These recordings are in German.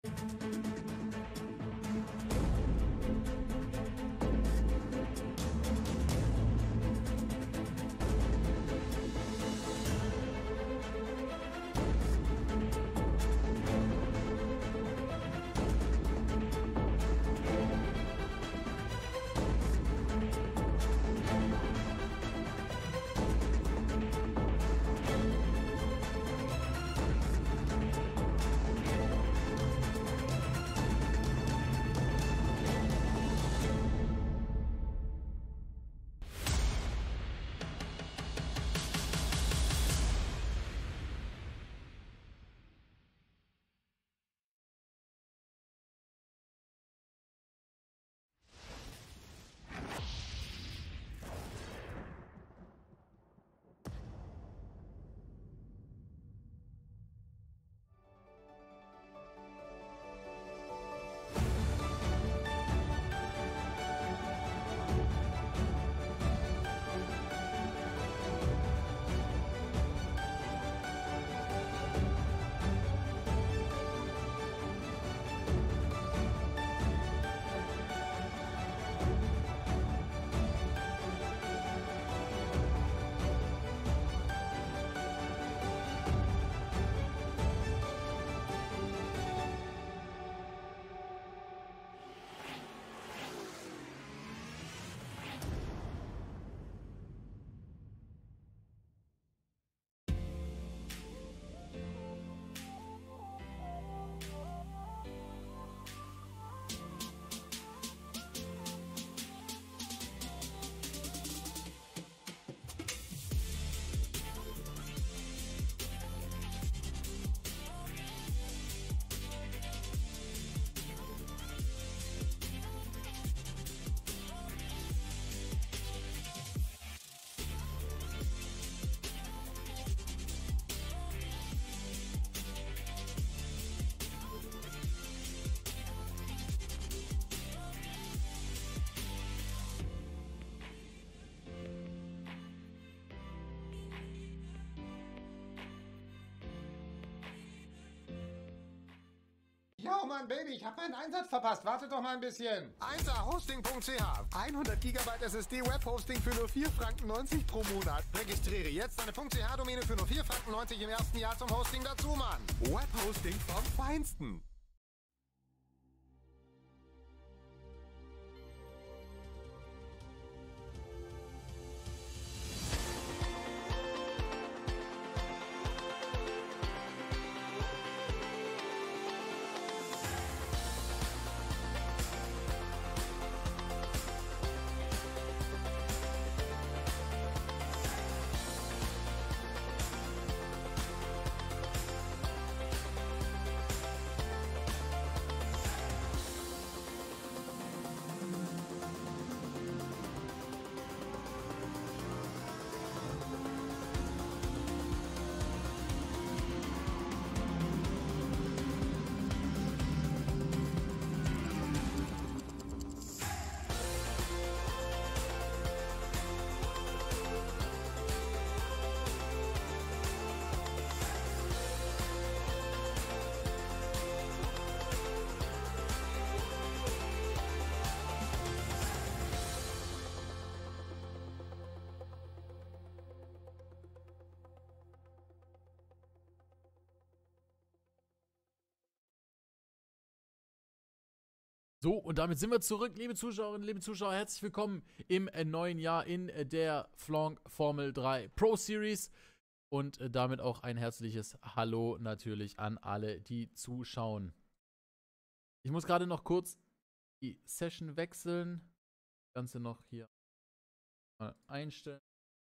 Yo, Mann, Baby, ich hab meinen Einsatz verpasst. Warte doch mal ein bisschen. 1hosting.ch 100 GB SSD Webhosting für nur 4,90 Franken pro Monat. Registriere jetzt deine .ch-Domäne für nur 4,90 Franken im ersten Jahr zum Hosting dazu, Mann. Webhosting vom Feinsten. So, und damit sind wir zurück, liebe Zuschauerinnen, liebe Zuschauer. Herzlich willkommen im neuen Jahr in der Flonk Formel 3 Pro Series. Und damit auch ein herzliches Hallo natürlich an alle, die zuschauen. Ich muss gerade noch kurz die Session wechseln. Das Ganze noch hier mal einstellen.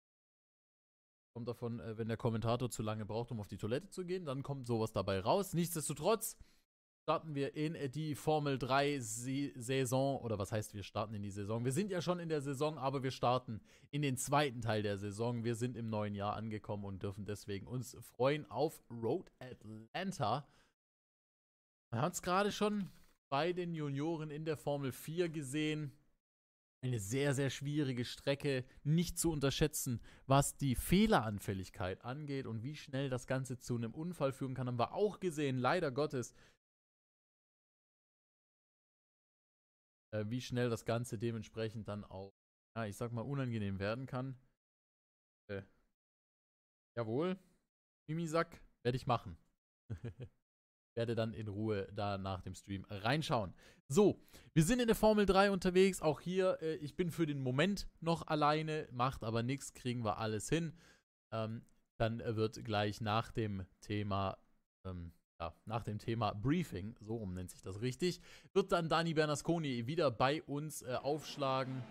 Kommt davon, wenn der Kommentator zu lange braucht, um auf die Toilette zu gehen, dann kommt sowas dabei raus. Nichtsdestotrotz starten wir in die Formel 3 Saison, oder was heißt, wir starten in die Saison? Wir sind ja schon in der Saison, aber wir starten in den zweiten Teil der Saison. Wir sind im neuen Jahr angekommen und dürfen deswegen uns freuen auf Road Atlanta. Wir haben es gerade schon bei den Junioren in der Formel 4 gesehen. Eine sehr, sehr schwierige Strecke, nicht zu unterschätzen, was die Fehleranfälligkeit angeht und wie schnell das Ganze zu einem Unfall führen kann. Haben wir auch gesehen, leider Gottes. wie schnell das Ganze dementsprechend dann auch, ja, ich sag mal, unangenehm werden kann. Jawohl, Mimisack, werde ich machen. Werde dann in Ruhe da nach dem Stream reinschauen. So, wir sind in der Formel 3 unterwegs. Auch hier, ich bin für den Moment noch alleine, macht aber nichts, kriegen wir alles hin. Dann wird gleich nach dem Thema, Briefing, so rum nennt sich das richtig, wird dann Dani Bernasconi wieder bei uns aufschlagen.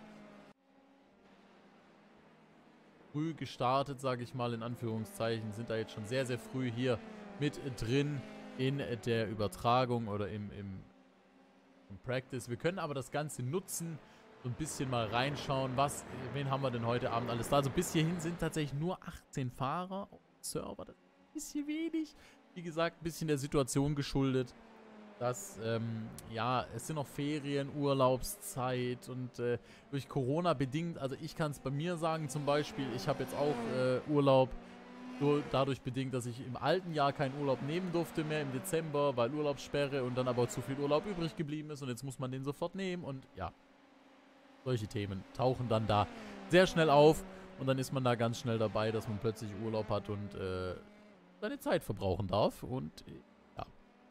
Früh gestartet, sage ich mal in Anführungszeichen, sind da jetzt schon sehr, sehr früh hier mit drin in der Übertragung oder im Practice. Wir können aber das Ganze nutzen, so ein bisschen mal reinschauen, wen haben wir denn heute Abend alles da. Also bis hierhin sind tatsächlich nur 18 Fahrer auf dem Server, das ist ein bisschen wenig. Wie gesagt, ein bisschen der Situation geschuldet, dass, es sind noch Ferien, Urlaubszeit und durch Corona bedingt, also ich kann es bei mir sagen zum Beispiel, ich habe jetzt auch Urlaub, nur dadurch bedingt, dass ich im alten Jahr keinen Urlaub nehmen durfte mehr im Dezember, weil Urlaubssperre und dann aber zu viel Urlaub übrig geblieben ist und jetzt muss man den sofort nehmen und ja, solche Themen tauchen dann da sehr schnell auf und dann ist man da ganz schnell dabei, dass man plötzlich Urlaub hat und seine Zeit verbrauchen darf und ja,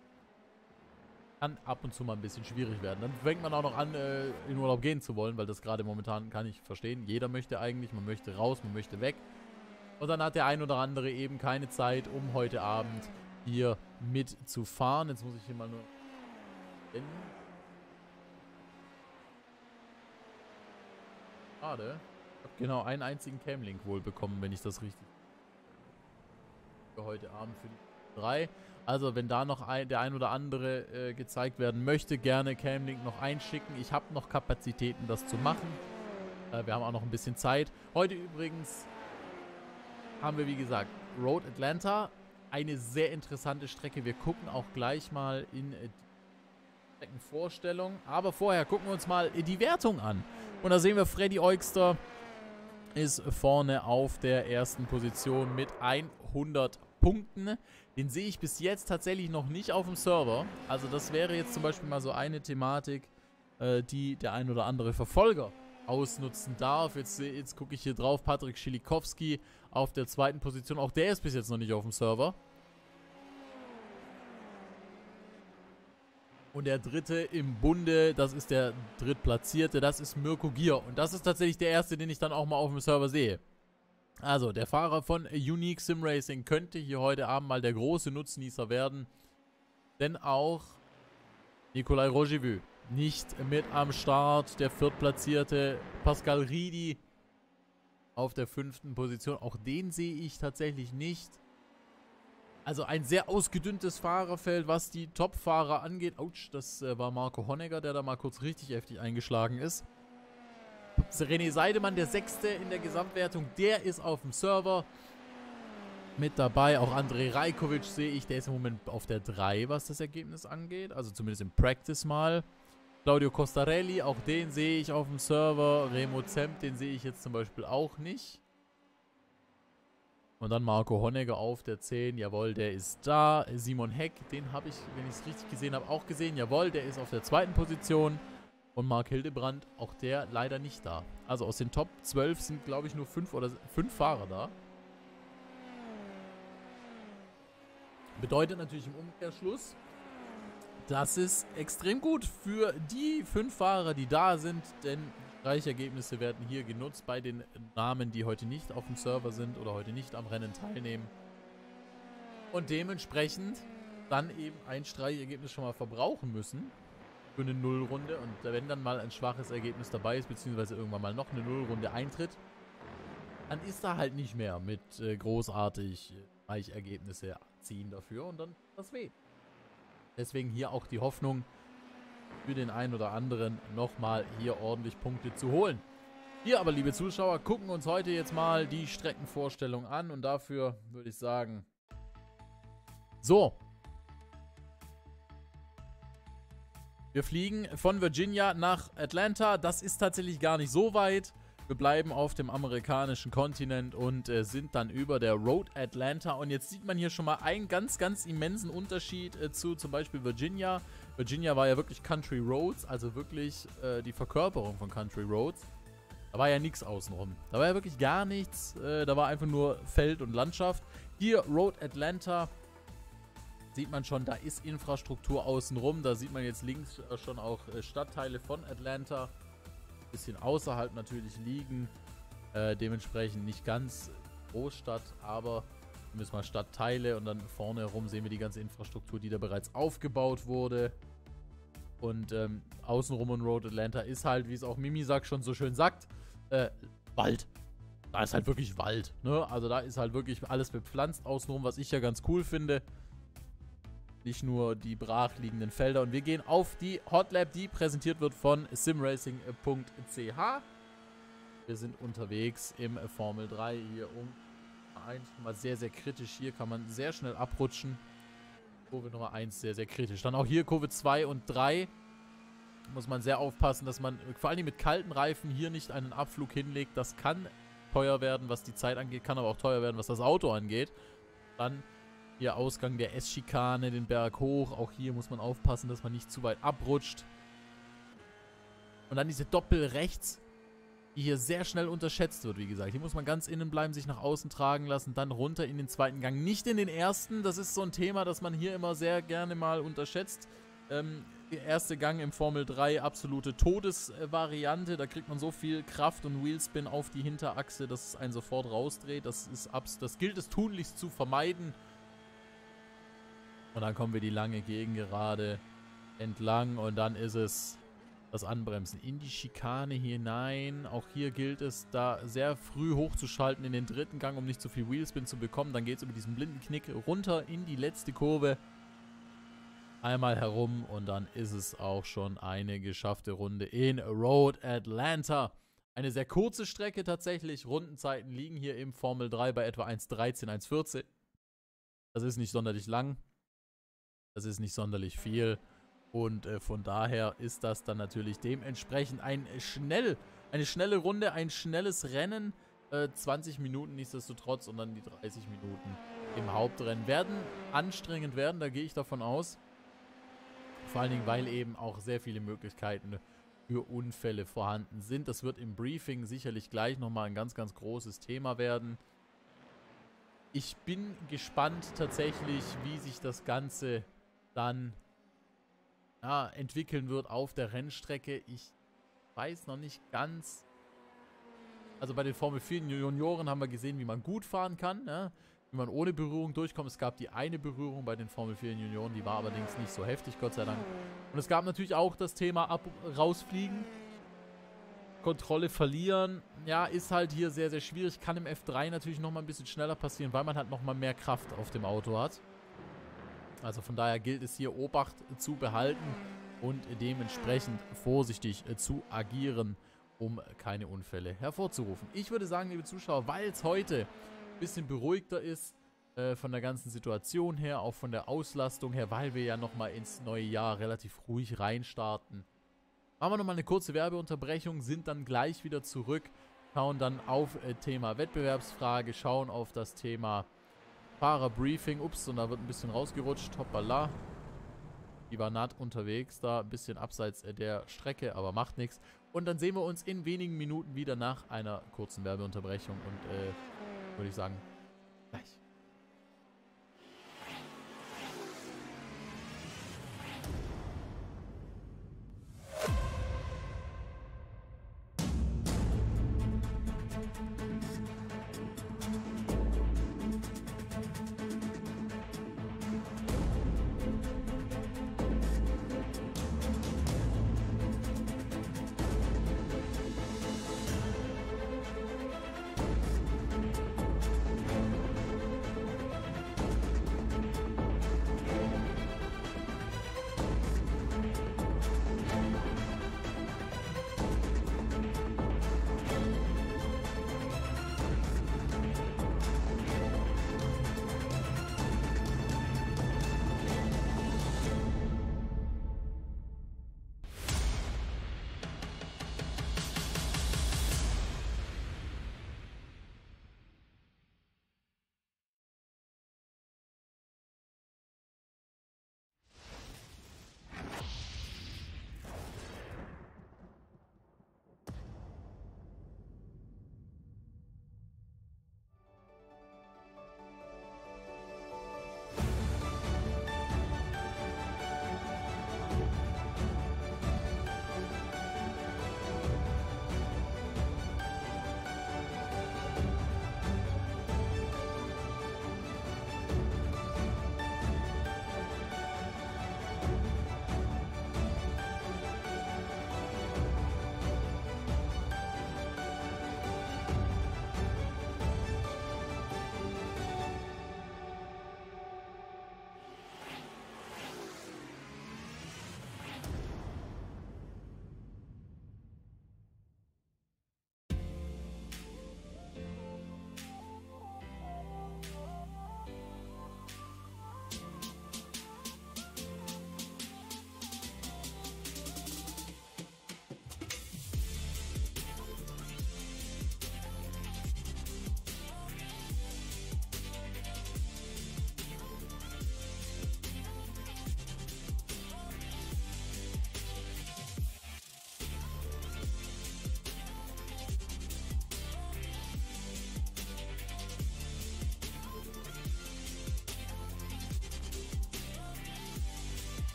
kann ab und zu mal ein bisschen schwierig werden. Dann fängt man auch noch an, in Urlaub gehen zu wollen, weil das gerade momentan kann ich verstehen. Jeder möchte eigentlich, man möchte raus, man möchte weg. Und dann hat der ein oder andere eben keine Zeit, um heute Abend hier mitzufahren. Jetzt muss ich hier mal nur... Schade. Ich habe genau einen einzigen Cam-Link wohl bekommen, wenn ich das richtig... für heute Abend für die 3. Also wenn da noch der ein oder andere gezeigt werden möchte, gerne Cam-Link noch einschicken. Ich habe noch Kapazitäten, das zu machen. Wir haben auch noch ein bisschen Zeit. Heute übrigens haben wir, wie gesagt, Road Atlanta. Eine sehr interessante Strecke. Wir gucken auch gleich mal in die Streckenvorstellung. Aber vorher gucken wir uns mal die Wertung an. Und da sehen wir, Freddy Eugster ist vorne auf der ersten Position mit 100 Punkten. Den sehe ich bis jetzt tatsächlich noch nicht auf dem Server. Also das wäre jetzt zum Beispiel mal so eine Thematik, die der ein oder andere Verfolger ausnutzen darf. Jetzt gucke ich hier drauf, Patrick Schilikowski auf der zweiten Position. Auch der ist bis jetzt noch nicht auf dem Server. Und der dritte im Bunde, das ist der drittplatzierte, das ist Mirko Gier. Und das ist tatsächlich der erste, den ich dann auch mal auf dem Server sehe. Also, der Fahrer von Unique Sim Racing könnte hier heute Abend mal der große Nutznießer werden. Denn auch Nikolai Rogivu nicht mit am Start. Der viertplatzierte Pascal Ridi auf der 5. Position. Auch den sehe ich tatsächlich nicht. Also ein sehr ausgedünntes Fahrerfeld, was die Top-Fahrer angeht. Autsch, das war Marco Honegger, der da mal kurz richtig heftig eingeschlagen ist. René Seidemann, der 6. in der Gesamtwertung, der ist auf dem Server mit dabei. Auch Andrei Rajkovic sehe ich, der ist im Moment auf der 3, was das Ergebnis angeht. Also zumindest im Practice mal. Claudio Costarelli, auch den sehe ich auf dem Server. Remo Zemp, den sehe ich jetzt zum Beispiel auch nicht. Und dann Marco Honegger auf der 10. Jawohl, der ist da. Simon Heck, den habe ich, wenn ich es richtig gesehen habe, auch gesehen. Jawohl, der ist auf der 2. Position. Und Marc Hildebrand, auch der leider nicht da. Also aus den Top 12 sind, glaube ich, nur 5 Fahrer da. Bedeutet natürlich im Umkehrschluss, das ist extrem gut für die 5 Fahrer, die da sind, denn Streichergebnisse werden hier genutzt bei den Namen, die heute nicht auf dem Server sind oder heute nicht am Rennen teilnehmen. Und dementsprechend dann eben ein Streichergebnis schon mal verbrauchen müssen für eine Nullrunde. Und wenn dann mal ein schwaches Ergebnis dabei ist, beziehungsweise irgendwann mal noch eine Nullrunde eintritt, dann ist da halt nicht mehr mit großartig Ergebnisse ziehen dafür und dann das weh. Deswegen hier auch die Hoffnung für den einen oder anderen nochmal hier ordentlich Punkte zu holen. Wir aber, liebe Zuschauer, gucken uns heute jetzt mal die Streckenvorstellung an und dafür würde ich sagen, so. Wir fliegen von Virginia nach Atlanta. Das ist tatsächlich gar nicht so weit. Wir bleiben auf dem amerikanischen Kontinent und sind dann über der Road Atlanta. Und jetzt sieht man hier schon mal einen ganz, ganz immensen Unterschied zu zum Beispiel Virginia. Virginia war ja wirklich Country Roads, also wirklich die Verkörperung von Country Roads. Da war ja nichts außenrum. Da war ja wirklich gar nichts. Da war einfach nur Feld und Landschaft. Hier Road Atlanta. Sieht man schon, da ist Infrastruktur außenrum. Da sieht man jetzt links schon auch Stadtteile von Atlanta. Bisschen außerhalb natürlich liegen. Dementsprechend nicht ganz Großstadt, aber müssen wir Stadtteile und dann vorne herum sehen wir die ganze Infrastruktur, die da bereits aufgebaut wurde. Und außenrum in Road Atlanta ist halt, wie es auch Mimi schon so schön sagt, Wald. Da ist halt wirklich Wald, ne? Also da ist halt wirklich alles bepflanzt außenrum, was ich ja ganz cool finde. Nicht nur die brachliegenden Felder. Und wir gehen auf die Hot Lap, die präsentiert wird von simracing.ch. Wir sind unterwegs im Formel 3 hier um 1. Mal sehr, sehr kritisch. Hier kann man sehr schnell abrutschen. Kurve Nummer 1 sehr, sehr kritisch. Dann auch hier Kurve 2 und 3. Muss man sehr aufpassen, dass man vor allem mit kalten Reifen hier nicht einen Abflug hinlegt. Das kann teuer werden, was die Zeit angeht. Kann aber auch teuer werden, was das Auto angeht. Dann hier Ausgang der S-Schikane, den Berg hoch. Auch hier muss man aufpassen, dass man nicht zu weit abrutscht. Und dann diese Doppel rechts, die hier sehr schnell unterschätzt wird, wie gesagt. Hier muss man ganz innen bleiben, sich nach außen tragen lassen, dann runter in den zweiten Gang. Nicht in den ersten, das ist so ein Thema, das man hier immer sehr gerne mal unterschätzt. Der erste Gang im Formel 3, absolute Todesvariante. Da kriegt man so viel Kraft und Wheelspin auf die Hinterachse, dass es einen sofort rausdreht. Das gilt es tunlichst zu vermeiden. Und dann kommen wir die lange Gegengerade entlang und dann ist es das Anbremsen in die Schikane hinein. Auch hier gilt es, da sehr früh hochzuschalten in den dritten Gang, um nicht zu viel Wheelspin zu bekommen. Dann geht es über diesen blinden Knick runter in die letzte Kurve. Einmal herum und dann ist es auch schon eine geschaffte Runde in Road Atlanta. Eine sehr kurze Strecke tatsächlich. Rundenzeiten liegen hier im Formel 3 bei etwa 1,13, 1,14. Das ist nicht sonderlich lang. Das ist nicht sonderlich viel. Und von daher ist das dann natürlich dementsprechend eine schnelle Runde, ein schnelles Rennen. 20 Minuten nichtsdestotrotz und dann die 30 Minuten im Hauptrennen werden anstrengend werden, da gehe ich davon aus. Vor allen Dingen, weil eben auch sehr viele Möglichkeiten für Unfälle vorhanden sind. Das wird im Briefing sicherlich gleich nochmal ein ganz, ganz großes Thema werden. Ich bin gespannt tatsächlich, wie sich das Ganze dann entwickeln wird auf der Rennstrecke. Ich weiß noch nicht ganz. Also bei den Formel 4 Junioren haben wir gesehen, wie man gut fahren kann, ja? Wie man ohne Berührung durchkommt. Es gab die eine Berührung bei den Formel 4 Junioren, die war allerdings nicht so heftig, Gott sei Dank. Und es gab natürlich auch das Thema rausfliegen, Kontrolle verlieren. Ja, ist halt hier sehr, sehr schwierig. Kann im F3 natürlich nochmal ein bisschen schneller passieren, weil man halt nochmal mehr Kraft auf dem Auto hat. Also von daher gilt es hier Obacht zu behalten und dementsprechend vorsichtig zu agieren, um keine Unfälle hervorzurufen. Ich würde sagen, liebe Zuschauer, weil es heute ein bisschen beruhigter ist von der ganzen Situation her, auch von der Auslastung her, weil wir ja nochmal ins neue Jahr relativ ruhig reinstarten. Machen wir nochmal eine kurze Werbeunterbrechung, sind dann gleich wieder zurück, schauen dann auf Thema Wettbewerbsfrage, schauen auf das Thema Fahrerbriefing. Ups, und da wird ein bisschen rausgerutscht, hoppala. Die war naht unterwegs, da ein bisschen abseits der Strecke, aber macht nichts. Und dann sehen wir uns in wenigen Minuten wieder nach einer kurzen Werbeunterbrechung und würde ich sagen, gleich.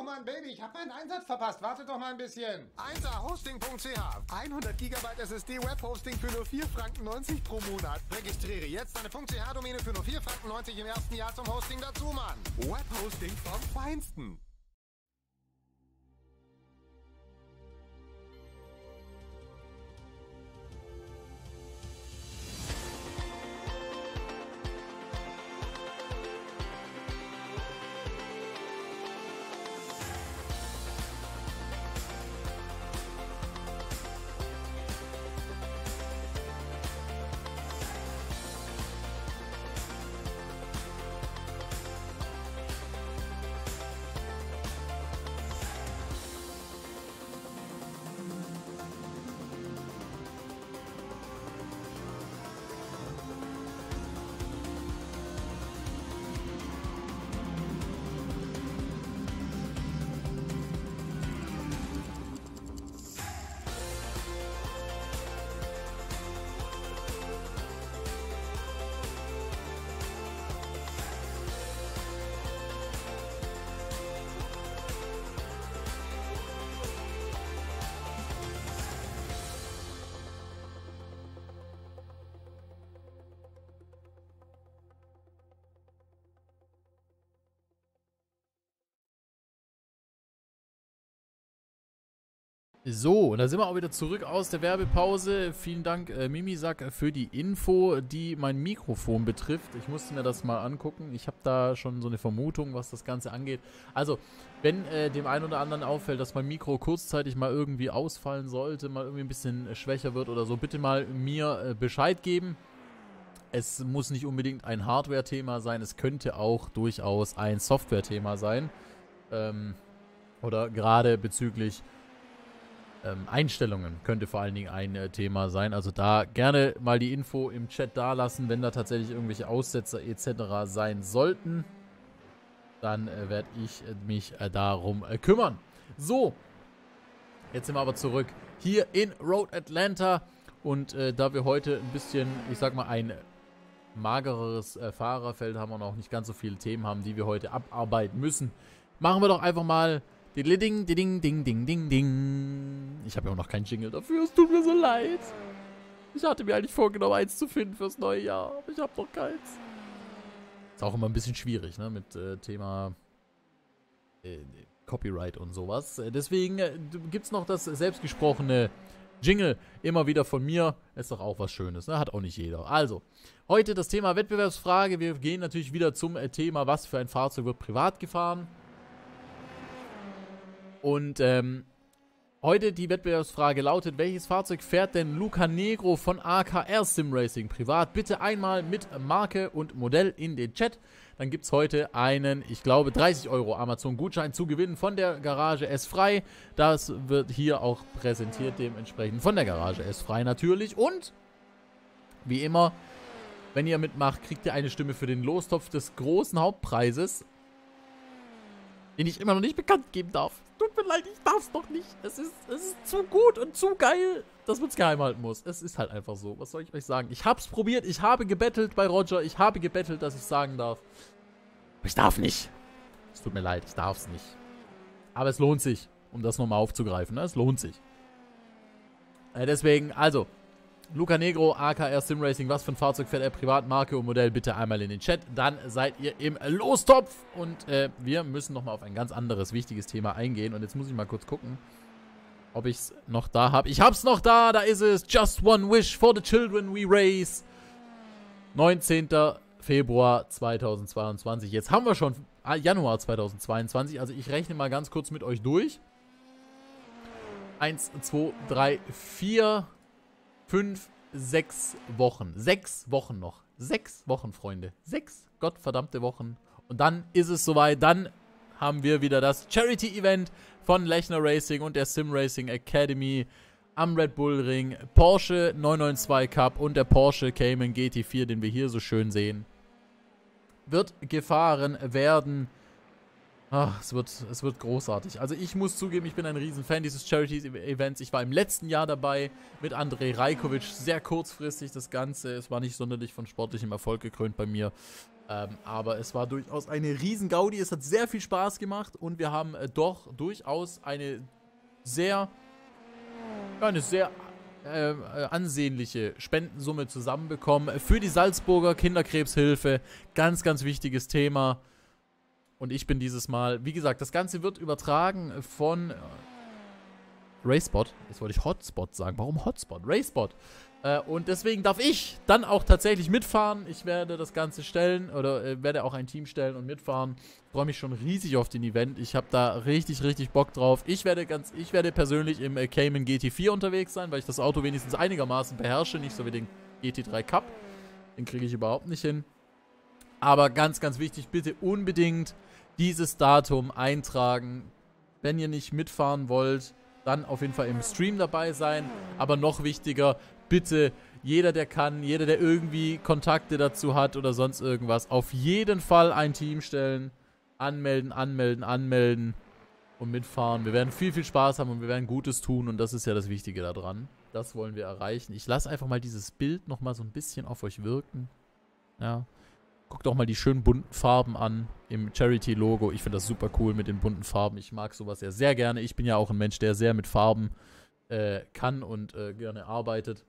Oh Mann, Baby, ich habe meinen Einsatz verpasst. Warte doch mal ein bisschen. 1ahosting.ch 100 GB SSD Webhosting für nur 4,90 Franken pro Monat. Registriere jetzt deine .ch-Domäne für nur 4,90 Franken im ersten Jahr zum Hosting dazu, Mann. Webhosting vom Feinsten. So, und da sind wir auch wieder zurück aus der Werbepause. Vielen Dank, Mimisak, für die Info, die mein Mikrofon betrifft. Ich musste mir das mal angucken. Ich habe da schon so eine Vermutung, was das Ganze angeht. Also, wenn dem einen oder anderen auffällt, dass mein Mikro kurzzeitig mal irgendwie ausfallen sollte, mal irgendwie ein bisschen schwächer wird oder so, bitte mal mir Bescheid geben. Es muss nicht unbedingt ein Hardware-Thema sein, es könnte auch durchaus ein Software-Thema sein. Oder gerade bezüglich Einstellungen könnte vor allen Dingen ein Thema sein. Also da gerne mal die Info im Chat dalassen, wenn da tatsächlich irgendwelche Aussetzer etc. sein sollten. Dann werde ich mich darum kümmern. So, jetzt sind wir aber zurück hier in Road Atlanta. Und da wir heute ein bisschen, ich sag mal, ein magereres Fahrerfeld haben und auch nicht ganz so viele Themen haben, die wir heute abarbeiten müssen, machen wir doch einfach mal ding, ding, ding, ding, ding, ding. Ich habe ja auch noch keinen Jingle dafür. Es tut mir so leid. Ich hatte mir eigentlich vorgenommen, eins zu finden fürs neue Jahr. Aber ich habe noch keins. Ist auch immer ein bisschen schwierig, ne? Mit Thema Copyright und sowas. Deswegen gibt es noch das selbstgesprochene Jingle immer wieder von mir. Ist doch auch was Schönes, ne? Hat auch nicht jeder. Also, heute das Thema Wettbewerbsfrage. Wir gehen natürlich wieder zum Thema, was für ein Fahrzeug wird privat gefahren. Und heute die Wettbewerbsfrage lautet, welches Fahrzeug fährt denn Luca Negro von AKR Sim Racing privat? Bitte einmal mit Marke und Modell in den Chat. Dann gibt es heute einen, ich glaube, 30 € Amazon-Gutschein zu gewinnen von der Garage S Frei. Das wird hier auch präsentiert, dementsprechend von der Garage S Frei natürlich. Und, wie immer, wenn ihr mitmacht, kriegt ihr eine Stimme für den Lostopf des großen Hauptpreises, den ich immer noch nicht bekannt geben darf. Tut mir leid, ich darf es noch nicht. Es ist zu gut und zu geil, dass man es geheim halten muss. Es ist halt einfach so. Was soll ich euch sagen? Ich hab's probiert, ich habe gebettelt bei Roger, ich habe gebettelt, dass ich sagen darf. Aber ich darf nicht. Es tut mir leid, ich darf es nicht. Aber es lohnt sich, um das nochmal aufzugreifen. Ne? Es lohnt sich. Deswegen, also, Luca Negro, AKR Sim Racing, was für ein Fahrzeug fährt er privat, Marke und Modell, bitte einmal in den Chat. Dann seid ihr im Lostopf. Und wir müssen nochmal auf ein ganz anderes, wichtiges Thema eingehen. Und jetzt muss ich mal kurz gucken, ob ich es noch da habe. Ich hab's noch da, da ist es. Just One Wish for the Children We Race. 19. Februar 2022. Jetzt haben wir schon Januar 2022. Also ich rechne mal ganz kurz mit euch durch. 1, 2, 3, 4... 5, 6 Wochen. 6 Wochen noch. 6 Wochen, Freunde. 6 gottverdammte Wochen. Und dann ist es soweit. Dann haben wir wieder das Charity-Event von Lechner Racing und der Sim Racing Academy am Red Bull Ring. Porsche 992 Cup und der Porsche Cayman GT4, den wir hier so schön sehen, wird gefahren werden. Ach, es wird großartig. Also ich muss zugeben, ich bin ein Riesenfan dieses Charity-Events. Ich war im letzten Jahr dabei mit Andrej Rajkovic. Sehr kurzfristig das Ganze. Es war nicht sonderlich von sportlichem Erfolg gekrönt bei mir. Aber es war durchaus eine riesen Gaudi. Es hat sehr viel Spaß gemacht und wir haben doch durchaus eine sehr ansehnliche Spendensumme zusammenbekommen für die Salzburger Kinderkrebshilfe. Ganz, ganz wichtiges Thema. Und ich bin dieses Mal, wie gesagt, das Ganze wird übertragen von Racebot. Jetzt wollte ich Hotspot sagen. Warum Hotspot? Racebot. Und deswegen darf ich dann auch tatsächlich mitfahren. Ich werde das Ganze stellen oder werde auch ein Team stellen und mitfahren. Ich freue mich schon riesig auf den Event. Ich habe da richtig, richtig Bock drauf. Ich werde persönlich im Cayman GT4 unterwegs sein, weil ich das Auto wenigstens einigermaßen beherrsche. Nicht so wie den GT3 Cup. Den kriege ich überhaupt nicht hin. Aber ganz, ganz wichtig, bitte unbedingt dieses Datum eintragen. Wenn ihr nicht mitfahren wollt, dann auf jeden Fall im Stream dabei sein. Aber noch wichtiger, bitte, jeder, der kann, jeder, der irgendwie Kontakte dazu hat oder sonst irgendwas, auf jeden Fall ein Team stellen. Anmelden und mitfahren. Wir werden viel, viel Spaß haben und wir werden Gutes tun und das ist ja das Wichtige daran. Das wollen wir erreichen. Ich lasse einfach mal dieses Bild nochmal so ein bisschen auf euch wirken. Ja. Guckt auch mal die schönen bunten Farben an im Charity-Logo. Ich finde das super cool mit den bunten Farben. Ich mag sowas ja sehr gerne. Ich bin ja auch ein Mensch, der sehr mit Farben kann und gerne arbeitet.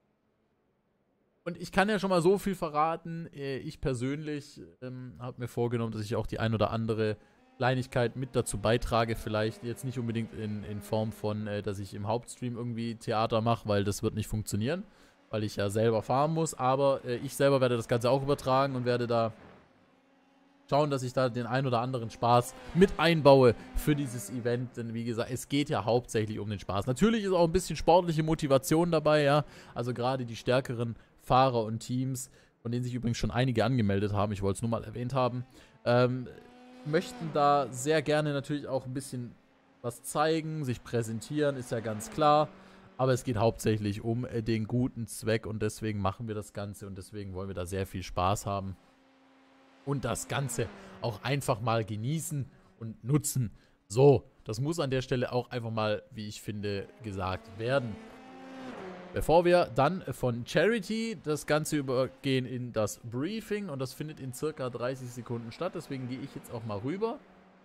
Und ich kann ja schon mal so viel verraten. Ich persönlich habe mir vorgenommen, dass ich auch die ein oder andere Kleinigkeit mit dazu beitrage. Vielleicht jetzt nicht unbedingt in Form von, dass ich im Hauptstream irgendwie Theater mache, weil das wird nicht funktionieren. Weil ich ja selber fahren muss. Aber ich selber werde das Ganze auch übertragen und werde da schauen, dass ich da den ein oder anderen Spaß mit einbaue für dieses Event. Denn wie gesagt, es geht ja hauptsächlich um den Spaß. Natürlich ist auch ein bisschen sportliche Motivation dabei, ja. Also gerade die stärkeren Fahrer und Teams, von denen sich übrigens schon einige angemeldet haben, ich wollte es nur mal erwähnt haben, möchten da sehr gerne natürlich auch ein bisschen was zeigen, sich präsentieren, ist ja ganz klar. Aber es geht hauptsächlich um den guten Zweck und deswegen machen wir das Ganze und deswegen wollen wir da sehr viel Spaß haben. Und das Ganze auch einfach mal genießen und nutzen. So, das muss an der Stelle auch einfach mal, wie ich finde, gesagt werden. Bevor wir dann von Charity das Ganze übergehen in das Briefing und das findet in circa 30 Sekunden statt, deswegen gehe ich jetzt auch mal rüber.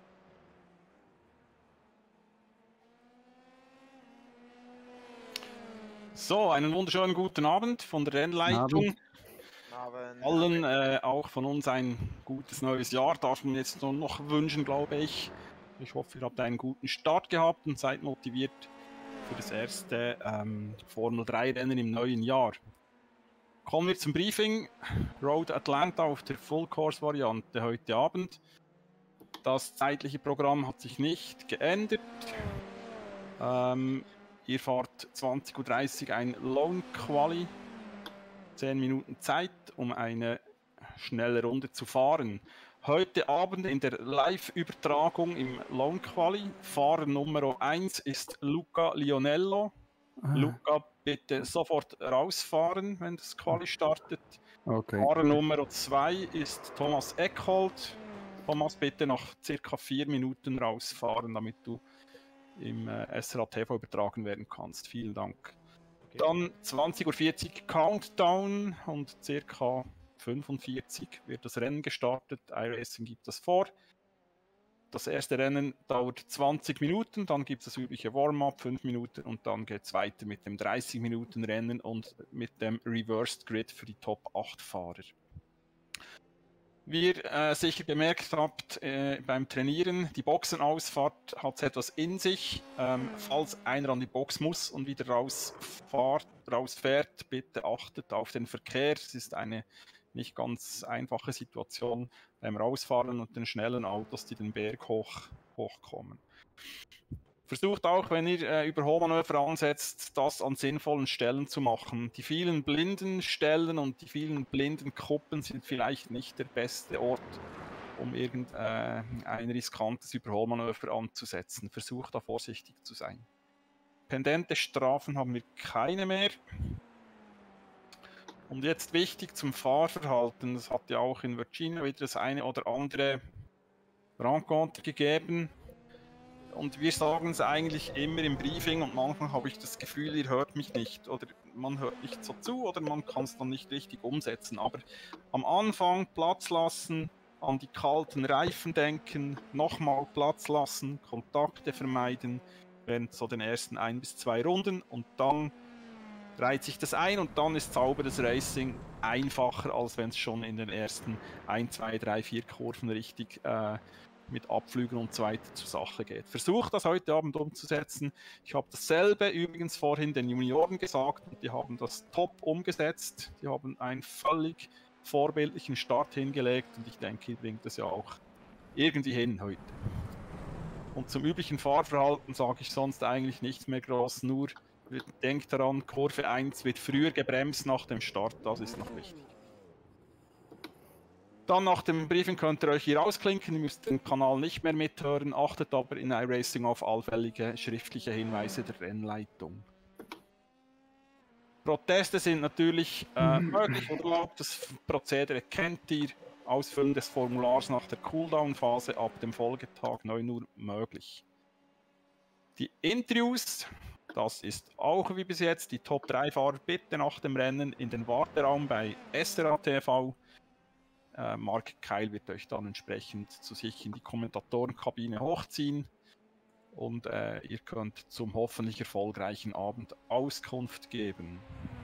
So, einen wunderschönen guten Abend von der Rennleitung. Allen auch von uns ein gutes neues Jahr darf man jetzt noch wünschen, glaube ich. Ich hoffe, ihr habt einen guten Start gehabt und seid motiviert für das erste Formel 3 Rennen im neuen Jahr. Kommen wir zum Briefing. Road Atlanta auf der Full Course Variante heute Abend. Das zeitliche Programm hat sich nicht geändert. Ihr fahrt 20:30 Uhr ein Lone Quali. 10 Minuten Zeit, um eine schnelle Runde zu fahren. Heute Abend in der Live-Übertragung im Lone Quali. Fahrer Nummer 1 ist Luca Lionello. Luca, bitte sofort rausfahren, wenn das Quali startet. Okay. Fahrer Nummer 2 ist Thomas Eckholt. Thomas, bitte nach circa 4 Minuten rausfahren, damit du im SRA TV übertragen werden kannst. Vielen Dank. Okay. Dann 20:40 Uhr Countdown und circa 45 wird das Rennen gestartet. iRacing gibt das vor. Das erste Rennen dauert 20 Minuten, dann gibt es das übliche Warm-up, 5 Minuten und dann geht es weiter mit dem 30-Minuten-Rennen und mit dem Reversed Grid für die Top 8 Fahrer. Wie ihr sicher gemerkt habt beim Trainieren, die Boxenausfahrt hat etwas in sich. Falls einer an die Box muss und wieder rausfährt, bitte achtet auf den Verkehr. Es ist eine nicht ganz einfache Situation beim Rausfahren und den schnellen Autos, die den Berg hochkommen. Versucht auch, wenn ihr Überholmanöver ansetzt, das an sinnvollen Stellen zu machen. Die vielen blinden Stellen und die vielen blinden Kuppen sind vielleicht nicht der beste Ort, um irgendein riskantes Überholmanöver anzusetzen. Versucht da vorsichtig zu sein. Pendente Strafen haben wir keine mehr. Und jetzt wichtig zum Fahrverhalten. Das hat ja auch in Virginia wieder das eine oder andere Rencontre gegeben. Und wir sagen es eigentlich immer im Briefing und manchmal habe ich das Gefühl, ihr hört mich nicht oder man hört nicht so zu oder man kann es dann nicht richtig umsetzen. Aber am Anfang Platz lassen, an die kalten Reifen denken, nochmal Platz lassen, Kontakte vermeiden während so den ersten 1 bis 2 Runden und dann reiht sich das ein und dann ist sauberes Racing einfacher, als wenn es schon in den ersten 1, 2, 3, 4 Kurven richtig mit Abflügen und so weiter zur Sache geht. Versucht das heute Abend umzusetzen. Ich habe dasselbe übrigens vorhin den Junioren gesagt und die haben das top umgesetzt. Die haben einen völlig vorbildlichen Start hingelegt und ich denke, ihr bringt das ja auch irgendwie hin heute. Und zum üblichen Fahrverhalten sage ich sonst eigentlich nichts mehr groß, nur denkt daran, Kurve 1 wird früher gebremst nach dem Start, das ist noch wichtig. Dann nach dem Briefing könnt ihr euch hier ausklinken, ihr müsst den Kanal nicht mehr mithören, achtet aber in iRacing auf allfällige schriftliche Hinweise der Rennleitung. Proteste sind natürlich möglich und erlaubt, das Prozedere kennt ihr, Ausfüllen des Formulars nach der Cooldown-Phase ab dem Folgetag 9 Uhr möglich. Die Interviews, das ist auch wie bis jetzt, die Top 3 Fahrer bitte nach dem Rennen in den Warteraum bei SRA TV. Mark Keil wird euch dann entsprechend zu sich in die Kommentatorenkabine hochziehen und ihr könnt zum hoffentlich erfolgreichen Abend Auskunft geben.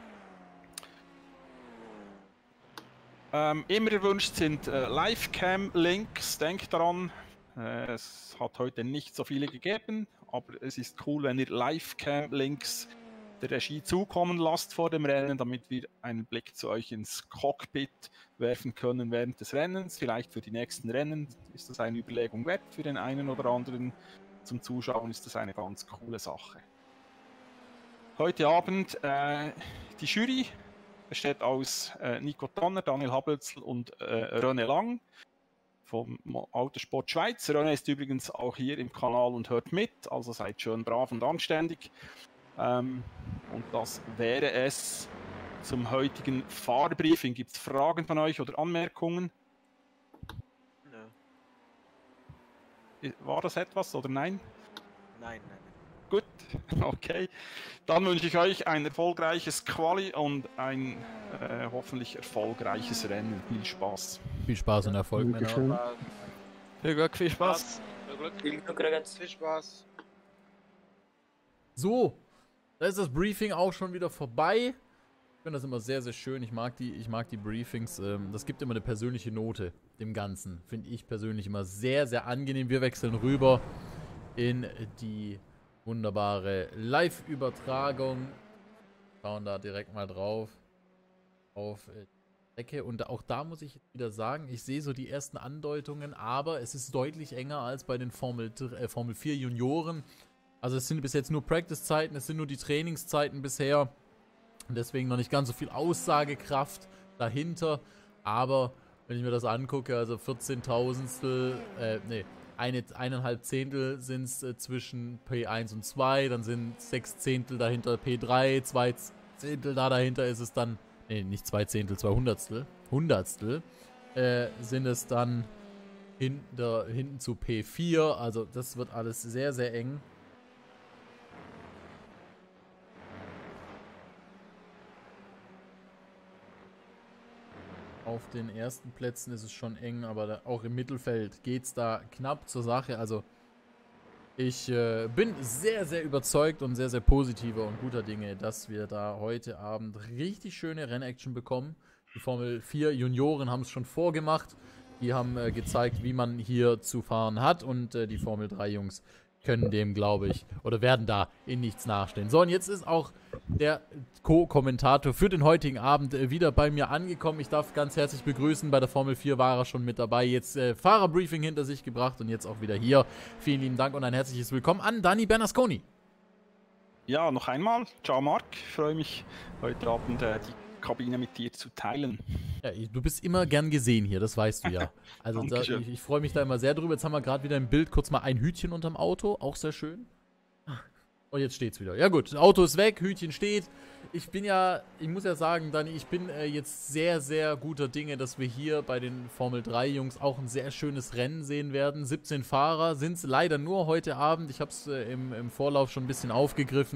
Immer erwünscht sind Livecam-Links, denkt daran, es hat heute nicht so viele gegeben, aber es ist cool, wenn ihr Livecam-Links der Regie zukommen lasst vor dem Rennen, damit wir einen Blick zu euch ins Cockpit werfen können während des Rennens. Vielleicht für die nächsten Rennen ist das eine Überlegung wert, für den einen oder anderen zum Zuschauen ist das eine ganz coole Sache. Heute Abend die Jury besteht aus Nico Tanner, Daniel Habelzl und René Lang vom Autosport Schweiz. René ist übrigens auch hier im Kanal und hört mit, also seid schön brav und anständig. Und das wäre es zum heutigen Fahrbriefing. Gibt es Fragen von euch oder Anmerkungen? Nö. War das etwas oder nein? Nein. Gut, okay. Dann wünsche ich euch ein erfolgreiches Quali und ein hoffentlich erfolgreiches Rennen. Viel Spaß. Viel Spaß und Erfolg, Männer. Viel Glück, viel Spaß. Viel Glück, Ragazzi. Viel Spaß. So, da ist das Briefing auch schon wieder vorbei. Ich finde das immer sehr, sehr schön. Ich mag die Briefings. Das gibt immer eine persönliche Note dem Ganzen. Finde ich persönlich immer sehr, sehr angenehm. Wir wechseln rüber in die wunderbare Live-Übertragung. Schauen da direkt mal drauf. Auf die Ecke. Und auch da muss ich wieder sagen, ich sehe so die ersten Andeutungen, aber es ist deutlich enger als bei den Formel 4 Junioren. Also es sind bis jetzt nur Practice-Zeiten, es sind nur die Trainingszeiten bisher. Und deswegen noch nicht ganz so viel Aussagekraft dahinter. Aber wenn ich mir das angucke, also 14.000stel, 1,5 Zehntel sind es zwischen P1 und 2, dann sind 6 Zehntel dahinter P3, 2 Zehntel dahinter ist es dann, nicht 2 Zehntel, 2 Hundertstel, sind es dann hinten zu P4, also das wird alles sehr, sehr eng. Auf den ersten Plätzen ist es schon eng, aber auch im Mittelfeld geht es da knapp zur Sache. Also ich bin sehr, sehr überzeugt und sehr, sehr positiver und guter Dinge, dass wir da heute Abend richtig schöne Rennaction bekommen. Die Formel 4 Junioren haben es schon vorgemacht. Die haben gezeigt, wie man hier zu fahren hat und die Formel 3 Jungs können dem, glaube ich, oder werden da in nichts nachstehen. So, und jetzt ist auch der Co-Kommentator für den heutigen Abend wieder bei mir angekommen. Ich darf ganz herzlich begrüßen. Bei der Formel 4 war er schon mit dabei. Jetzt Fahrerbriefing hinter sich gebracht und jetzt auch wieder hier. Vielen lieben Dank und ein herzliches Willkommen an Dani Bernasconi. Ja, noch einmal. Ciao Marc. Ich freue mich, heute Abend die Kabine mit dir zu teilen. Ja, du bist immer gern gesehen hier, das weißt du ja. Also ich freue mich da immer sehr drüber. Jetzt haben wir gerade wieder im Bild kurz mal ein Hütchen unterm Auto, auch sehr schön. Und jetzt steht's wieder. Ja gut, Auto ist weg, Hütchen steht. Ich muss ja sagen, Dani, ich bin jetzt sehr, sehr guter Dinge, dass wir hier bei den Formel 3 Jungs auch ein sehr schönes Rennen sehen werden. 17 Fahrer sind es leider nur heute Abend. Ich habe es im Vorlauf schon ein bisschen aufgegriffen. Ich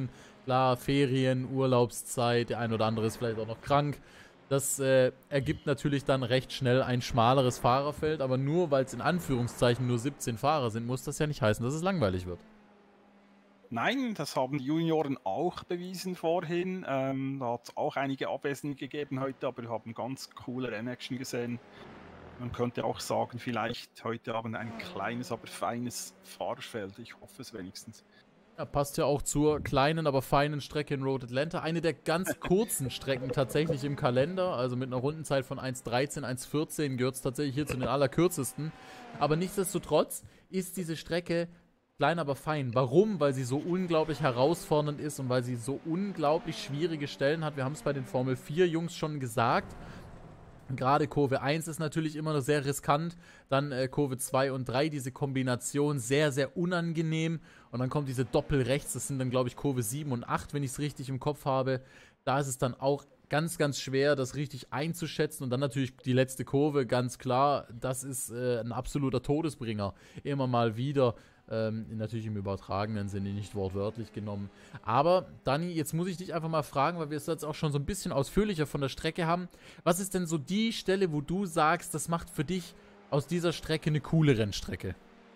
Klar, Ferien, Urlaubszeit, der ein oder andere ist vielleicht auch noch krank. Das ergibt natürlich dann recht schnell ein schmaleres Fahrerfeld, aber nur weil es in Anführungszeichen nur 17 Fahrer sind, muss das ja nicht heißen, dass es langweilig wird. Nein, das haben die Junioren auch bewiesen vorhin. Da hat es auch einige Abwesende gegeben heute, aber wir haben ganz coole Rennaction gesehen. Man könnte auch sagen, vielleicht heute Abend ein kleines, aber feines Fahrerfeld. Ich hoffe es wenigstens. Ja, passt ja auch zur kleinen, aber feinen Strecke in Road Atlanta. Eine der ganz kurzen Strecken tatsächlich im Kalender. Also mit einer Rundenzeit von 1,13, 1,14 gehört es tatsächlich hier zu den allerkürzesten. Aber nichtsdestotrotz ist diese Strecke klein, aber fein. Warum? Weil sie so unglaublich herausfordernd ist und weil sie so unglaublich schwierige Stellen hat. Wir haben es bei den Formel 4 Jungs schon gesagt. Gerade Kurve 1 ist natürlich immer noch sehr riskant, dann Kurve 2 und 3, diese Kombination sehr, sehr unangenehm und dann kommt diese Doppelrechts, das sind dann glaube ich Kurve 7 und 8, wenn ich es richtig im Kopf habe. Da ist es dann auch ganz, ganz schwer, das richtig einzuschätzen und dann natürlich die letzte Kurve, ganz klar, das ist ein absoluter Todesbringer, immer mal wieder. Natürlich im übertragenen Sinne, nicht wortwörtlich genommen. Aber, Dani, jetzt muss ich dich einfach mal fragen, weil wir es jetzt auch schon so ein bisschen ausführlicher von der Strecke haben. Was ist denn so die Stelle, wo du sagst, das macht für dich aus dieser Strecke eine coole Rennstrecke?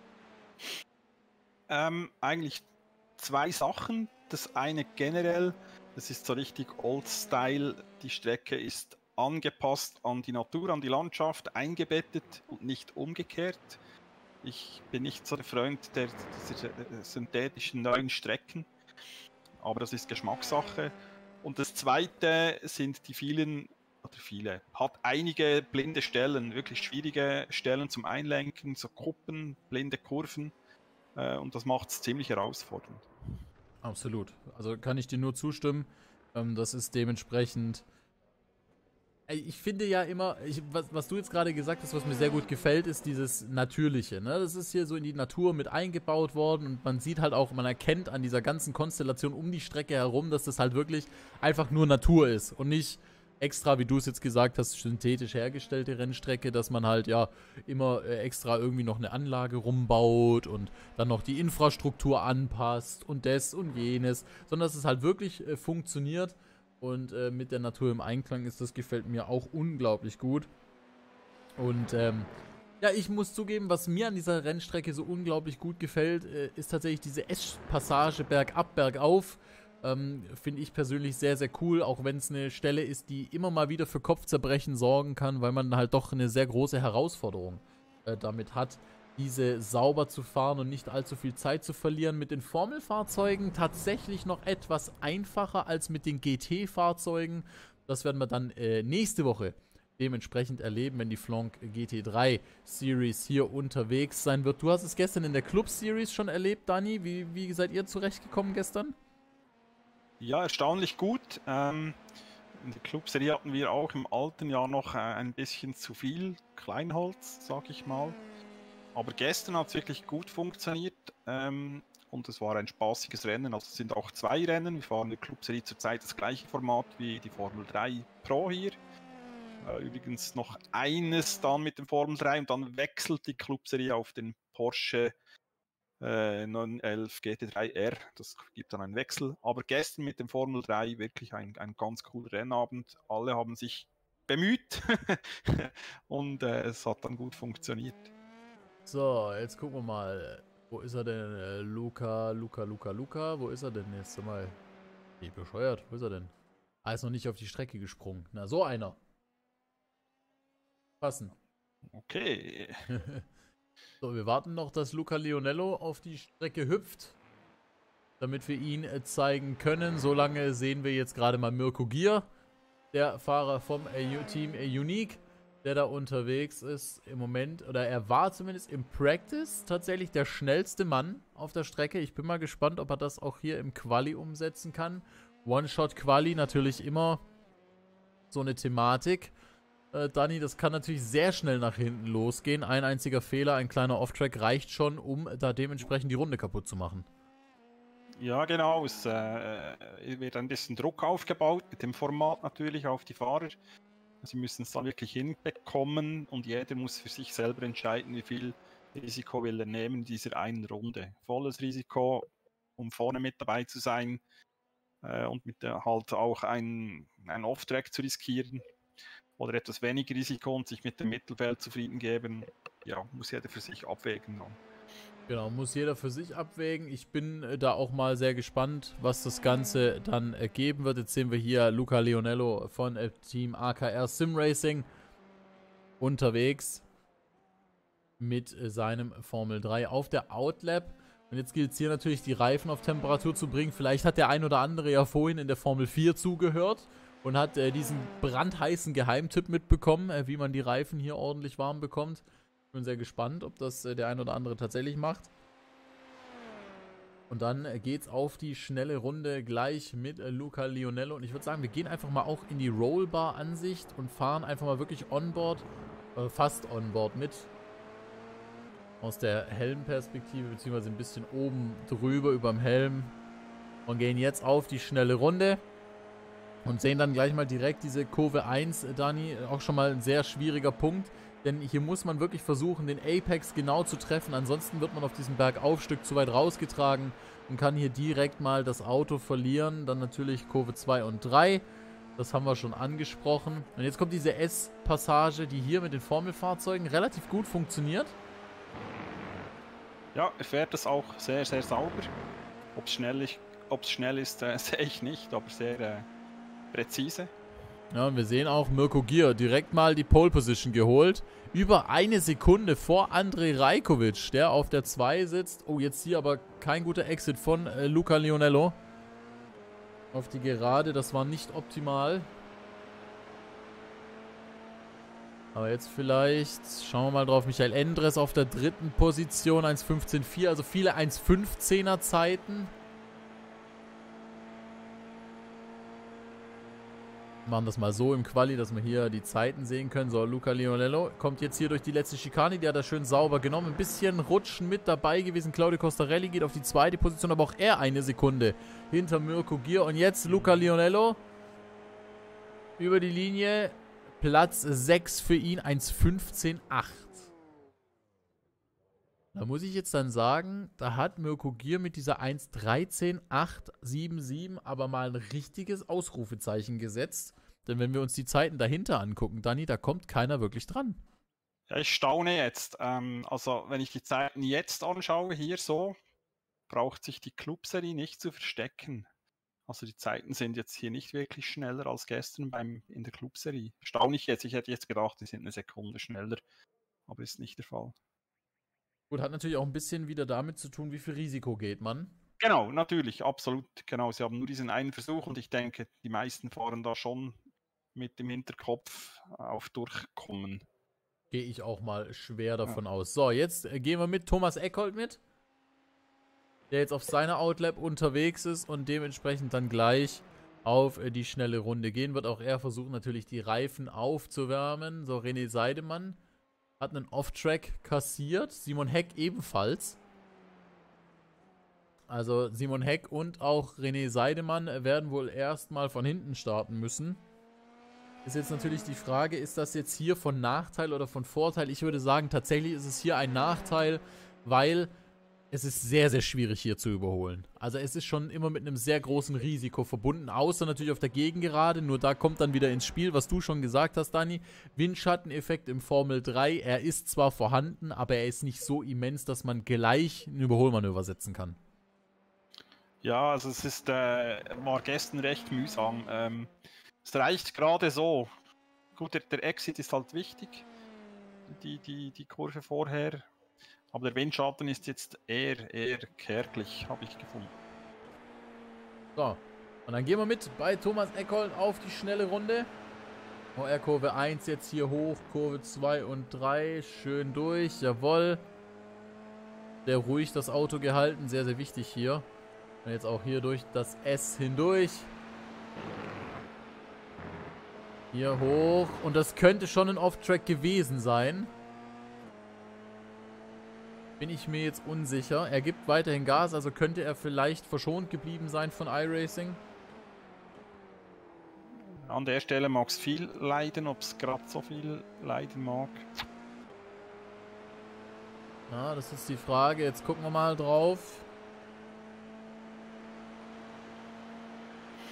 Eigentlich zwei Sachen. Das eine generell, das ist so richtig Old-Style. Die Strecke ist angepasst an die Natur, an die Landschaft, eingebettet und nicht umgekehrt. Ich bin nicht so der Freund dieser synthetischen neuen Strecken, aber das ist Geschmackssache. Und das zweite sind hat einige blinde Stellen, wirklich schwierige Stellen zum Einlenken, so Kuppen, blinde Kurven, und das macht es ziemlich herausfordernd. Absolut. Also kann ich dir nur zustimmen. Das ist dementsprechend... Ich finde ja immer, was du jetzt gerade gesagt hast, was mir sehr gut gefällt, ist dieses Natürliche. Ne? Das ist hier so in die Natur mit eingebaut worden und man sieht halt auch, man erkennt an dieser ganzen Konstellation um die Strecke herum, dass das halt wirklich einfach nur Natur ist und nicht extra, wie du es jetzt gesagt hast, synthetisch hergestellte Rennstrecke, dass man halt ja immer extra irgendwie noch eine Anlage rumbaut und dann noch die Infrastruktur anpasst und das und jenes, sondern dass es halt wirklich funktioniert. Und mit der Natur im Einklang ist, das gefällt mir auch unglaublich gut. Und ja, ich muss zugeben, was mir an dieser Rennstrecke so unglaublich gut gefällt, ist tatsächlich diese S-Passage bergab, bergauf. Finde ich persönlich sehr, sehr cool, auch wenn es eine Stelle ist, die immer mal wieder für Kopfzerbrechen sorgen kann, weil man halt doch eine sehr große Herausforderung damit hat, diese sauber zu fahren und nicht allzu viel Zeit zu verlieren. Mit den Formelfahrzeugen tatsächlich noch etwas einfacher als mit den GT-Fahrzeugen. Das werden wir dann nächste Woche dementsprechend erleben, wenn die Flank GT3 Series hier unterwegs sein wird. Du hast es gestern in der Club Series schon erlebt, Dani. Wie seid ihr zurechtgekommen gestern? Ja, erstaunlich gut. In der Club-Serie hatten wir auch im alten Jahr noch ein bisschen zu viel Kleinholz, sag ich mal. Aber gestern hat es wirklich gut funktioniert und es war ein spaßiges Rennen. Also es sind auch zwei Rennen. Wir fahren in der Club-Serie zurzeit das gleiche Format wie die Formel 3 Pro hier. Übrigens noch eines dann mit dem Formel 3 und dann wechselt die Club-Serie auf den Porsche 911 GT3R. Das gibt dann einen Wechsel. Aber gestern mit dem Formel 3 wirklich ein ganz cooler Rennabend. Alle haben sich bemüht und es hat dann gut funktioniert. So, jetzt gucken wir mal. Wo ist er denn? Luca. Wo ist er denn jetzt? Sag mal. Wie bescheuert. Wo ist er denn? Ah, ist noch nicht auf die Strecke gesprungen. Na, so einer. Passen. Okay. So, wir warten noch, dass Luca Lionello auf die Strecke hüpft, damit wir ihn zeigen können. Solange sehen wir jetzt gerade mal Mirko Gier, der Fahrer vom Team Unique, der da unterwegs ist im Moment, oder er war zumindest im Practice tatsächlich der schnellste Mann auf der Strecke. Ich bin mal gespannt, ob er das auch hier im Quali umsetzen kann. One-Shot-Quali natürlich immer so eine Thematik. Dani, das kann natürlich sehr schnell nach hinten losgehen. Ein einziger Fehler, ein kleiner Off-Track reicht schon, um da dementsprechend die Runde kaputt zu machen. Ja, genau. Es wird ein bisschen Druck aufgebaut, mit dem Format natürlich auf die Fahrer. Sie müssen es dann wirklich hinbekommen und jeder muss für sich selber entscheiden, wie viel Risiko will er nehmen in dieser einen Runde. Volles Risiko, um vorne mit dabei zu sein. und mit halt auch einen Off-Track zu riskieren oder etwas weniger Risiko und sich mit dem Mittelfeld zufrieden geben. Ja, muss jeder für sich abwägen dann. Genau, muss jeder für sich abwägen. Ich bin da auch mal sehr gespannt, was das Ganze dann geben wird. Jetzt sehen wir hier Luca Leonello von Team AKR Sim Racing unterwegs mit seinem Formel 3 auf der Outlap. Und jetzt gilt es hier natürlich, die Reifen auf Temperatur zu bringen. Vielleicht hat der ein oder andere ja vorhin in der Formel 4 zugehört und hat diesen brandheißen Geheimtipp mitbekommen, wie man die Reifen hier ordentlich warm bekommt. Ich bin sehr gespannt, ob das der ein oder andere tatsächlich macht. Und dann geht's auf die schnelle Runde gleich mit Luca Leonello. Und ich würde sagen, wir gehen einfach mal auch in die Rollbar-Ansicht und fahren einfach mal wirklich onboard, fast onboard mit. Aus der Helmperspektive, beziehungsweise ein bisschen oben drüber über dem Helm. Und gehen jetzt auf die schnelle Runde. Und sehen dann gleich mal direkt diese Kurve 1, Dani. Auch schon mal ein sehr schwieriger Punkt. Denn hier muss man wirklich versuchen, den Apex genau zu treffen. Ansonsten wird man auf diesem Bergaufstück zu weit rausgetragen und kann hier direkt mal das Auto verlieren. Dann natürlich Kurve 2 und 3. Das haben wir schon angesprochen. Und jetzt kommt diese S-Passage, die hier mit den Formelfahrzeugen relativ gut funktioniert. Ja, er fährt das auch sehr, sehr sauber. Ob es schnell ist, sehe ich nicht, aber sehr präzise. Ja, und wir sehen auch Mirko Gier direkt mal die Pole Position geholt. Über eine Sekunde vor Andrej Rajkovic, der auf der 2 sitzt. Oh, jetzt hier aber kein guter Exit von Luca Leonello. Auf die Gerade, das war nicht optimal. Aber jetzt vielleicht, schauen wir mal drauf, Michael Endres auf der 3. Position, 1.15.4, also viele 1.15er Zeiten. Machen das mal so im Quali, dass wir hier die Zeiten sehen können. So, Luca Leonello kommt jetzt hier durch die letzte Schikane. Die hat er schön sauber genommen. Ein bisschen Rutschen mit dabei gewesen. Claudio Costarelli geht auf die 2. Position, aber auch er eine Sekunde hinter Mirko Gier. Und jetzt Luca Leonello über die Linie. Platz 6 für ihn, 1.15.8. Da muss ich jetzt dann sagen, da hat Mirko Gier mit dieser 1.13.877 aber mal ein richtiges Ausrufezeichen gesetzt. Denn wenn wir uns die Zeiten dahinter angucken, Dani, da kommt keiner wirklich dran. Ja, ich staune jetzt. Also, wenn ich die Zeiten jetzt anschaue, hier so, braucht sich die Clubserie nicht zu verstecken. Also die Zeiten sind jetzt hier nicht wirklich schneller als gestern in der Clubserie. Staune ich jetzt. Ich hätte jetzt gedacht, die sind eine Sekunde schneller. Aber ist nicht der Fall. Gut, hat natürlich auch ein bisschen wieder damit zu tun, wie viel Risiko geht man. Genau, natürlich, absolut. Genau, sie haben nur diesen einen Versuch und ich denke, die meisten fahren da schon mit dem Hinterkopf auf Durchkommen. Gehe ich auch mal schwer davon aus. So, jetzt gehen wir mit Thomas Eckholt mit, der jetzt auf seiner Outlap unterwegs ist und dementsprechend dann gleich auf die schnelle Runde gehen wird. Auch er versucht natürlich die Reifen aufzuwärmen. So, René Seidemann hat einen Off-Track kassiert. Simon Heck ebenfalls. Also Simon Heck und auch René Seidemann werden wohl erstmal von hinten starten müssen. Ist jetzt natürlich die Frage, ist das jetzt hier von Nachteil oder von Vorteil? Ich würde sagen, tatsächlich ist es hier ein Nachteil, weil es ist sehr, sehr schwierig hier zu überholen. Also es ist schon immer mit einem sehr großen Risiko verbunden, außer natürlich auf der Gegengerade. Nur da kommt dann wieder ins Spiel, was du schon gesagt hast, Dani. Windschatteneffekt im Formel 3. Er ist zwar vorhanden, aber er ist nicht so immens, dass man gleich ein Überholmanöver setzen kann. Ja, also es ist, war gestern recht mühsam. Es reicht gerade so. Gut, der Exit ist halt wichtig. Die Kurve vorher. Aber der Windschatten ist jetzt eher kärglich, habe ich gefunden. So, und dann gehen wir mit bei Thomas Eckholt auf die schnelle Runde. OR Kurve 1 jetzt hier hoch, Kurve 2 und 3, schön durch, jawohl. Sehr ruhig das Auto gehalten, sehr, sehr wichtig hier. Und jetzt auch hier durch das S hindurch. Hier hoch. Und das könnte schon ein Off-Track gewesen sein. Bin ich mir jetzt unsicher. Er gibt weiterhin Gas, also könnte er vielleicht verschont geblieben sein von iRacing. An der Stelle mag es viel leiden, ob es gerade so viel leiden mag. Ja, das ist die Frage. Jetzt gucken wir mal drauf.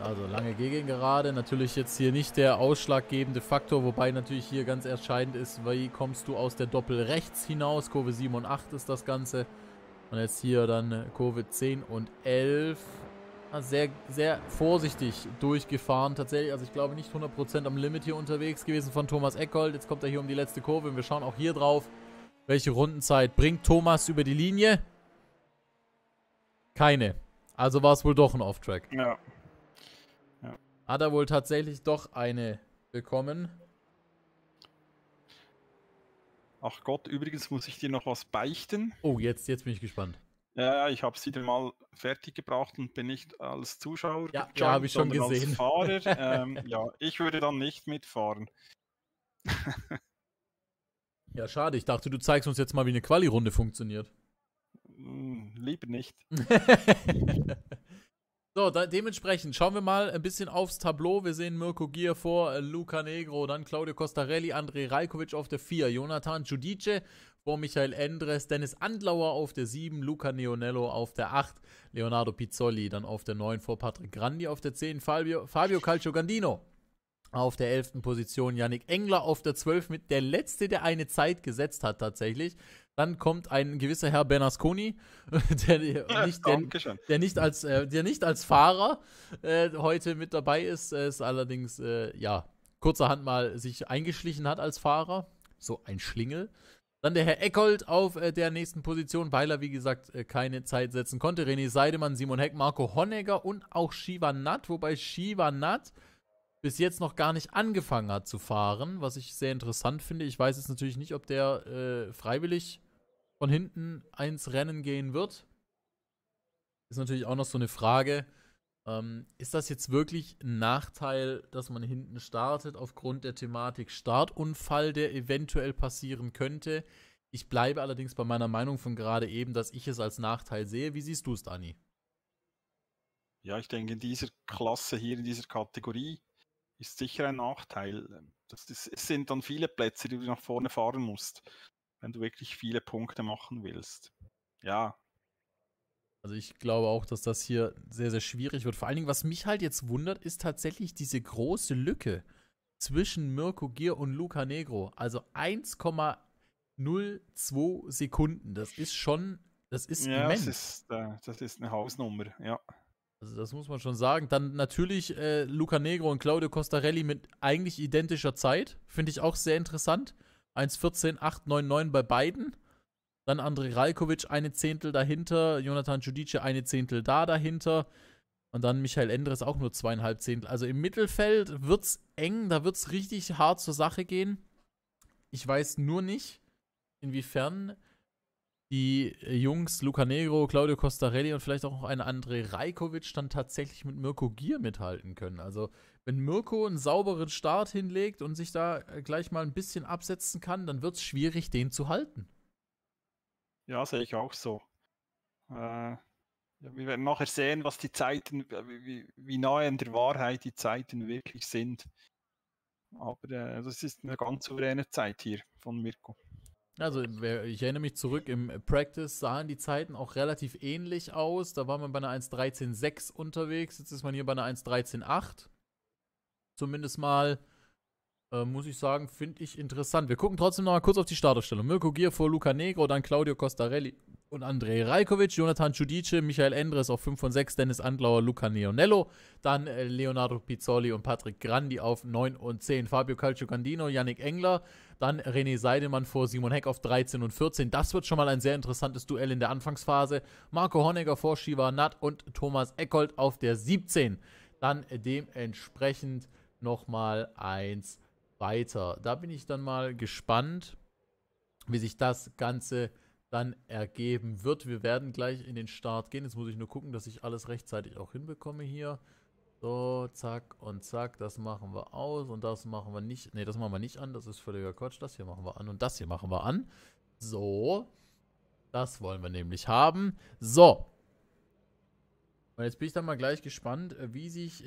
Also lange Gegengerade, natürlich jetzt hier nicht der ausschlaggebende Faktor, wobei natürlich hier ganz entscheidend ist, wie kommst du aus der Doppel rechts hinaus, Kurve 7 und 8 ist das Ganze. Und jetzt hier dann Kurve 10 und 11. Sehr, sehr vorsichtig durchgefahren tatsächlich, also ich glaube nicht 100% am Limit hier unterwegs gewesen von Thomas Eckold. Jetzt kommt er hier um die letzte Kurve und wir schauen auch hier drauf, welche Rundenzeit bringt Thomas über die Linie. Keine. Also war es wohl doch ein Off-Track. Ja. Hat er wohl tatsächlich doch eine bekommen. Ach Gott, übrigens muss ich dir noch was beichten. Oh, jetzt bin ich gespannt. Ja, ich habe es wieder mal fertig gebracht und bin nicht als Zuschauer Ja, gejumpt, habe ich schon sondern gesehen. als Fahrer. Ja, ich würde dann nicht mitfahren. Ja, schade. Ich dachte, du zeigst uns jetzt mal, wie eine Quali-Runde funktioniert. Lieber nicht. So, dementsprechend schauen wir mal ein bisschen aufs Tableau. Wir sehen Mirko Gier vor Luca Negro, dann Claudio Costarelli, Andrej Rajkovic auf der 4, Jonathan Giudice vor Michael Endres, Dennis Andlauer auf der 7, Luca Neonello auf der 8, Leonardo Pizzoli dann auf der 9 vor Patrick Grandi auf der 10, Fabio Calciogandino auf der 11. Position, Yannick Engler auf der 12 mit der letzte, der eine Zeit gesetzt hat tatsächlich. Dann kommt ein gewisser Herr Bernasconi, der nicht als Fahrer heute mit dabei ist, es allerdings kurzerhand mal sich eingeschlichen hat als Fahrer. So ein Schlingel. Dann der Herr Eckold auf der nächsten Position, weil er, wie gesagt, keine Zeit setzen konnte. René Seidemann, Simon Heck, Marco Honegger und auch Shiva Nath, wobei Shiva Nath bis jetzt noch gar nicht angefangen hat zu fahren, was ich sehr interessant finde. Ich weiß jetzt natürlich nicht, ob der freiwillig von hinten ins Rennen gehen wird. Ist natürlich auch noch so eine Frage. Ist das jetzt wirklich ein Nachteil, dass man hinten startet, aufgrund der Thematik Startunfall, der eventuell passieren könnte? Ich bleibe allerdings bei meiner Meinung von gerade eben, dass ich es als Nachteil sehe. Wie siehst du es, Dani? Ja, ich denke, in dieser Klasse hier, in dieser Kategorie, ist sicher ein Nachteil. Es sind dann viele Plätze, die du nach vorne fahren musst, wenn du wirklich viele Punkte machen willst. Ja. Also ich glaube auch, dass das hier sehr, sehr schwierig wird. Vor allen Dingen, was mich halt jetzt wundert, ist tatsächlich diese große Lücke zwischen Mirko Gier und Luca Negro. Also 1,02 Sekunden. Das ist immens. Das ist eine Hausnummer, ja. Also das muss man schon sagen. Dann natürlich Luca Negro und Claudio Costarelli mit eigentlich identischer Zeit. Finde ich auch sehr interessant. 1,14,899 bei beiden. Dann Andrej Rajkovic eine Zehntel dahinter. Jonathan Giudice eine Zehntel dahinter. Und dann Michael Endres auch nur 2,5 Zehntel. Also im Mittelfeld wird's eng. Da wird's richtig hart zur Sache gehen. Ich weiß nur nicht, inwiefern die Jungs Luca Negro, Claudio Costarelli und vielleicht auch noch ein Andrej Rajkovic dann tatsächlich mit Mirko Gier mithalten können. Also wenn Mirko einen sauberen Start hinlegt und sich da gleich mal ein bisschen absetzen kann, dann wird es schwierig, den zu halten. Ja, sehe ich auch so. Wir werden nachher sehen, was die Zeiten, wie nahe an der Wahrheit die Zeiten wirklich sind. Aber das ist eine ganz souveräne Zeit hier von Mirko. Also ich erinnere mich zurück, im Practice sahen die Zeiten auch relativ ähnlich aus. Da war man bei einer 1,13,6 unterwegs, jetzt ist man hier bei einer 1,13,8. Zumindest mal, muss ich sagen, finde ich interessant. Wir gucken trotzdem noch mal kurz auf die Startaufstellung. Mirko Gier vor Luca Negro, dann Claudio Costarelli und Andrej Rajkovic, Jonathan Giudice, Michael Endres auf 5 und 6, Dennis Andlauer, Luca Neonello, dann Leonardo Pizzoli und Patrick Grandi auf 9 und 10, Fabio Calciogandino, Yannick Engler, dann René Seidemann vor Simon Heck auf 13 und 14. Das wird schon mal ein sehr interessantes Duell in der Anfangsphase. Marco Honegger vor Shiva Nath und Thomas Eckold auf der 17. Dann dementsprechend nochmal eins weiter. Da bin ich dann mal gespannt, wie sich das Ganze dann ergeben wird. Wir werden gleich in den Start gehen. Jetzt muss ich nur gucken, dass ich alles rechtzeitig auch hinbekomme hier. So, zack und zack, das machen wir aus und das machen wir nicht. Ne, das machen wir nicht an, das ist völliger Quatsch. Das hier machen wir an und das hier machen wir an. So, das wollen wir nämlich haben. So. Und jetzt bin ich dann mal gleich gespannt, wie sich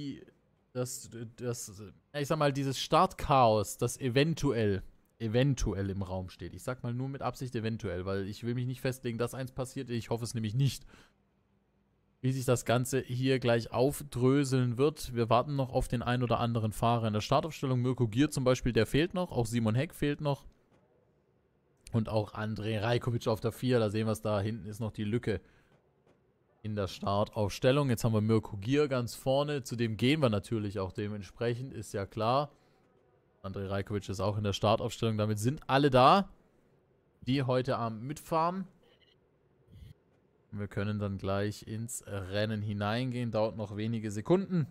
ich sag mal, dieses Startchaos, das eventuell im Raum steht. Ich sag mal nur mit Absicht eventuell, weil ich will mich nicht festlegen, dass eins passiert. Ich hoffe es nämlich nicht. wie sich das Ganze hier gleich aufdröseln wird. Wir warten noch auf den ein oder anderen Fahrer in der Startaufstellung. Mirko Gier zum Beispiel, der fehlt noch. Auch Simon Heck fehlt noch. Und auch Andrej Rajkovic auf der 4. Da sehen wir es, da hinten ist noch die Lücke in der Startaufstellung. Jetzt haben wir Mirko Gier ganz vorne. Zu dem gehen wir natürlich auch dementsprechend, ist ja klar. Andrej Rajkovic ist auch in der Startaufstellung. Damit sind alle da, die heute Abend mitfahren. Wir können dann gleich ins Rennen hineingehen. Dauert noch wenige Sekunden.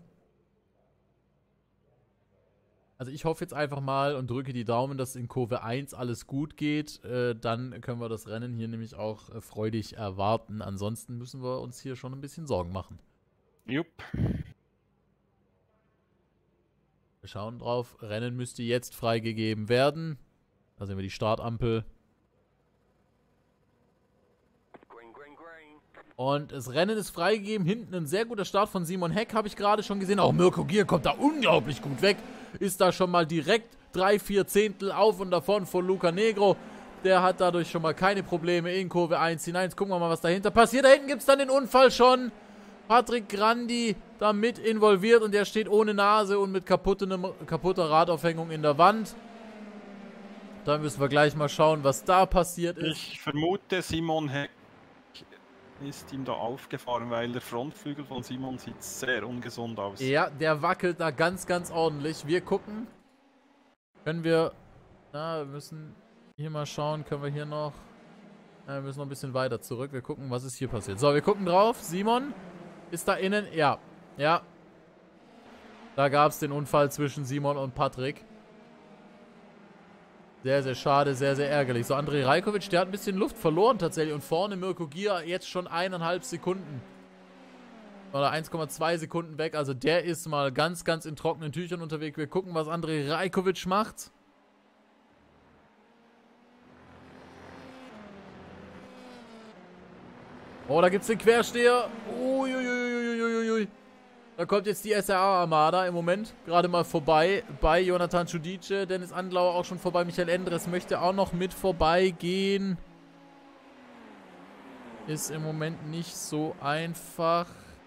Also ich hoffe jetzt einfach mal und drücke die Daumen, dass in Kurve 1 alles gut geht. Dann können wir das Rennen hier nämlich auch freudig erwarten. Ansonsten müssen wir uns hier schon ein bisschen Sorgen machen. Jupp. Wir schauen drauf. Rennen müsste jetzt freigegeben werden. Da sehen wir die Startampel. Und das Rennen ist freigegeben. Hinten ein sehr guter Start von Simon Heck, habe ich gerade schon gesehen. Auch Mirko Gier kommt da unglaublich gut weg. Ist da schon mal direkt 3/4 Zehntel auf und davon von Luca Negro. Der hat dadurch schon mal keine Probleme in Kurve 1 hinein. Jetzt gucken wir mal, was dahinter passiert. Da hinten gibt es dann den Unfall schon. Patrick Grandi da mit involviert und der steht ohne Nase und mit kaputter Radaufhängung in der Wand. Da müssen wir gleich mal schauen, was da passiert ist. Ich vermute, Simon Heck ist ihm da aufgefahren, weil der Frontflügel von Simon sieht sehr ungesund aus. Ja, der wackelt da ganz, ganz ordentlich. Wir gucken. Können wir... wir müssen hier mal schauen. Können wir hier noch... wir müssen noch ein bisschen weiter zurück. Wir gucken, was ist hier passiert. So, wir gucken drauf. Simon ist da innen. Ja. Ja. Da gab es den Unfall zwischen Simon und Patrick. Sehr, sehr schade, sehr, sehr ärgerlich. So, Andrej Rajkovic, der hat ein bisschen Luft verloren tatsächlich. Und vorne Mirko Gier jetzt schon 1,5 Sekunden. Oder 1,2 Sekunden weg. Also der ist mal ganz, ganz in trockenen Tüchern unterwegs. Wir gucken, was Andrej Rajkovic macht. Oh, da gibt es den Quersteher. Uiuiuiuiuiui. Da kommt jetzt die SRA-Armada im Moment gerade mal vorbei bei Jonathan Giudice. Dennis Andlauer auch schon vorbei. Michael Endres möchte auch noch mit vorbeigehen. Ist im Moment nicht so einfach.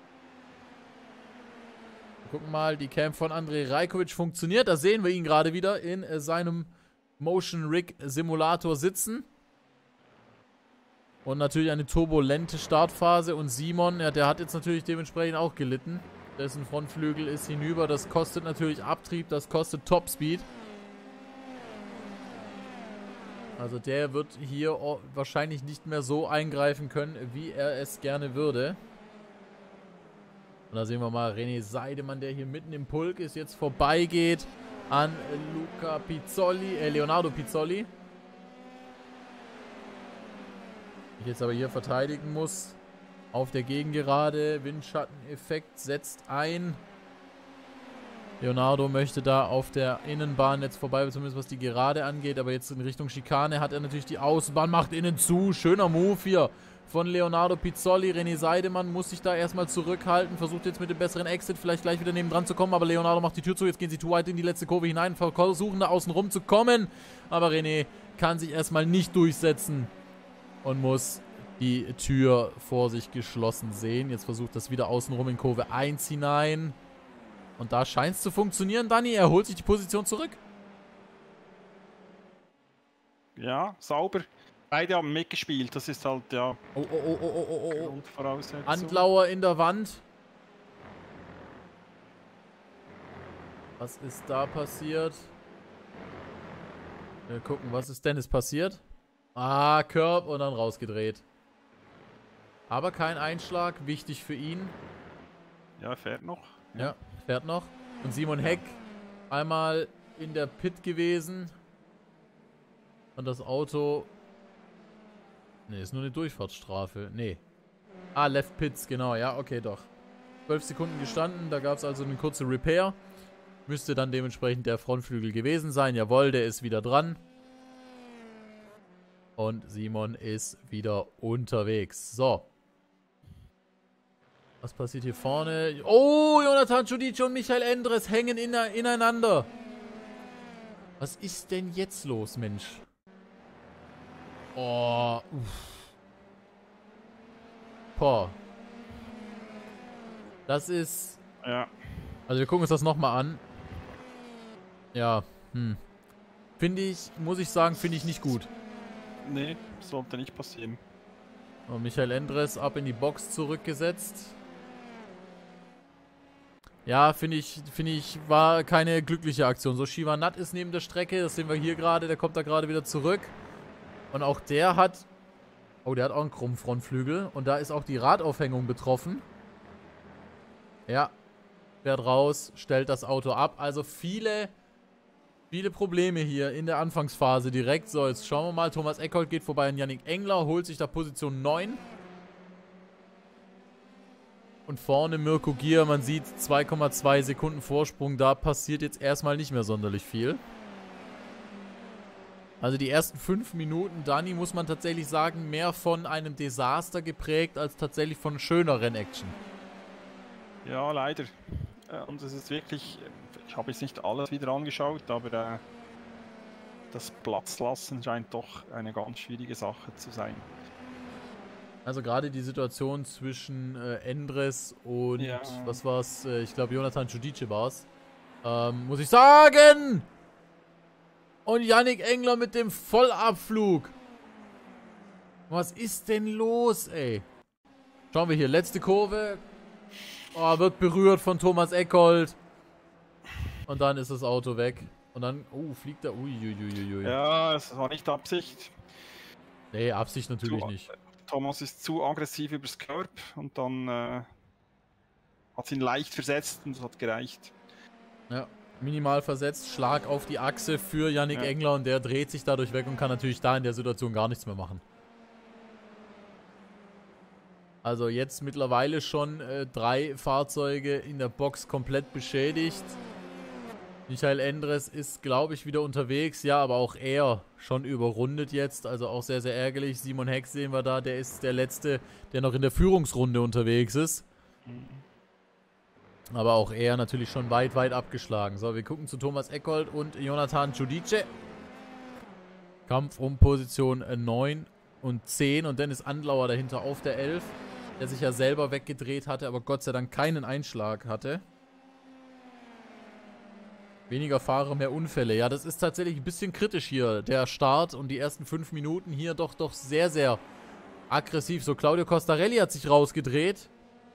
Wir gucken mal, die Cam von Andrej Rajkovic funktioniert. Da sehen wir ihn gerade wieder in seinem Motion Rig Simulator sitzen. Und natürlich eine turbulente Startphase. Und Simon, ja, der hat jetzt natürlich dementsprechend auch gelitten. Dessen Frontflügel ist hinüber. Das kostet natürlich Abtrieb, das kostet Topspeed. Also der wird hier wahrscheinlich nicht mehr so eingreifen können, wie er es gerne würde. Und da sehen wir mal René Seidemann, der hier mitten im Pulk ist, jetzt vorbeigeht an Leonardo Pizzoli. Ich jetzt aber hier verteidigen muss. Auf der Gegengerade, Windschatteneffekt setzt ein. Leonardo möchte da auf der Innenbahn jetzt vorbei, zumindest was die Gerade angeht. Aber jetzt in Richtung Schikane hat er natürlich die Außenbahn, macht innen zu. Schöner Move hier von Leonardo Pizzoli. René Seidemann muss sich da erstmal zurückhalten. Versucht jetzt mit dem besseren Exit vielleicht gleich wieder nebendran zu kommen. Aber Leonardo macht die Tür zu. Jetzt gehen sie too weit in die letzte Kurve hinein. Versuchen da außen rum zu kommen. Aber René kann sich erstmal nicht durchsetzen. Und muss die Tür vor sich geschlossen sehen. Jetzt versucht das wieder außenrum in Kurve 1 hinein. Und da scheint es zu funktionieren, Dani. Er holt sich die Position zurück. Ja, sauber. Beide haben mitgespielt. Das ist halt, ja, Oh. Grundvoraussetzung. Andlauer in der Wand. Was ist da passiert? Wir gucken, was ist Dennis passiert? Ah, Curb und dann rausgedreht. Aber kein Einschlag, wichtig für ihn. Ja, er fährt noch. Ja, fährt noch. Und Simon Heck einmal in der Pit gewesen. Und das Auto... Ne, ist nur eine Durchfahrtsstrafe. Ne. Ah, Left Pits, genau. Ja, okay, doch. 12 Sekunden gestanden. Da gab es also eine kurze Repair. Müsste dann dementsprechend der Frontflügel gewesen sein. Jawohl, der ist wieder dran. Und Simon ist wieder unterwegs. So. Was passiert hier vorne? Oh, Jonathan Giudice und Michael Endres hängen ineinander. Was ist denn jetzt los, Mensch? Oh, uff. Boah. Das ist... Ja. Also wir gucken uns das nochmal an. Ja, finde ich, muss ich sagen, finde ich nicht gut. Nee, sollte nicht passieren. Und Michael Endres ab in die Box zurückgesetzt. Ja, finde ich, war keine glückliche Aktion. So, Shiva Nat ist neben der Strecke, das sehen wir hier gerade, der kommt da gerade wieder zurück. Und auch der hat, der hat auch einen krummen Frontflügel. Und da ist auch die Radaufhängung betroffen. Ja, fährt raus, stellt das Auto ab. Also viele Probleme hier in der Anfangsphase direkt. So, jetzt schauen wir mal. Thomas Eckholt geht vorbei an Yannick Engler, holt sich da Position 9. Und vorne Mirko Gier, man sieht 2,2 Sekunden Vorsprung. Da passiert jetzt erstmal nicht mehr sonderlich viel. Also die ersten 5 Minuten, Dani, muss man tatsächlich sagen, mehr von einem Desaster geprägt, als tatsächlich von schöner Rennaction. Ja, leider. Und es ist wirklich, ich habe jetzt nicht alles wieder angeschaut, aber das Platzlassen scheint doch eine ganz schwierige Sache zu sein. Also gerade die Situation zwischen Endres und, was war's, ich glaube Jonathan Giudice war's, muss ich sagen! Und Yannick Engler mit dem Vollabflug. Was ist denn los, ey? Schauen wir hier, letzte Kurve. Oh, wird berührt von Thomas Eckholt. Und dann ist das Auto weg. Und dann, fliegt er. Uiuiuiui. Ja, es war nicht Absicht. Nee, Absicht natürlich nicht. Thomas ist zu aggressiv übers Curb und dann hat es ihn leicht versetzt und es hat gereicht. Ja, minimal versetzt. Schlag auf die Achse für Yannick Engler und der dreht sich dadurch weg und kann natürlich da in der Situation gar nichts mehr machen. Also jetzt mittlerweile schon 3 Fahrzeuge in der Box komplett beschädigt. Michael Endres ist, glaube ich, wieder unterwegs. Ja, aber auch er schon überrundet jetzt. Also auch sehr, sehr ärgerlich. Simon Heck sehen wir da. Der ist der Letzte, der noch in der Führungsrunde unterwegs ist. Aber auch er natürlich schon weit, weit abgeschlagen. So, wir gucken zu Thomas Eckholt und Jonathan Giudice. Kampf um Position 9 und 10. Und Dennis Andlauer dahinter auf der 11. Der sich ja selber weggedreht hatte, aber Gott sei Dank keinen Einschlag hatte. Weniger Fahrer, mehr Unfälle. Ja, das ist tatsächlich ein bisschen kritisch hier. Der Start und die ersten 5 Minuten hier doch sehr, sehr aggressiv. So, Claudio Costarelli hat sich rausgedreht.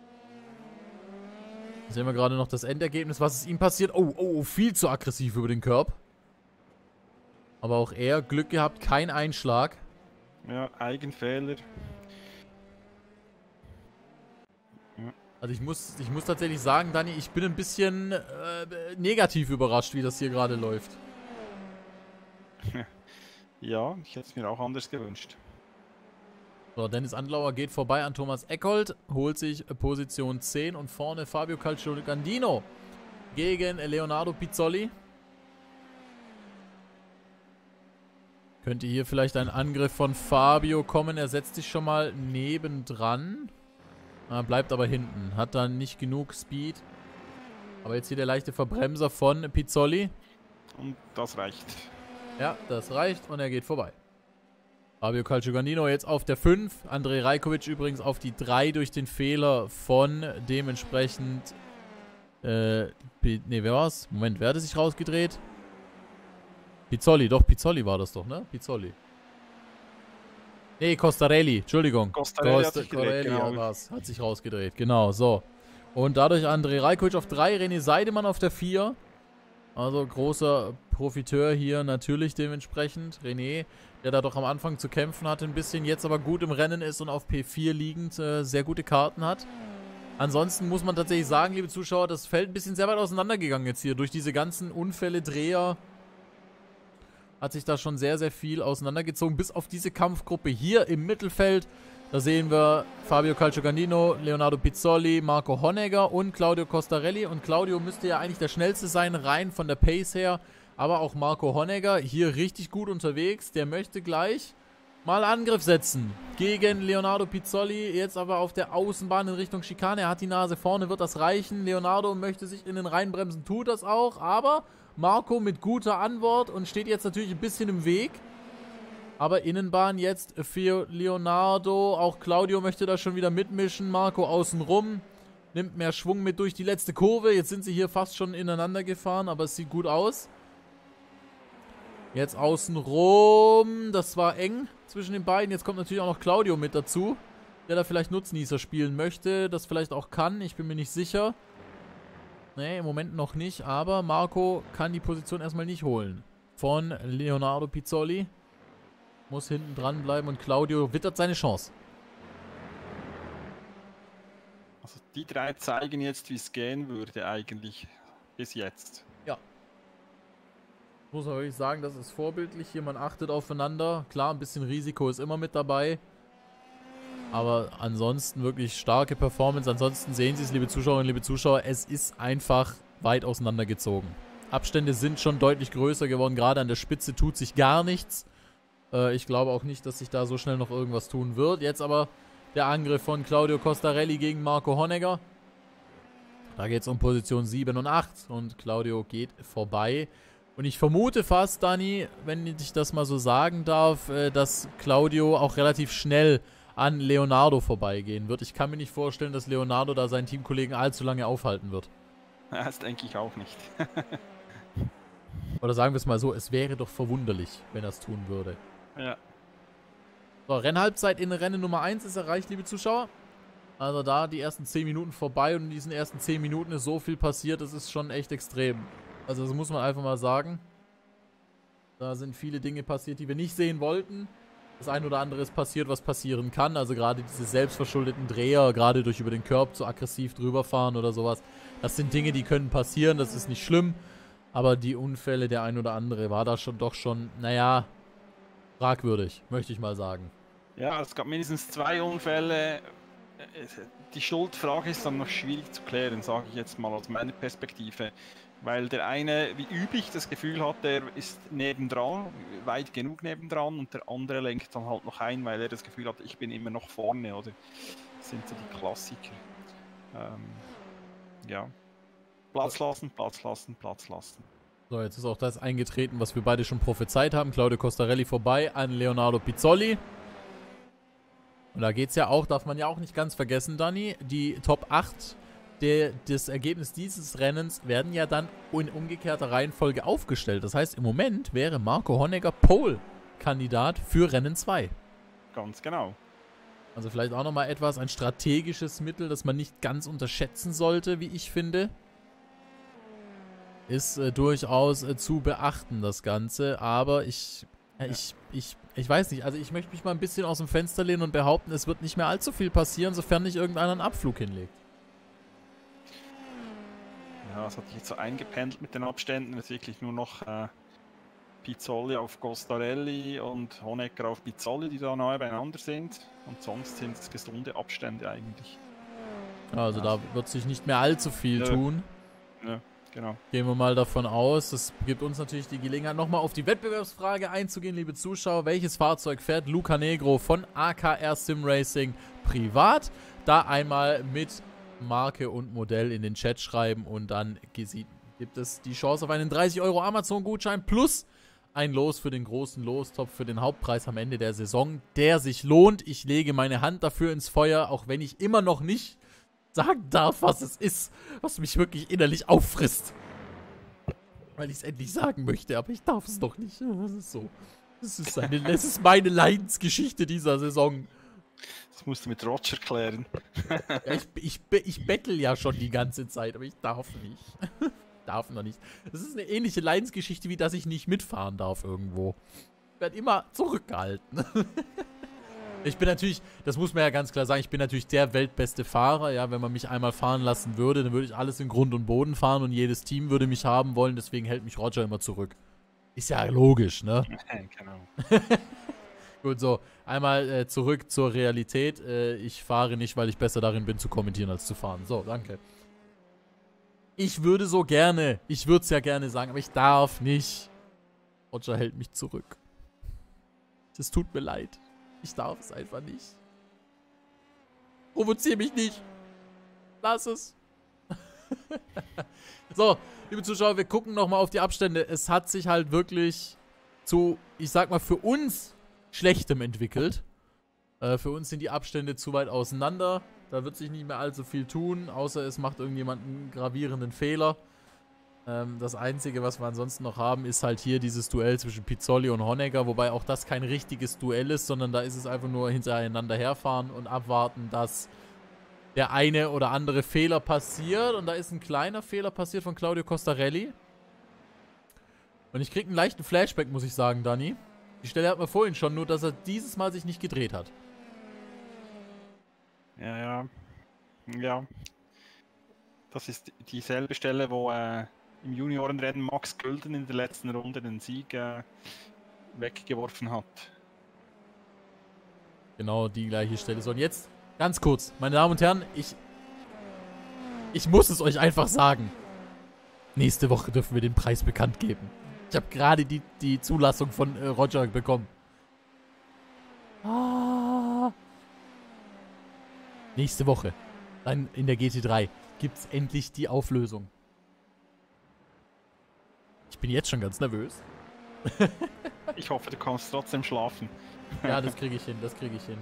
Sehen wir gerade noch das Endergebnis. Was ist ihm passiert? Oh, viel zu aggressiv über den Curb. Aber auch er, Glück gehabt, kein Einschlag. Ja, Eigenfehler. Also ich muss tatsächlich sagen, Dani, ich bin ein bisschen negativ überrascht, wie das hier gerade läuft. Ja, ich hätte es mir auch anders gewünscht. So, Dennis Andlauer geht vorbei an Thomas Eckholt, holt sich Position 10 und vorne Fabio Calciogandino gegen Leonardo Pizzoli. Könnte hier vielleicht ein Angriff von Fabio kommen, er setzt sich schon mal nebendran. Bleibt aber hinten. Hat dann nicht genug Speed. Aber jetzt hier der leichte Verbremser von Pizzoli. Und das reicht. Ja, das reicht und er geht vorbei. Fabio Calciogandino jetzt auf der 5. Andrej Rajkovic übrigens auf die 3 durch den Fehler von dementsprechend... wer war's? Moment, wer hatte sich rausgedreht? Pizzoli, doch, Pizzoli war das doch, ne? Pizzoli. Nee, Costarelli, Entschuldigung. Costarelli hat sich rausgedreht, genau, so. Und dadurch Andrej Rajkovic auf 3, René Seidemann auf der 4. Also großer Profiteur hier natürlich dementsprechend. René, der da doch am Anfang zu kämpfen hatte ein bisschen, jetzt aber gut im Rennen ist und auf P4 liegend sehr gute Karten hat. Ansonsten muss man tatsächlich sagen, liebe Zuschauer, das Feld ein bisschen sehr weit auseinandergegangen jetzt hier. Durch diese ganzen Unfälle, Dreher hat sich da schon sehr, sehr viel auseinandergezogen. Bis auf diese Kampfgruppe hier im Mittelfeld. Da sehen wir Fabio Calciogandino, Leonardo Pizzoli, Marco Honegger und Claudio Costarelli. Und Claudio müsste ja eigentlich der schnellste sein, rein von der Pace her. Aber auch Marco Honegger hier richtig gut unterwegs. Der möchte gleich mal Angriff setzen gegen Leonardo Pizzoli. Jetzt aber auf der Außenbahn in Richtung Schikane. Er hat die Nase vorne, wird das reichen. Leonardo möchte sich in den reinbremsen, tut das auch. Aber Marco mit guter Antwort und steht jetzt natürlich ein bisschen im Weg. Aber Innenbahn jetzt für Leonardo. Auch Claudio möchte da schon wieder mitmischen. Marco außenrum. nimmt mehr Schwung mit durch die letzte Kurve. Jetzt sind sie hier fast schon ineinander gefahren, aber es sieht gut aus. Jetzt außen rum. Das war eng zwischen den beiden. Jetzt kommt natürlich auch noch Claudio mit dazu, der da vielleicht Nutznießer spielen möchte. Das vielleicht auch kann. Ich bin mir nicht sicher. Nee, im Moment noch nicht. Aber Marco kann die Position erstmal nicht holen. Von Leonardo Pizzoli. Muss hinten dran bleiben und Claudio wittert seine Chance. Also die drei zeigen jetzt, wie es gehen würde eigentlich bis jetzt. Ja. Muss man wirklich sagen, das ist vorbildlich. Hier, man achtet aufeinander. Klar, ein bisschen Risiko ist immer mit dabei. Aber ansonsten wirklich starke Performance. Ansonsten sehen Sie es, liebe Zuschauerinnen, liebe Zuschauer, es ist einfach weit auseinandergezogen. Abstände sind schon deutlich größer geworden. Gerade an der Spitze tut sich gar nichts. Ich glaube auch nicht, dass sich da so schnell noch irgendwas tun wird. Jetzt aber der Angriff von Claudio Costarelli gegen Marco Honegger. Da geht es um Position 7 und 8 und Claudio geht vorbei. Und ich vermute fast, Dani, wenn ich das mal so sagen darf, dass Claudio auch relativ schnell an Leonardo vorbeigehen wird. Ich kann mir nicht vorstellen, dass Leonardo da seinen Teamkollegen allzu lange aufhalten wird. Das denke ich auch nicht. Oder sagen wir es mal so, es wäre doch verwunderlich, wenn er es tun würde. Ja. So, Rennhalbzeit in Rennen Nummer 1 ist erreicht, liebe Zuschauer. Also da die ersten 10 Minuten vorbei und in diesen ersten 10 Minuten ist so viel passiert, das ist schon echt extrem. Also das muss man einfach mal sagen. Da sind viele Dinge passiert, die wir nicht sehen wollten. Das ein oder andere ist passiert, was passieren kann. Also gerade diese selbstverschuldeten Dreher, gerade durch über den Curb zu aggressiv drüber fahren oder sowas. Das sind Dinge, die können passieren, das ist nicht schlimm. Aber die Unfälle, der ein oder andere, war da schon doch schon, naja, fragwürdig, möchte ich mal sagen. Ja, es gab mindestens 2 Unfälle. Die Schuldfrage ist dann noch schwierig zu klären, sage ich jetzt mal aus meiner Perspektive. Weil der eine, wie üblich, das Gefühl hat, der ist nebendran, weit genug nebendran, und der andere lenkt dann halt noch ein, weil er das Gefühl hat, ich bin immer noch vorne, oder? Das sind so die Klassiker. Ja. Platz lassen, Platz lassen, Platz lassen. So, jetzt ist auch das eingetreten, was wir beide schon prophezeit haben. Claudio Costarelli vorbei an Leonardo Pizzoli. Und da geht es ja auch, darf man ja auch nicht ganz vergessen, Dani, die Top 8 das Ergebnis dieses Rennens werden ja dann in umgekehrter Reihenfolge aufgestellt. Das heißt, im Moment wäre Marco Honegger Pole-Kandidat für Rennen 2. Ganz genau. Also vielleicht auch nochmal etwas, ein strategisches Mittel, das man nicht ganz unterschätzen sollte, wie ich finde. Ist durchaus zu beachten, das Ganze. Aber ich weiß nicht, also ich möchte mich mal ein bisschen aus dem Fenster lehnen und behaupten, es wird nicht mehr allzu viel passieren, sofern nicht irgendeiner einen Abflug hinlegt. Ja, das hat sich jetzt so eingependelt mit den Abständen. Es ist wirklich nur noch Pizzoli auf Costarelli und Honegger auf Pizzoli, die da nahe beieinander sind. Und sonst sind es gesunde Abstände eigentlich. Also da wird sich nicht mehr allzu viel tun. Ja, genau. Gehen wir mal davon aus. Das gibt uns natürlich die Gelegenheit, nochmal auf die Wettbewerbsfrage einzugehen, liebe Zuschauer. Welches Fahrzeug fährt Luca Negro von AKR Sim Racing privat? Da einmal mit Marke und Modell in den Chat schreiben und dann gibt es die Chance auf einen 30 € Amazon-Gutschein plus ein Los für den großen Lostopf für den Hauptpreis am Ende der Saison, der sich lohnt. Ich lege meine Hand dafür ins Feuer, auch wenn ich immer noch nicht sagen darf, was es ist, was mich wirklich innerlich auffrisst. Weil ich es endlich sagen möchte, aber ich darf es doch nicht. Das ist so. Das ist meine Leidensgeschichte dieser Saison. Das musst du mit Roger klären. Ja, ich bettel ja schon die ganze Zeit, aber ich darf nicht. Darf noch nicht. Das ist eine ähnliche Leidensgeschichte, wie dass ich nicht mitfahren darf irgendwo. Ich werde immer zurückgehalten. Ich bin natürlich, das muss man ja ganz klar sagen, ich bin natürlich der weltbeste Fahrer. Ja, wenn man mich einmal fahren lassen würde, dann würde ich alles in Grund und Boden fahren und jedes Team würde mich haben wollen. Deswegen hält mich Roger immer zurück. Ist ja logisch, ne? Genau. Gut, so, einmal zurück zur Realität. Ich fahre nicht, weil ich besser darin bin zu kommentieren als zu fahren. So, danke. Ich würde es ja gerne sagen, aber ich darf nicht. Roger hält mich zurück. Es tut mir leid. Ich darf es einfach nicht. Provoziere mich nicht. Lass es. So, liebe Zuschauer, wir gucken nochmal auf die Abstände. Es hat sich halt wirklich zu, ich sag mal, für uns Schlechtem entwickelt. Für uns sind die Abstände zu weit auseinander. Da wird sich nicht mehr allzu viel tun, außer es macht irgendjemand einen gravierenden Fehler. Das Einzige, was wir ansonsten noch haben, ist halt hier dieses Duell zwischen Pizzoli und Honegger, wobei auch das kein richtiges Duell ist, sondern da ist es einfach nur hintereinander herfahren und abwarten, dass der eine oder andere Fehler passiert. Und da ist ein kleiner Fehler passiert von Claudio Costarelli. Und ich kriege einen leichten Flashback, muss ich sagen, Dani. Die Stelle hat man vorhin schon, nur dass er dieses Mal sich nicht gedreht hat. Ja. Das ist dieselbe Stelle, wo im Juniorenrennen Max Gülden in der letzten Runde den Sieg weggeworfen hat. Genau, die gleiche Stelle. So, und jetzt ganz kurz, meine Damen und Herren, ich muss es euch einfach sagen. Nächste Woche dürfen wir den Preis bekannt geben. Ich habe gerade die Zulassung von Roger bekommen. Nächste Woche, dann in der GT3, gibt es endlich die Auflösung. Ich bin jetzt schon ganz nervös. Ich hoffe, du kannst trotzdem schlafen. Ja, das kriege ich hin, das kriege ich hin.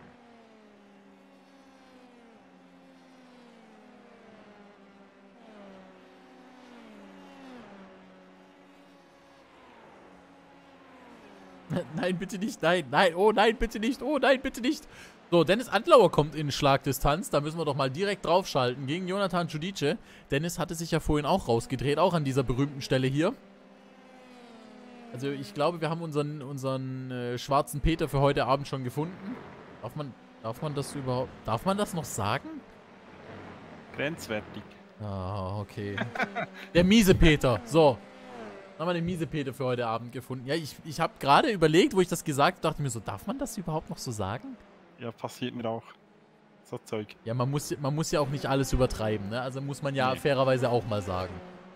Nein, bitte nicht, nein, oh nein, bitte nicht, oh nein, bitte nicht. So, Dennis Antlauer kommt in Schlagdistanz, da müssen wir doch mal direkt draufschalten gegen Jonathan Giudice. Dennis hatte sich ja vorhin auch rausgedreht, auch an dieser berühmten Stelle hier. Also ich glaube, wir haben unseren schwarzen Peter für heute Abend schon gefunden. Darf man das überhaupt, darf man das noch sagen? Grenzwertig. Ah, okay. Der miese Peter, so. Dann haben wir den miese Peter für heute Abend gefunden. Ja, ich habe gerade überlegt, wo ich das gesagt habe, dachte mir so, darf man das überhaupt noch so sagen? Ja, passiert mir auch. So Zeug. Ja, man muss ja auch nicht alles übertreiben, ne? Also muss man ja fairerweise auch mal sagen.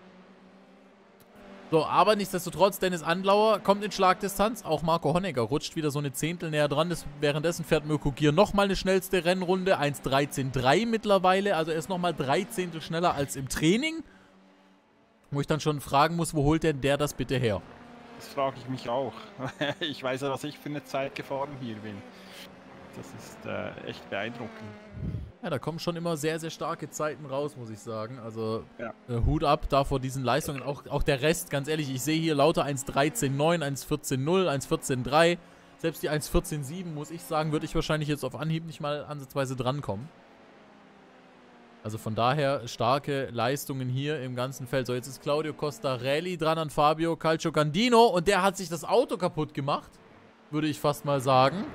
So, aber nichtsdestotrotz, Dennis Andlauer kommt in Schlagdistanz. Auch Marco Honegger rutscht wieder so eine Zehntel näher dran. Währenddessen fährt Mirko Gier nochmal eine schnellste Rennrunde. 1:13,3 mittlerweile. Also er ist nochmal 3 Zehntel schneller als im Training. Wo ich dann schon fragen muss, wo holt denn der das bitte her? Das frage ich mich auch. Ich weiß ja, was ich für eine Zeit gefahren hier bin. Das ist echt beeindruckend. Ja, da kommen schon immer sehr, sehr starke Zeiten raus, muss ich sagen. Also ja. Hut ab da vor diesen Leistungen. Auch der Rest, ganz ehrlich, ich sehe hier lauter 1:13,9, 1:14,0, 1:14,3. Selbst die 1:14,7, muss ich sagen, würde ich wahrscheinlich jetzt auf Anhieb nicht mal ansatzweise drankommen. Also von daher starke Leistungen hier im ganzen Feld. So, jetzt ist Claudio Costarelli dran an Fabio Calciocandino und der hat sich das Auto kaputt gemacht, würde ich fast mal sagen.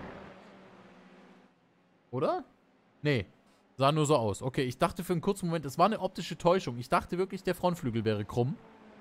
Oder? Nee, sah nur so aus. Okay, ich dachte für einen kurzen Moment, es war eine optische Täuschung. Ich dachte wirklich, der Frontflügel wäre krumm.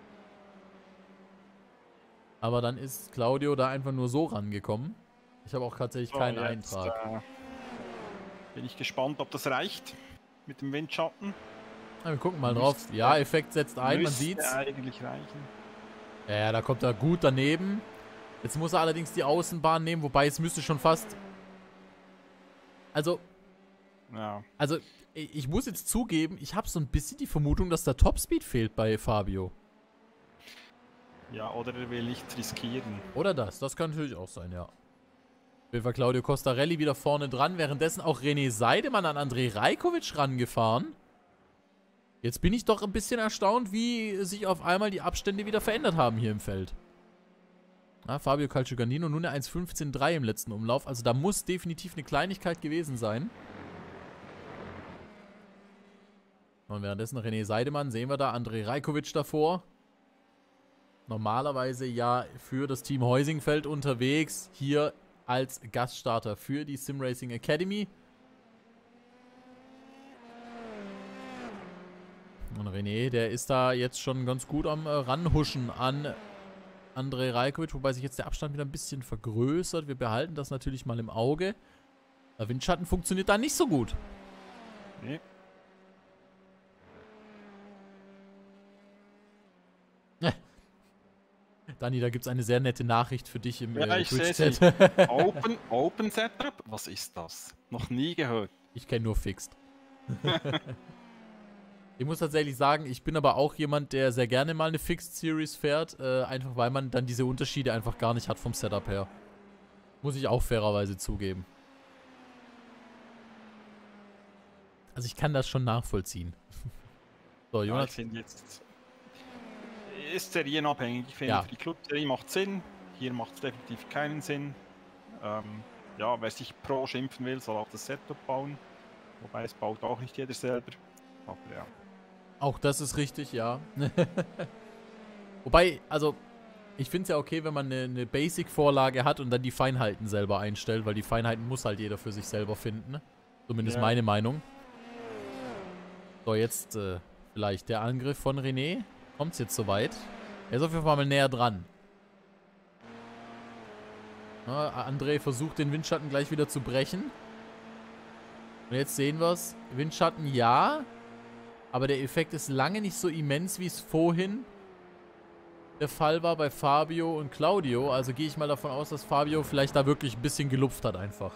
Aber dann ist Claudio da einfach nur so rangekommen. Ich habe auch tatsächlich keinen Eintrag. Bin ich gespannt, ob das reicht. Mit dem Windschatten. Ja, wir gucken mal drauf. Ja, Effekt setzt ein, man sieht's. Eigentlich reichen. Ja, da kommt er gut daneben. Jetzt muss er allerdings die Außenbahn nehmen, wobei es müsste schon fast... Also... Ja. Also, ich muss jetzt zugeben, ich habe so ein bisschen die Vermutung, dass der Topspeed fehlt bei Fabio. Ja, oder er will nichts riskieren. Oder das kann natürlich auch sein, ja. Auf jeden Fall Claudio Costarelli wieder vorne dran, währenddessen auch René Seidemann an Andrej Rajkovic rangefahren. Jetzt bin ich doch ein bisschen erstaunt, wie sich auf einmal die Abstände wieder verändert haben hier im Feld. Ja, Fabio Calciocandino nur eine 1:15,3 im letzten Umlauf, also da muss definitiv eine Kleinigkeit gewesen sein. Und währenddessen René Seidemann, sehen wir da Andrej Rajkovic davor. Normalerweise ja für das Team Heusingfeld unterwegs, hier als Gaststarter für die Sim Racing Academy. Und René, der ist da jetzt schon ganz gut am Ranhuschen an Andrej Rajkovic, wobei sich jetzt der Abstand wieder ein bisschen vergrößert. Wir behalten das natürlich mal im Auge. Der Windschatten funktioniert da nicht so gut. Nee. Dani, da gibt es eine sehr nette Nachricht für dich im Twitch-Chat. Open Setup? Was ist das? Noch nie gehört. Ich kenne nur Fixed. Ich muss tatsächlich sagen, ich bin aber auch jemand, der sehr gerne mal eine Fixed Series fährt. Einfach weil man dann diese Unterschiede einfach gar nicht hat vom Setup her. Muss ich auch fairerweise zugeben. Also ich kann das schon nachvollziehen. So, Ja, Jonas. ich finde jetzt, ist serienabhängig. Ich finde, Ja. für die Clubserie macht es Sinn. Hier macht es definitiv keinen Sinn. Ja, wer sich Pro schimpfen will, soll auch das Setup bauen. Wobei es baut auch nicht jeder selber. Aber ja. Auch das ist richtig, ja. Wobei, also, ich finde es ja okay, wenn man eine Basic-Vorlage hat und dann die Feinheiten selber einstellt, weil die Feinheiten muss halt jeder für sich selber finden. Zumindest Ja. meine Meinung. So, jetzt vielleicht der Angriff von René. Kommt es jetzt soweit? Er ist auf jeden Fall mal näher dran. Ja, André versucht den Windschatten gleich wieder zu brechen. Und jetzt sehen wir es. Windschatten ja. Aber der Effekt ist lange nicht so immens, wie es vorhin der Fall war bei Fabio und Claudio. Also gehe ich mal davon aus, dass Fabio vielleicht da wirklich ein bisschen gelupft hat einfach.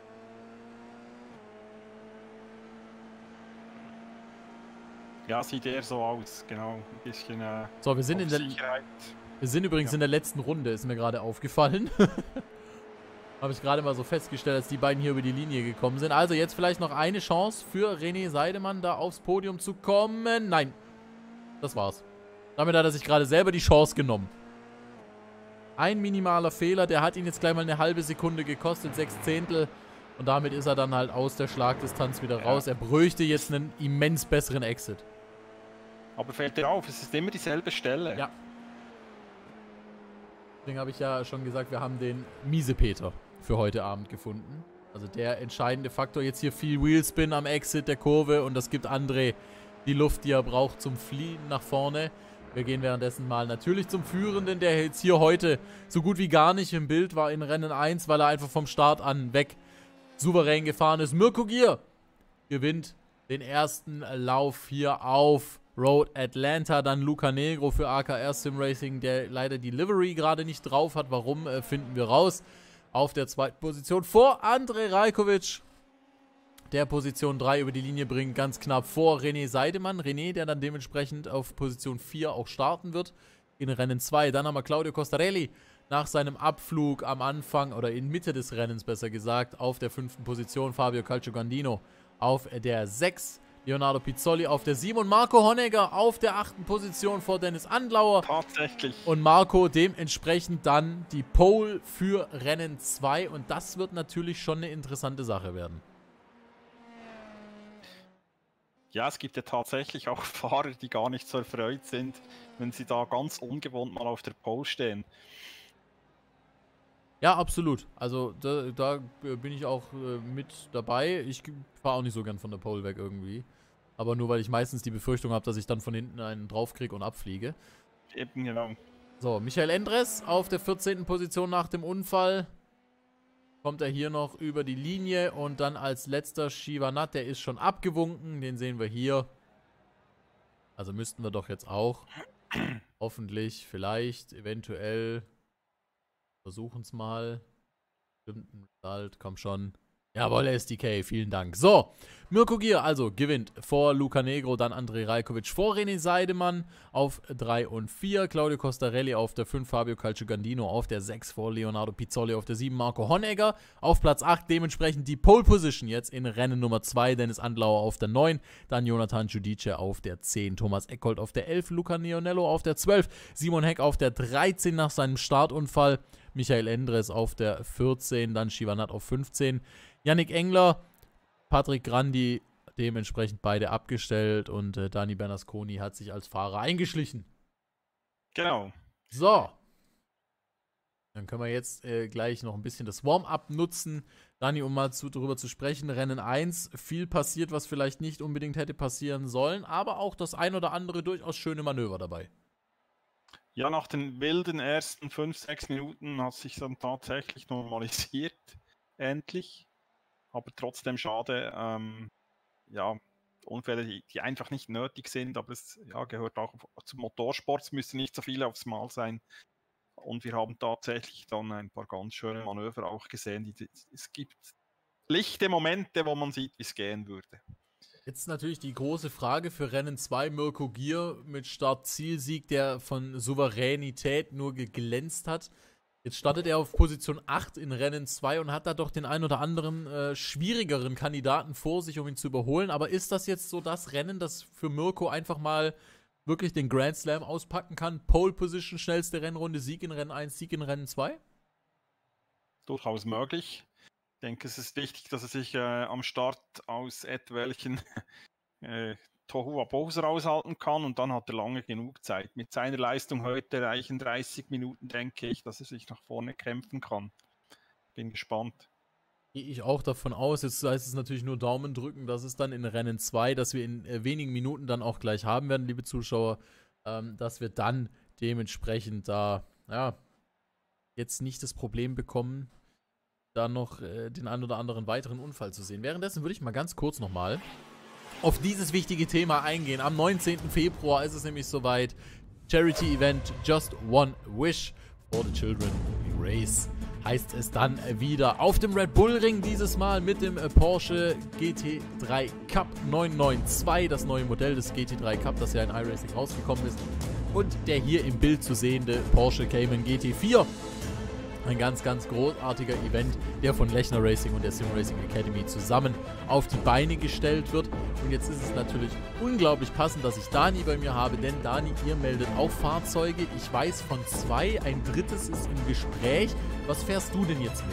Ja, sieht eher so aus, genau. Ein bisschen So, wir sind, auf Sicherheit. wir sind übrigens Ja. in der letzten Runde, ist mir gerade aufgefallen. Habe ich gerade mal so festgestellt, als die beiden hier über die Linie gekommen sind. Also jetzt vielleicht noch eine Chance für René Seidemann, da aufs Podium zu kommen. Nein, das war's. Damit hat er sich gerade selber die Chance genommen. Ein minimaler Fehler, der hat ihn jetzt gleich mal eine halbe Sekunde gekostet, 6 Zehntel. Und damit ist er dann halt aus der Schlagdistanz wieder raus. Er bräuchte jetzt einen immens besseren Exit. Aber fällt dir auf, es ist immer dieselbe Stelle. Ja. Deswegen habe ich ja schon gesagt, wir haben den Miesepeter für heute Abend gefunden. Also der entscheidende Faktor. Jetzt hier viel Wheelspin am Exit der Kurve und das gibt André die Luft, die er braucht zum Fliehen nach vorne. Wir gehen währenddessen mal natürlich zum Führenden, der jetzt hier heute so gut wie gar nicht im Bild war in Rennen 1, weil er einfach vom Start an weg souverän gefahren ist. Mirko Gier gewinnt den ersten Lauf hier auf Road Atlanta. Dann Luca Negro für AKR Sim Racing, der leider die Livery gerade nicht drauf hat. Warum, finden wir raus. Auf der zweiten Position vor Andrej Rajkovic, der Position 3 über die Linie bringt, ganz knapp vor René Seidemann. René, der dann dementsprechend auf Position 4 auch starten wird in Rennen 2. Dann haben wir Claudio Costarelli nach seinem Abflug am Anfang oder in Mitte des Rennens besser gesagt auf der 5. Position. Fabio Calciogandino auf der 6. Leonardo Pizzoli auf der 7 und Marco Honegger auf der 8. Position vor Dennis Andlauer. Tatsächlich. Und Marco dementsprechend dann die Pole für Rennen 2 und das wird natürlich schon eine interessante Sache werden. Ja, es gibt ja tatsächlich auch Fahrer, die gar nicht so erfreut sind, wenn sie da ganz ungewohnt mal auf der Pole stehen. Ja, absolut. Also da bin ich auch mit dabei. Ich fahre auch nicht so gern von der Pole weg irgendwie. Aber nur, weil ich meistens die Befürchtung habe, dass ich dann von hinten einen draufkriege und abfliege. Eben genau. So, Michael Endres auf der 14. Position nach dem Unfall. Kommt er hier noch über die Linie und dann als letzter Shivanat, der ist schon abgewunken. Den sehen wir hier. Also müssten wir doch jetzt auch hoffentlich, vielleicht, eventuell versuchen es mal. Stimmt ein Result, komm schon. Jawohl, SDK, vielen Dank. So, Mirko Gier also gewinnt vor Luca Negro, dann Andrej Rajkovic vor René Seidemann auf 3 und 4, Claudio Costarelli auf der 5, Fabio Calciogandino auf der 6 vor Leonardo Pizzoli auf der 7, Marco Honegger auf Platz 8, dementsprechend die Pole Position jetzt in Rennen Nummer 2, Dennis Andlauer auf der 9, dann Jonathan Giudice auf der 10, Thomas Eckholt auf der 11, Luca Nionello auf der 12, Simon Heck auf der 13 nach seinem Startunfall, Michael Endres auf der 14, dann Shivanat auf 15, Yannick Engler, Patrick Grandi dementsprechend beide abgestellt und Dani Bernasconi hat sich als Fahrer eingeschlichen. Genau. So. Dann können wir jetzt gleich noch ein bisschen das Warm-up nutzen. Dani, um mal drüber zu sprechen, Rennen 1, viel passiert, was vielleicht nicht unbedingt hätte passieren sollen, aber auch das ein oder andere durchaus schöne Manöver dabei. Ja, nach den wilden ersten 5-6 Minuten hat sich dann tatsächlich normalisiert, endlich. Aber trotzdem schade, ja, Unfälle, die einfach nicht nötig sind, aber es gehört auch zum Motorsport, es müssen nicht so viele aufs Mal sein. Und wir haben tatsächlich dann ein paar ganz schöne Manöver auch gesehen. Es gibt lichte Momente, wo man sieht, wie es gehen würde. Jetzt natürlich die große Frage für Rennen 2, Mirko Gier mit Start-Zielsieg, der von Souveränität nur geglänzt hat. Jetzt startet er auf Position 8 in Rennen 2 und hat da doch den ein oder anderen schwierigeren Kandidaten vor sich, um ihn zu überholen. Aber ist das jetzt so das Rennen, das für Mirko einfach mal wirklich den Grand Slam auspacken kann? Pole Position, schnellste Rennrunde, Sieg in Rennen 1, Sieg in Rennen 2? Durchaus möglich. Ich denke, es ist wichtig, dass er sich am Start aus etwelchen Tohuwabohus raushalten kann und dann hat er lange genug Zeit. Mit seiner Leistung heute reichen 30 Minuten, denke ich, dass er sich nach vorne kämpfen kann. Bin gespannt. Gehe ich auch davon aus. Jetzt heißt es natürlich nur Daumen drücken, dass es dann in Rennen 2, dass wir in wenigen Minuten dann auch gleich haben werden, liebe Zuschauer, dass wir dann dementsprechend da, ja, jetzt nicht das Problem bekommen, da noch den ein oder anderen weiteren Unfall zu sehen. Währenddessen würde ich mal ganz kurz nochmal auf dieses wichtige Thema eingehen. Am 19. Februar ist es nämlich soweit. Charity-Event Just One Wish for the Children Race heißt es dann wieder auf dem Red Bull Ring, dieses Mal mit dem Porsche GT3 Cup 992, das neue Modell des GT3 Cup, das ja in iRacing rausgekommen ist, und der hier im Bild zu sehende Porsche Cayman GT4. Ein ganz, ganz großartiger Event, der von Lechner Racing und der Sim Racing Academy zusammen auf die Beine gestellt wird. Und jetzt ist es natürlich unglaublich passend, dass ich Dani bei mir habe, denn Dani, ihr meldet auch Fahrzeuge. Ich weiß von 2, ein drittes ist im Gespräch. Was fährst du denn jetzt mit?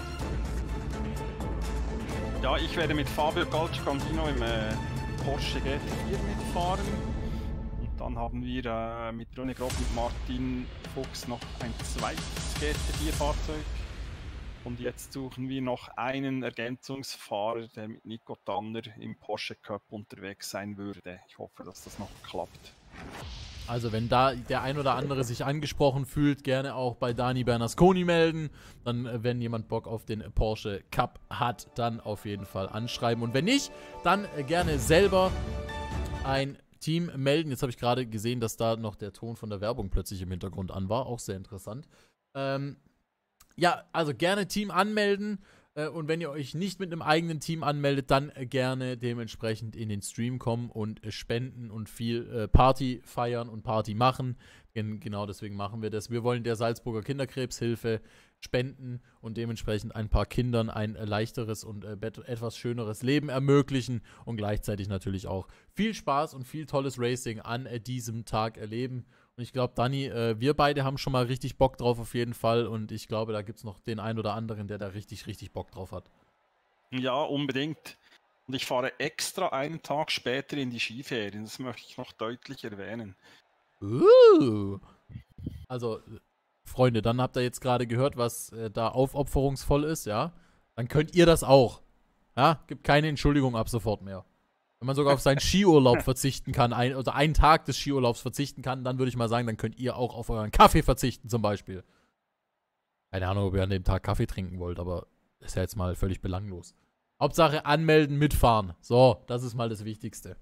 Ja, ich werde mit Fabio Calcicandino im Porsche GT4 mitfahren. Und dann haben wir mit René Grob und Martin Fuchs noch ein zweites GT4-Fahrzeug. Und jetzt suchen wir noch einen Ergänzungsfahrer, der mit Nico Tanner im Porsche Cup unterwegs sein würde. Ich hoffe, dass das noch klappt. Also wenn da der ein oder andere sich angesprochen fühlt, gerne auch bei Dani Bernasconi melden. Dann, wenn jemand Bock auf den Porsche Cup hat, dann auf jeden Fall anschreiben. Und wenn nicht, dann gerne selber ein Team melden. Jetzt habe ich gerade gesehen, dass da noch der Ton von der Werbung plötzlich im Hintergrund an war. Auch sehr interessant. Ja, also gerne Team anmelden. Und wenn ihr euch nicht mit einem eigenen Team anmeldet, dann gerne dementsprechend in den Stream kommen und spenden und viel Party feiern und Party machen. Genau deswegen machen wir das. Wir wollen der Salzburger Kinderkrebshilfe spenden und dementsprechend ein paar Kindern ein leichteres und etwas schöneres Leben ermöglichen und gleichzeitig natürlich auch viel Spaß und viel tolles Racing an diesem Tag erleben. Und ich glaube, Dani, wir beide haben schon mal richtig Bock drauf auf jeden Fall und ich glaube, da gibt es noch den einen oder anderen, der da richtig, richtig Bock drauf hat. Ja, unbedingt. Und ich fahre extra einen Tag später in die Skiferien. Das möchte ich noch deutlich erwähnen. Also, Freunde, dann habt ihr jetzt gerade gehört, was da aufopferungsvoll ist, ja? Dann könnt ihr das auch. Ja? Gibt keine Entschuldigung ab sofort mehr. Wenn man sogar auf seinen Skiurlaub verzichten kann, oder einen Tag des Skiurlaubs verzichten kann, dann würde ich mal sagen, dann könnt ihr auch auf euren Kaffee verzichten zum Beispiel. Keine Ahnung, ob ihr an dem Tag Kaffee trinken wollt, aber ist ja jetzt mal völlig belanglos. Hauptsache anmelden, mitfahren. So, das ist mal das Wichtigste.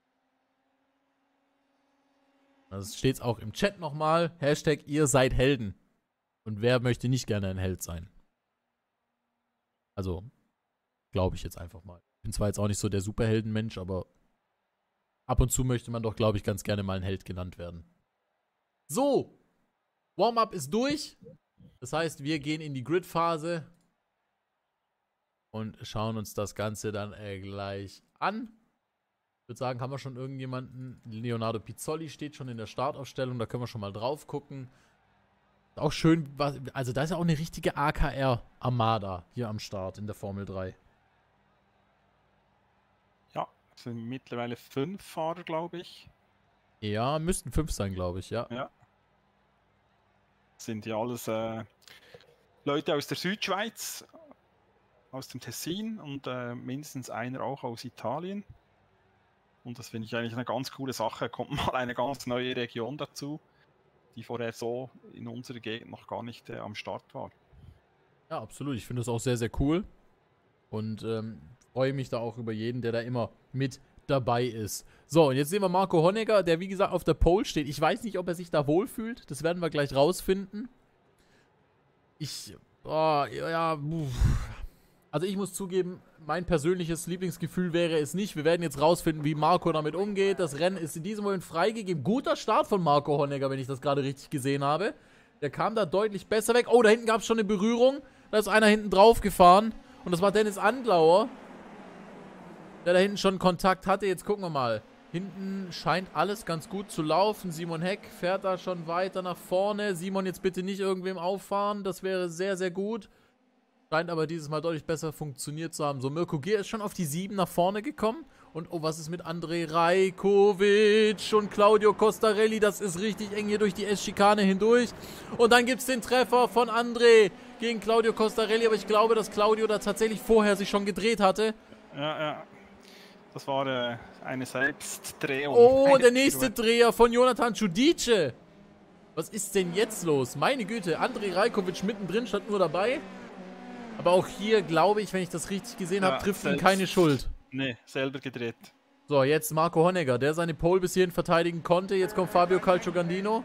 Das steht auch im Chat nochmal. Hashtag ihr seid Helden. Und wer möchte nicht gerne ein Held sein? Also, glaube ich jetzt einfach mal. Ich bin zwar jetzt auch nicht so der Superheldenmensch, aber ab und zu möchte man doch, glaube ich, ganz gerne mal ein Held genannt werden. So, Warm-up ist durch. Das heißt, wir gehen in die Grid-Phase und schauen uns das Ganze dann gleich an. Ich würde sagen, haben wir schon irgendjemanden? Leonardo Pizzoli steht schon in der Startaufstellung, da können wir schon mal drauf gucken. Auch schön, also da ist ja auch eine richtige AKR-Armada hier am Start in der Formel 3. Ja, es sind mittlerweile 5 Fahrer, glaube ich. Ja, müssten 5 sein, glaube ich, ja. Ja. Sind ja alles Leute aus der Südschweiz, aus dem Tessin und mindestens einer auch aus Italien. Und das finde ich eigentlich eine ganz coole Sache. Kommt mal eine ganz neue Region dazu, die vorher so in unserer Gegend noch gar nicht am Start war. Ja, absolut. Ich finde das auch sehr, sehr cool. Und freue mich da auch über jeden, der da immer mit dabei ist. So, und jetzt sehen wir Marco Honegger, der wie gesagt auf der Pole steht. Ich weiß nicht, ob er sich da wohlfühlt. Das werden wir gleich rausfinden. Also ich muss zugeben, mein persönliches Lieblingsgefühl wäre es nicht. Wir werden jetzt rausfinden, wie Marco damit umgeht. Das Rennen ist in diesem Moment freigegeben. Guter Start von Marco Honegger, wenn ich das gerade richtig gesehen habe. Der kam da deutlich besser weg. Oh, da hinten gab es schon eine Berührung. Da ist einer hinten drauf gefahren. Und das war Dennis Andlauer, der da hinten schon Kontakt hatte. Jetzt gucken wir mal. Hinten scheint alles ganz gut zu laufen. Simon Heck fährt da schon weiter nach vorne. Simon, jetzt bitte nicht irgendwem auffahren. Das wäre sehr, sehr gut. Scheint aber dieses Mal deutlich besser funktioniert zu haben. So, Mirko Gier ist schon auf die 7 nach vorne gekommen. Und oh, was ist mit Andrej Rajkovic und Claudio Costarelli? Das ist richtig eng hier durch die S-Schikane hindurch. Und dann gibt es den Treffer von Andrej gegen Claudio Costarelli. Aber ich glaube, dass Claudio da tatsächlich vorher sich schon gedreht hatte. Ja. Das war eine Selbstdrehung. Oh, der nächste Dreher von Jonathan Giudice. Was ist denn jetzt los? Meine Güte, Andrej Rajkovic mittendrin, stand nur dabei. Aber auch hier, glaube ich, wenn ich das richtig gesehen habe, trifft ihn keine Schuld. Nee, selber gedreht. So, jetzt Marco Honegger, der seine Pole bis hierhin verteidigen konnte. Jetzt kommt Fabio Calciogandino.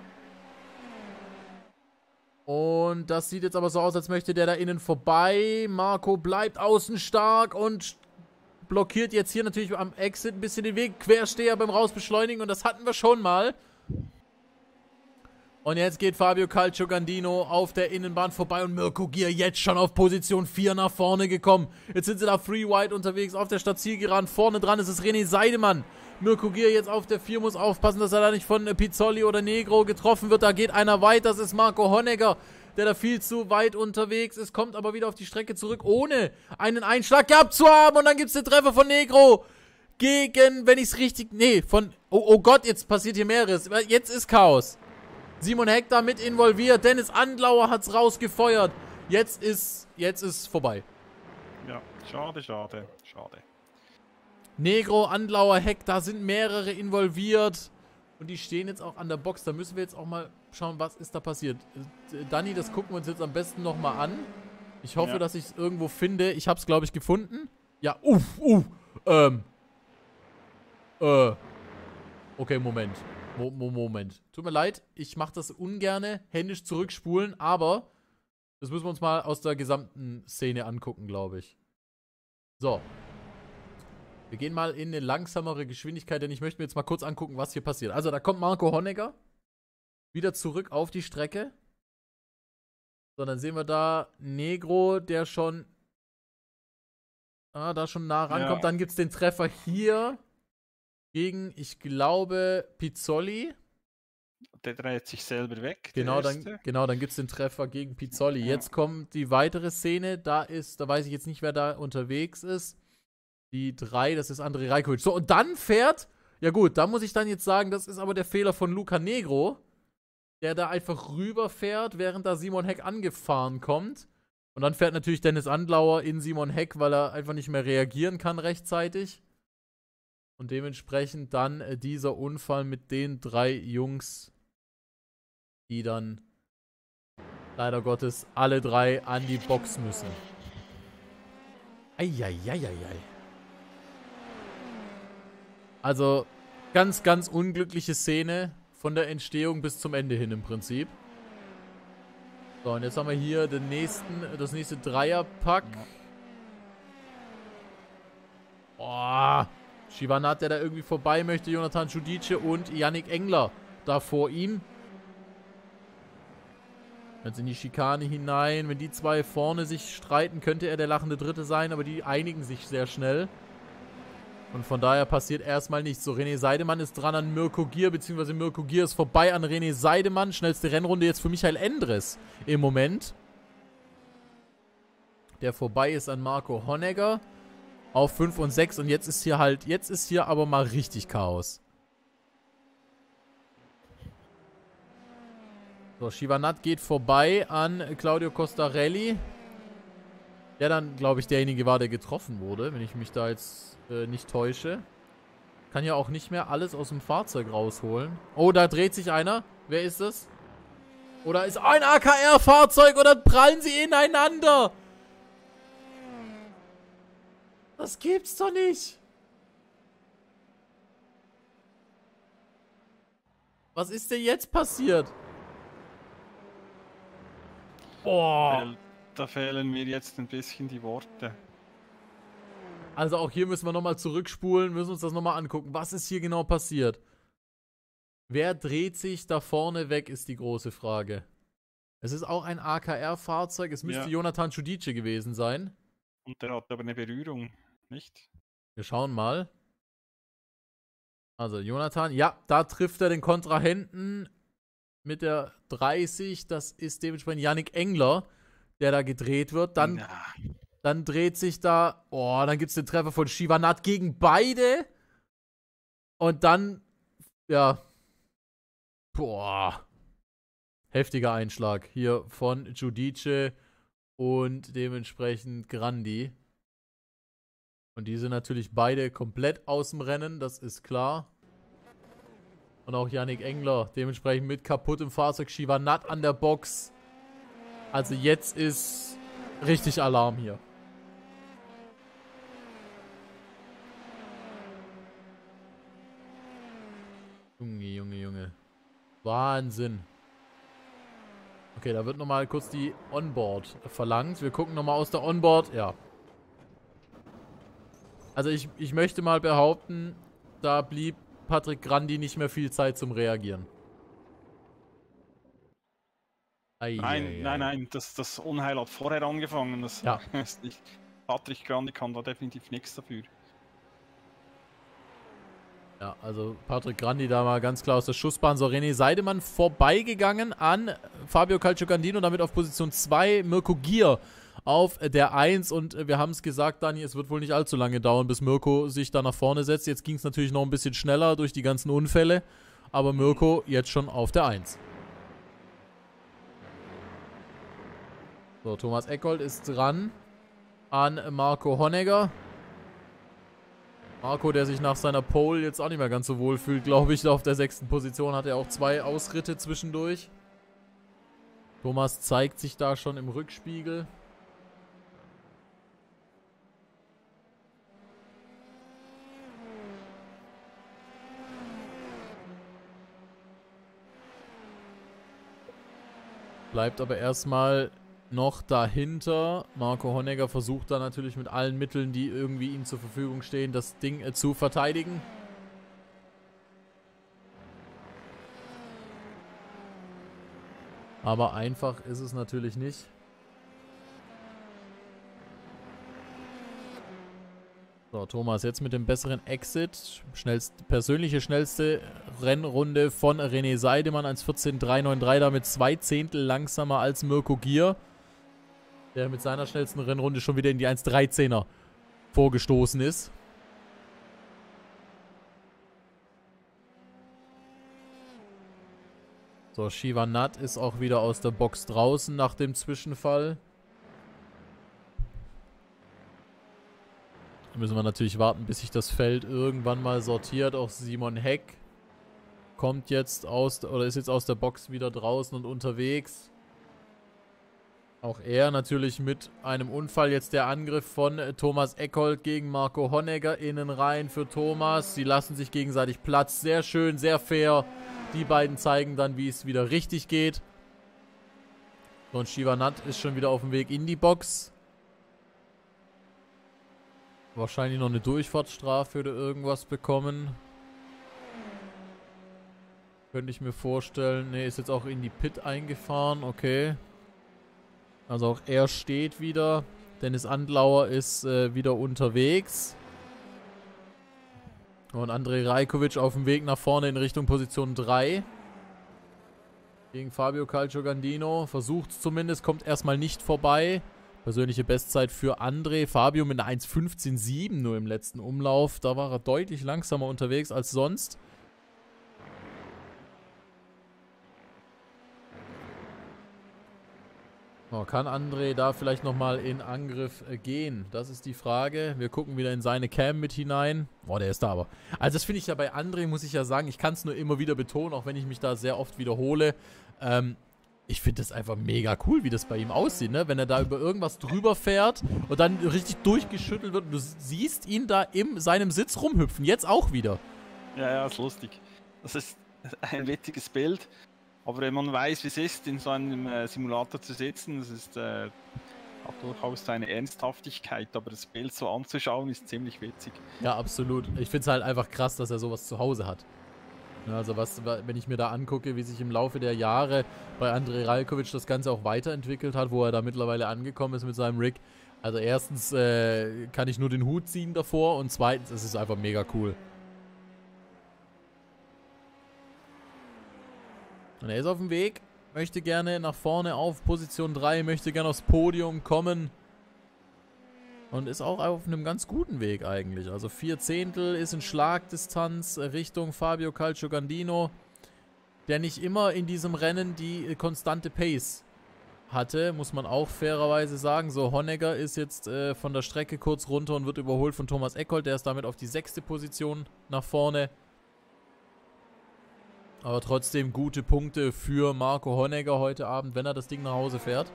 Und das sieht jetzt aber so aus, als möchte der da innen vorbei. Marco bleibt außen stark und blockiert jetzt hier natürlich am Exit ein bisschen den Weg. Quersteher beim Rausbeschleunigen und das hatten wir schon mal. Und jetzt geht Fabio Calciogandino auf der Innenbahn vorbei und Mirko Gier jetzt schon auf Position 4 nach vorne gekommen. Jetzt sind sie da free wide unterwegs auf der Stadt Zielgeraden. Vorne dran ist es René Seidemann. Mirko Gier jetzt auf der 4 muss aufpassen, dass er da nicht von Pizzoli oder Negro getroffen wird. Da geht einer weiter, das ist Marco Honegger, der da viel zu weit unterwegs ist, kommt aber wieder auf die Strecke zurück, ohne einen Einschlag gehabt zu haben. Und dann gibt es den Treffer von Negro gegen, wenn ich es richtig, nee, von, oh Gott, jetzt passiert hier mehreres. Jetzt ist Chaos. Simon Heck da mit involviert, Dennis Andlauer hat es rausgefeuert. Jetzt ist vorbei. Ja, schade. Negro, Andlauer, Heck, da sind mehrere involviert. Und die stehen jetzt auch an der Box. Da müssen wir jetzt auch mal schauen, was ist da passiert. Danny, das gucken wir uns jetzt am besten nochmal an. Ich hoffe, dass ich es irgendwo finde. Ich habe es, glaube ich, gefunden. Ja, okay, Moment. Moment. Tut mir leid, ich mache das ungerne, händisch zurückspulen, aber das müssen wir uns mal aus der gesamten Szene angucken, glaube ich. So. Wir gehen mal in eine langsamere Geschwindigkeit, denn ich möchte mir jetzt mal kurz angucken, was hier passiert. Also, da kommt Marco Honegger wieder zurück auf die Strecke. So, dann sehen wir da Negro, der schon da schon nah rankommt. Ja. Dann gibt es den Treffer hier gegen, ich glaube, Pizzoli. Der dreht sich selber weg. Genau, dann gibt es den Treffer gegen Pizzoli. Ja. Jetzt kommt die weitere Szene. Da weiß ich jetzt nicht, wer da unterwegs ist. Die 3, das ist Andrej Rajkovic. So, und dann fährt, ja gut, da muss ich dann jetzt sagen, das ist aber der Fehler von Luca Negro, der da einfach rüberfährt, während da Simon Heck angefahren kommt. Und dann fährt natürlich Dennis Andlauer in Simon Heck, weil er einfach nicht mehr reagieren kann rechtzeitig. Und dementsprechend dann dieser Unfall mit den 3 Jungs, die dann leider Gottes alle 3 an die Box müssen. Eieieiei. Also, ganz, ganz unglückliche Szene von der Entstehung bis zum Ende hin im Prinzip. So, und jetzt haben wir hier das nächste Dreierpack. Boah. Shivanat, der da irgendwie vorbei möchte. Jonathan Giudice und Yannick Engler da vor ihm. Jetzt in die Schikane hinein. Wenn die 2 vorne sich streiten, könnte er der lachende Dritte sein, aber die einigen sich sehr schnell. Und von daher passiert erstmal nichts. So, René Seidemann ist dran an Mirko Gier, beziehungsweise Mirko Gier ist vorbei an René Seidemann. Schnellste Rennrunde jetzt für Michael Endres im Moment. Der vorbei ist an Marco Honegger auf 5 und 6. Und jetzt ist hier aber mal richtig Chaos. So, Shivanat geht vorbei an Claudio Costarelli. Der dann, glaube ich, derjenige war, der getroffen wurde, wenn ich mich da jetzt nicht täusche. Kann ja auch nicht mehr alles aus dem Fahrzeug rausholen. Oh, da dreht sich einer. Wer ist das? Oder ist ein AKR-Fahrzeug und dann prallen sie ineinander. Das gibt's doch nicht. Was ist denn jetzt passiert? Boah. Da fehlen mir jetzt ein bisschen die Worte. Also auch hier müssen wir nochmal zurückspulen, müssen uns das nochmal angucken. Was ist hier genau passiert? Wer dreht sich da vorne weg, ist die große Frage. Es ist auch ein AKR-Fahrzeug. Es müsste Jonathan Giudice gewesen sein. Und der hat aber eine Berührung, nicht? Wir schauen mal. Also Jonathan, ja, da trifft er den Kontrahenten mit der 30. Das ist dementsprechend Yannick Engler, der da gedreht wird. Dann dreht sich da, dann gibt es den Treffer von Shiva Nat gegen beide. Und dann, heftiger Einschlag hier von Giudice und dementsprechend Grandi. Und die sind natürlich beide komplett aus dem Rennen, das ist klar. Und auch Yannick Engler dementsprechend mit kaputtem Fahrzeug, Shiva Nat an der Box. Also jetzt ist richtig Alarm hier. Junge. Wahnsinn. Okay, da wird nochmal kurz die Onboard verlangt. Wir gucken nochmal aus der Onboard. Ja. Also ich möchte mal behaupten, da blieb Patrick Grandi nicht mehr viel Zeit zum Reagieren. Nein, das Unheil hat vorher angefangen. Das ist nicht. Patrick Grandi kann da definitiv nichts dafür. Ja, also Patrick Grandi da mal ganz klar aus der Schussbahn. So, René Seidemann vorbeigegangen an Fabio Calciocandino, damit auf Position 2 Mirko Gier auf der 1. Und wir haben es gesagt, Dani, es wird wohl nicht allzu lange dauern, bis Mirko sich da nach vorne setzt. Jetzt ging es natürlich noch ein bisschen schneller durch die ganzen Unfälle. Aber Mirko jetzt schon auf der 1. So, Thomas Eckold ist dran an Marco Honegger. Marco, der sich nach seiner Pole jetzt auch nicht mehr ganz so wohl fühlt, glaube ich. Auf der 6. Position hat er auch 2 Ausritte zwischendurch. Thomas zeigt sich da schon im Rückspiegel. Bleibt aber erstmal noch dahinter. Marco Honegger versucht da natürlich mit allen Mitteln, die irgendwie ihm zur Verfügung stehen, das Ding zu verteidigen. Aber einfach ist es natürlich nicht. So, Thomas jetzt mit dem besseren Exit. Persönliche schnellste Rennrunde von René Seidemann, 1:14.393, damit 2 Zehntel langsamer als Mirko Gier, der mit seiner schnellsten Rennrunde schon wieder in die 1:13er vorgestoßen ist. So, Shiva Nat ist auch wieder aus der Box draußen nach dem Zwischenfall. Da müssen wir natürlich warten, bis sich das Feld irgendwann mal sortiert. Auch Simon Heck kommt jetzt ist jetzt aus der Box wieder draußen und unterwegs. Auch er natürlich mit einem Unfall. Jetzt der Angriff von Thomas Eckold gegen Marco Honegger. Innen rein für Thomas. Sie lassen sich gegenseitig Platz. Sehr schön, sehr fair. Die beiden zeigen dann, wie es wieder richtig geht. So, und Shiva Nat ist schon wieder auf dem Weg in die Box. Wahrscheinlich noch eine Durchfahrtsstrafe oder irgendwas bekommen. Könnte ich mir vorstellen. Ne, ist jetzt auch in die Pit eingefahren. Okay. Also auch er steht wieder. Dennis Andlauer ist wieder unterwegs. Und Andrej Rajkovic auf dem Weg nach vorne in Richtung Position 3. Gegen Fabio Calciocandino. Versucht es zumindest, kommt erstmal nicht vorbei. Persönliche Bestzeit für André. Fabio mit einer 1:15.7 nur im letzten Umlauf. Da war er deutlich langsamer unterwegs als sonst. Oh, kann André da vielleicht nochmal in Angriff gehen? Das ist die Frage. Wir gucken wieder in seine Cam mit hinein. Oh, der ist da aber. Also das finde ich ja bei André, muss ich ja sagen, ich kann es nur immer wieder betonen, auch wenn ich mich da sehr oft wiederhole. Ich finde das einfach mega cool, wie das bei ihm aussieht, ne? Wenn er da über irgendwas drüber fährt und dann richtig durchgeschüttelt wird und du siehst ihn da in seinem Sitz rumhüpfen. Jetzt auch wieder. Ja, ist lustig. Das ist ein witziges Bild. Aber wenn man weiß, wie es ist, in so einem Simulator zu sitzen, das ist, hat durchaus seine Ernsthaftigkeit. Aber das Bild so anzuschauen, ist ziemlich witzig. Ja, absolut. Ich finde es halt einfach krass, dass er sowas zu Hause hat. Also wenn ich mir da angucke, wie sich im Laufe der Jahre bei Andrej Rajkovic das Ganze auch weiterentwickelt hat, wo er da mittlerweile angekommen ist mit seinem Rig. Also erstens kann ich nur den Hut ziehen davor und zweitens ist es einfach mega cool. Und er ist auf dem Weg, möchte gerne nach vorne auf Position 3, möchte gerne aufs Podium kommen. Und ist auch auf einem ganz guten Weg eigentlich. Also 4 Zehntel ist in Schlagdistanz Richtung Fabio Calciogandino, der nicht immer in diesem Rennen die konstante Pace hatte, muss man auch fairerweise sagen. So, Honegger ist jetzt von der Strecke kurz runter und wird überholt von Thomas Ekhold. Der ist damit auf die 6. Position nach vorne. Aber trotzdem gute Punkte für Marco Honegger heute Abend, wenn er das Ding nach Hause fährt.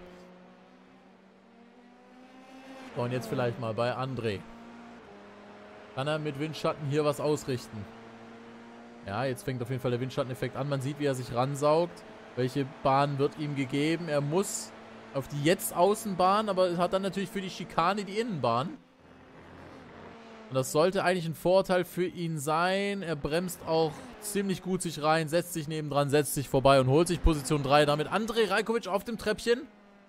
So, und jetzt vielleicht mal bei André. Kann er mit Windschatten hier was ausrichten? Ja, jetzt fängt auf jeden Fall der Windschatteneffekt an. Man sieht, wie er sich ransaugt. Welche Bahn wird ihm gegeben? Er muss auf die jetzt Außenbahn, aber es hat dann natürlich für die Schikane die Innenbahn. Und das sollte eigentlich ein Vorteil für ihn sein. Er bremst auch ziemlich gut sich rein, setzt sich nebendran, setzt sich vorbei und holt sich Position 3. Damit Andrej Rajkovic auf dem Treppchen.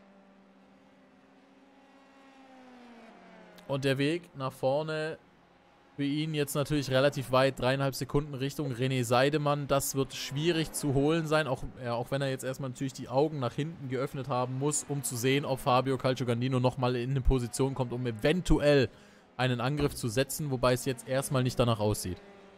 Und der Weg nach vorne für ihn jetzt natürlich relativ weit, 3,5 Sekunden Richtung René Seidemann. Das wird schwierig zu holen sein, auch wenn er jetzt erstmal natürlich die Augen nach hinten geöffnet haben muss, um zu sehen, ob Fabio Calciogandino nochmal in eine Position kommt, um eventuell einen Angriff zu setzen, wobei es jetzt erstmal nicht danach aussieht.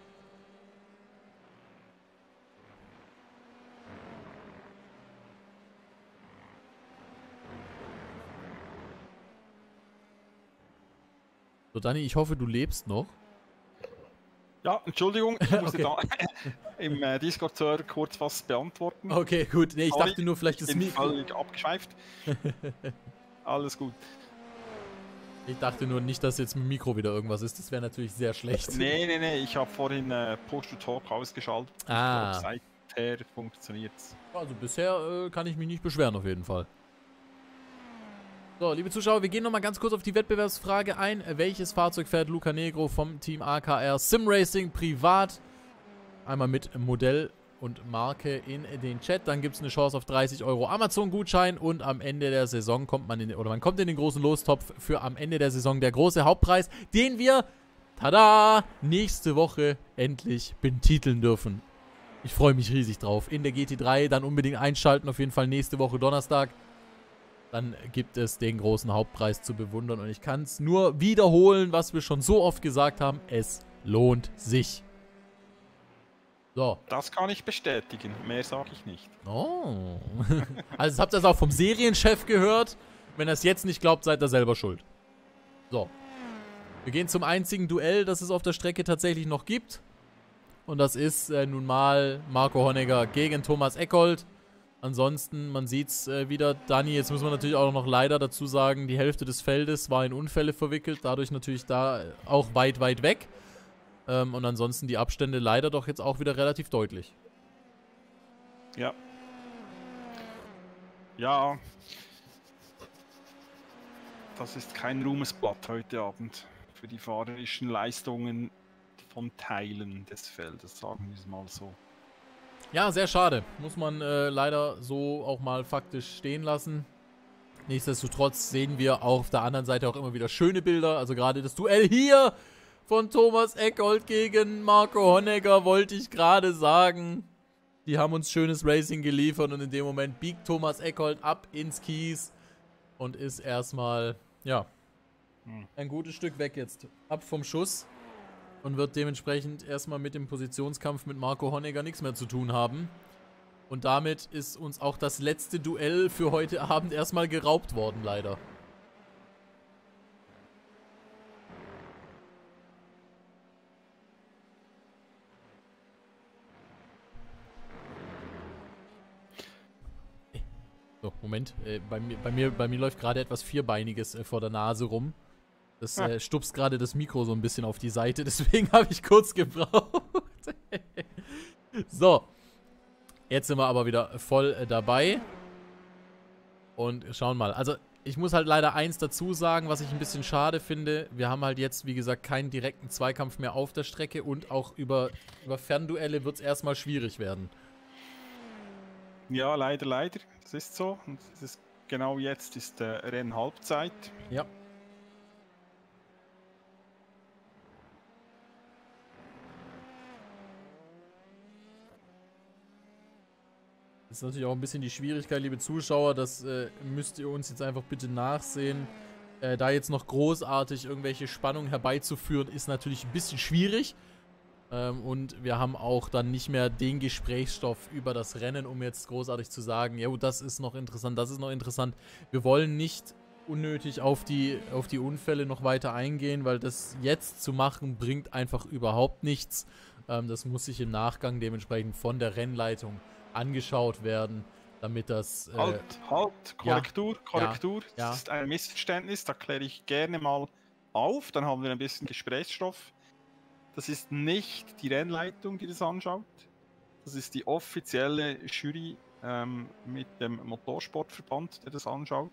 So, Dani, ich hoffe, du lebst noch. Ja, Entschuldigung, ich musste Okay. da im Discord-Server kurz was beantworten. Okay, gut. Nee, ich dachte nur, vielleicht das bin Mikro. völlig abgeschweift. Alles gut. Ich dachte nur nicht, dass jetzt mit dem Mikro wieder irgendwas ist. Das wäre natürlich sehr schlecht. Nee, ich habe vorhin Push-to-Talk ausgeschaltet. Ah. Ich glaub, seither funktioniert's. Also bisher kann ich mich nicht beschweren auf jeden Fall. So, liebe Zuschauer, wir gehen nochmal ganz kurz auf die Wettbewerbsfrage ein. Welches Fahrzeug fährt Luca Negro vom Team AKR Sim Racing privat? Einmal mit Modell und Marke in den Chat. Dann gibt es eine Chance auf 30 € Amazon-Gutschein und am Ende der Saison kommt man man kommt in den großen Lostopf für am Ende der Saison der große Hauptpreis, den wir, tada, nächste Woche endlich betiteln dürfen. Ich freue mich riesig drauf. In der GT3 dann unbedingt einschalten, auf jeden Fall nächste Woche Donnerstag. Dann gibt es den großen Hauptpreis zu bewundern. Und ich kann es nur wiederholen, was wir schon so oft gesagt haben. Es lohnt sich. So. Das kann ich bestätigen. Mehr sage ich nicht. Oh. Also habt ihr das auch vom Serienchef gehört? Wenn ihr es jetzt nicht glaubt, seid ihr selber schuld. So. Wir gehen zum einzigen Duell, das es auf der Strecke tatsächlich noch gibt. Und das ist nun mal Marco Honegger gegen Thomas Ekhold. Ansonsten, man sieht es wieder, Dani, jetzt muss man natürlich auch noch leider dazu sagen, die Hälfte des Feldes war in Unfälle verwickelt, dadurch natürlich da auch weit weg. Und ansonsten die Abstände leider doch jetzt auch wieder relativ deutlich. Ja. Ja. Das ist kein Ruhmesblatt heute Abend für die fahrerischen Leistungen von Teilen des Feldes, sagen wir es mal so. Ja, sehr schade. Muss man leider so auch mal faktisch stehen lassen. Nichtsdestotrotz sehen wir auf der anderen Seite auch immer wieder schöne Bilder. Also gerade das Duell hier von Thomas Ekhold gegen Marco Honegger wollte ich gerade sagen. Die haben uns schönes Racing geliefert und in dem Moment biegt Thomas Ekhold ab ins Kies und ist erstmal, ja, ein gutes Stück weg jetzt. Ab vom Schuss. Und wird dementsprechend erstmal mit dem Positionskampf mit Marco Honegger nichts mehr zu tun haben. Und damit ist uns auch das letzte Duell für heute Abend erstmal geraubt worden, leider. So, Moment. Bei mir läuft gerade etwas Vierbeiniges vor der Nase rum. Das stupst gerade das Mikro so ein bisschen auf die Seite, deswegen habe ich kurz gebraucht. So. Jetzt sind wir aber wieder voll dabei. Und schauen mal. Also, Ich muss halt leider eins dazu sagen, was ich ein bisschen schade finde. Wir haben halt jetzt, wie gesagt, keinen direkten Zweikampf mehr auf der Strecke und auch über Fernduelle wird es erstmal schwierig werden. Ja, leider, leider. Das ist so. Und das ist, genau jetzt ist Rennhalbzeit. Ja. Das ist natürlich auch ein bisschen die Schwierigkeit, liebe Zuschauer, das müsst ihr uns jetzt einfach bitte nachsehen. Da jetzt noch großartig irgendwelche Spannungen herbeizuführen, ist natürlich ein bisschen schwierig. Und wir haben auch dann nicht mehr den Gesprächsstoff über das Rennen, um jetzt großartig zu sagen, ja, das ist noch interessant, das ist noch interessant. Wir wollen nicht unnötig auf die Unfälle noch weiter eingehen, weil das jetzt zu machen, bringt einfach überhaupt nichts. Das muss sich im Nachgang dementsprechend von der Rennleitung angeschaut werden, damit das... Halt, Korrektur. Ja. Das ist ein Missverständnis, da kläre ich gerne mal auf, dann haben wir ein bisschen Gesprächsstoff. Das ist nicht die Rennleitung, die das anschaut. Das ist die offizielle Jury mit dem Motorsportverband, der das anschaut.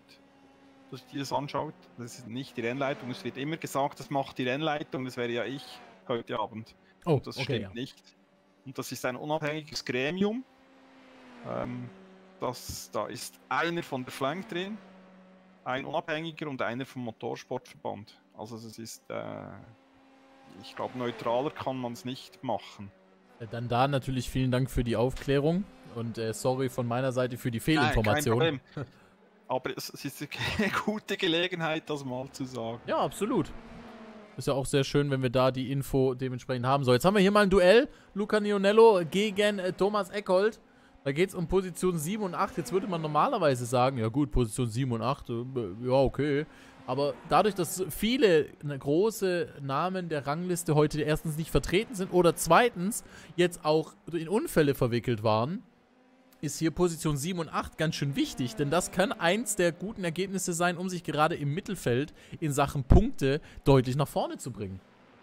Das ist nicht die Rennleitung. Es wird immer gesagt, das macht die Rennleitung, das wäre ja ich heute Abend. Oh, Das okay, stimmt ja. nicht. Und das ist ein unabhängiges Gremium. Da ist einer von der Flank drin, ein Unabhängiger und einer vom Motorsportverband. Also es ist, ich glaube, neutraler kann man es nicht machen. Dann da natürlich vielen Dank für die Aufklärung und sorry von meiner Seite für die Fehlinformation. Nein, kein Problem. Aber es ist eine gute Gelegenheit, das mal zu sagen. Ja, absolut. Ist ja auch sehr schön, wenn wir da die Info dementsprechend haben. So, jetzt haben wir hier mal ein Duell. Luca Nionello gegen Thomas Eckholt. Da geht es um Position 7 und 8. Jetzt würde man normalerweise sagen, ja gut, Position 7 und 8, ja okay. Aber dadurch, dass viele große Namen der Rangliste heute erstens nicht vertreten sind oder zweitens jetzt auch in Unfälle verwickelt waren, ist hier Position 7 und 8 ganz schön wichtig, denn das kann eins der guten Ergebnisse sein, um sich gerade im Mittelfeld in Sachen Punkte deutlich nach vorne zu bringen.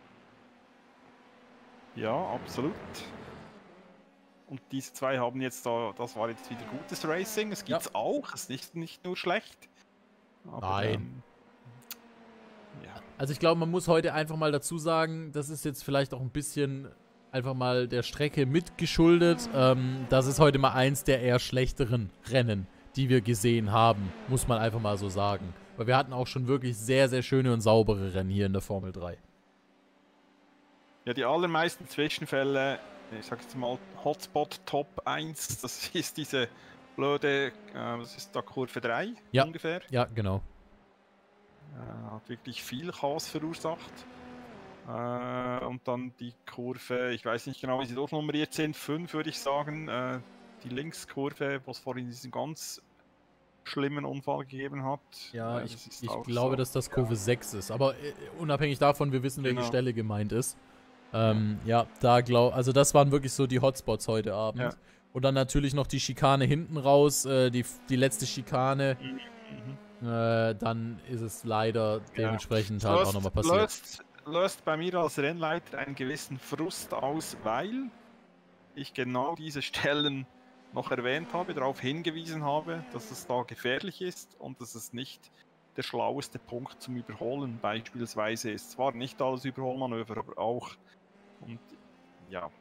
Ja, absolut. Und diese zwei haben jetzt das war jetzt wieder gutes Racing. Es gibt's auch, es ist nicht nur schlecht. Aber, Nein. Ja. Also ich glaube, man muss heute einfach mal dazu sagen, das ist jetzt vielleicht auch ein bisschen einfach mal der Strecke mitgeschuldet. Das ist heute mal eins der eher schlechteren Rennen, die wir gesehen haben, muss man einfach mal so sagen. Weil wir hatten auch schon wirklich sehr, sehr schöne und saubere Rennen hier in der Formel 3. Ja, die allermeisten Zwischenfälle, ich sag jetzt mal Hotspot Top 1, das ist diese blöde, das ist da Kurve 3 Ja. ungefähr. Ja, genau. Hat wirklich viel Chaos verursacht. Und dann die Kurve, ich weiß nicht genau, wie sie durchnummeriert sind, 5 würde ich sagen. Die Linkskurve, wo es vorhin diesen ganz schlimmen Unfall gegeben hat. Ja, das ich ist auch glaube, so. dass das Kurve 6 ist. Aber unabhängig davon, wir wissen, welche Genau. Stelle gemeint ist. Ja, also das waren wirklich so die Hotspots heute Abend. Ja. Und dann natürlich noch die Schikane hinten raus, die letzte Schikane. Dann ist es leider dementsprechend halt auch nochmal passiert. Löst bei mir als Rennleiter einen gewissen Frust aus, weil ich genau diese Stellen noch erwähnt habe, darauf hingewiesen habe, dass es da gefährlich ist und dass es nicht der schlaueste Punkt zum Überholen beispielsweise ist. Zwar nicht alles Überholmanöver, aber auch. Und ja.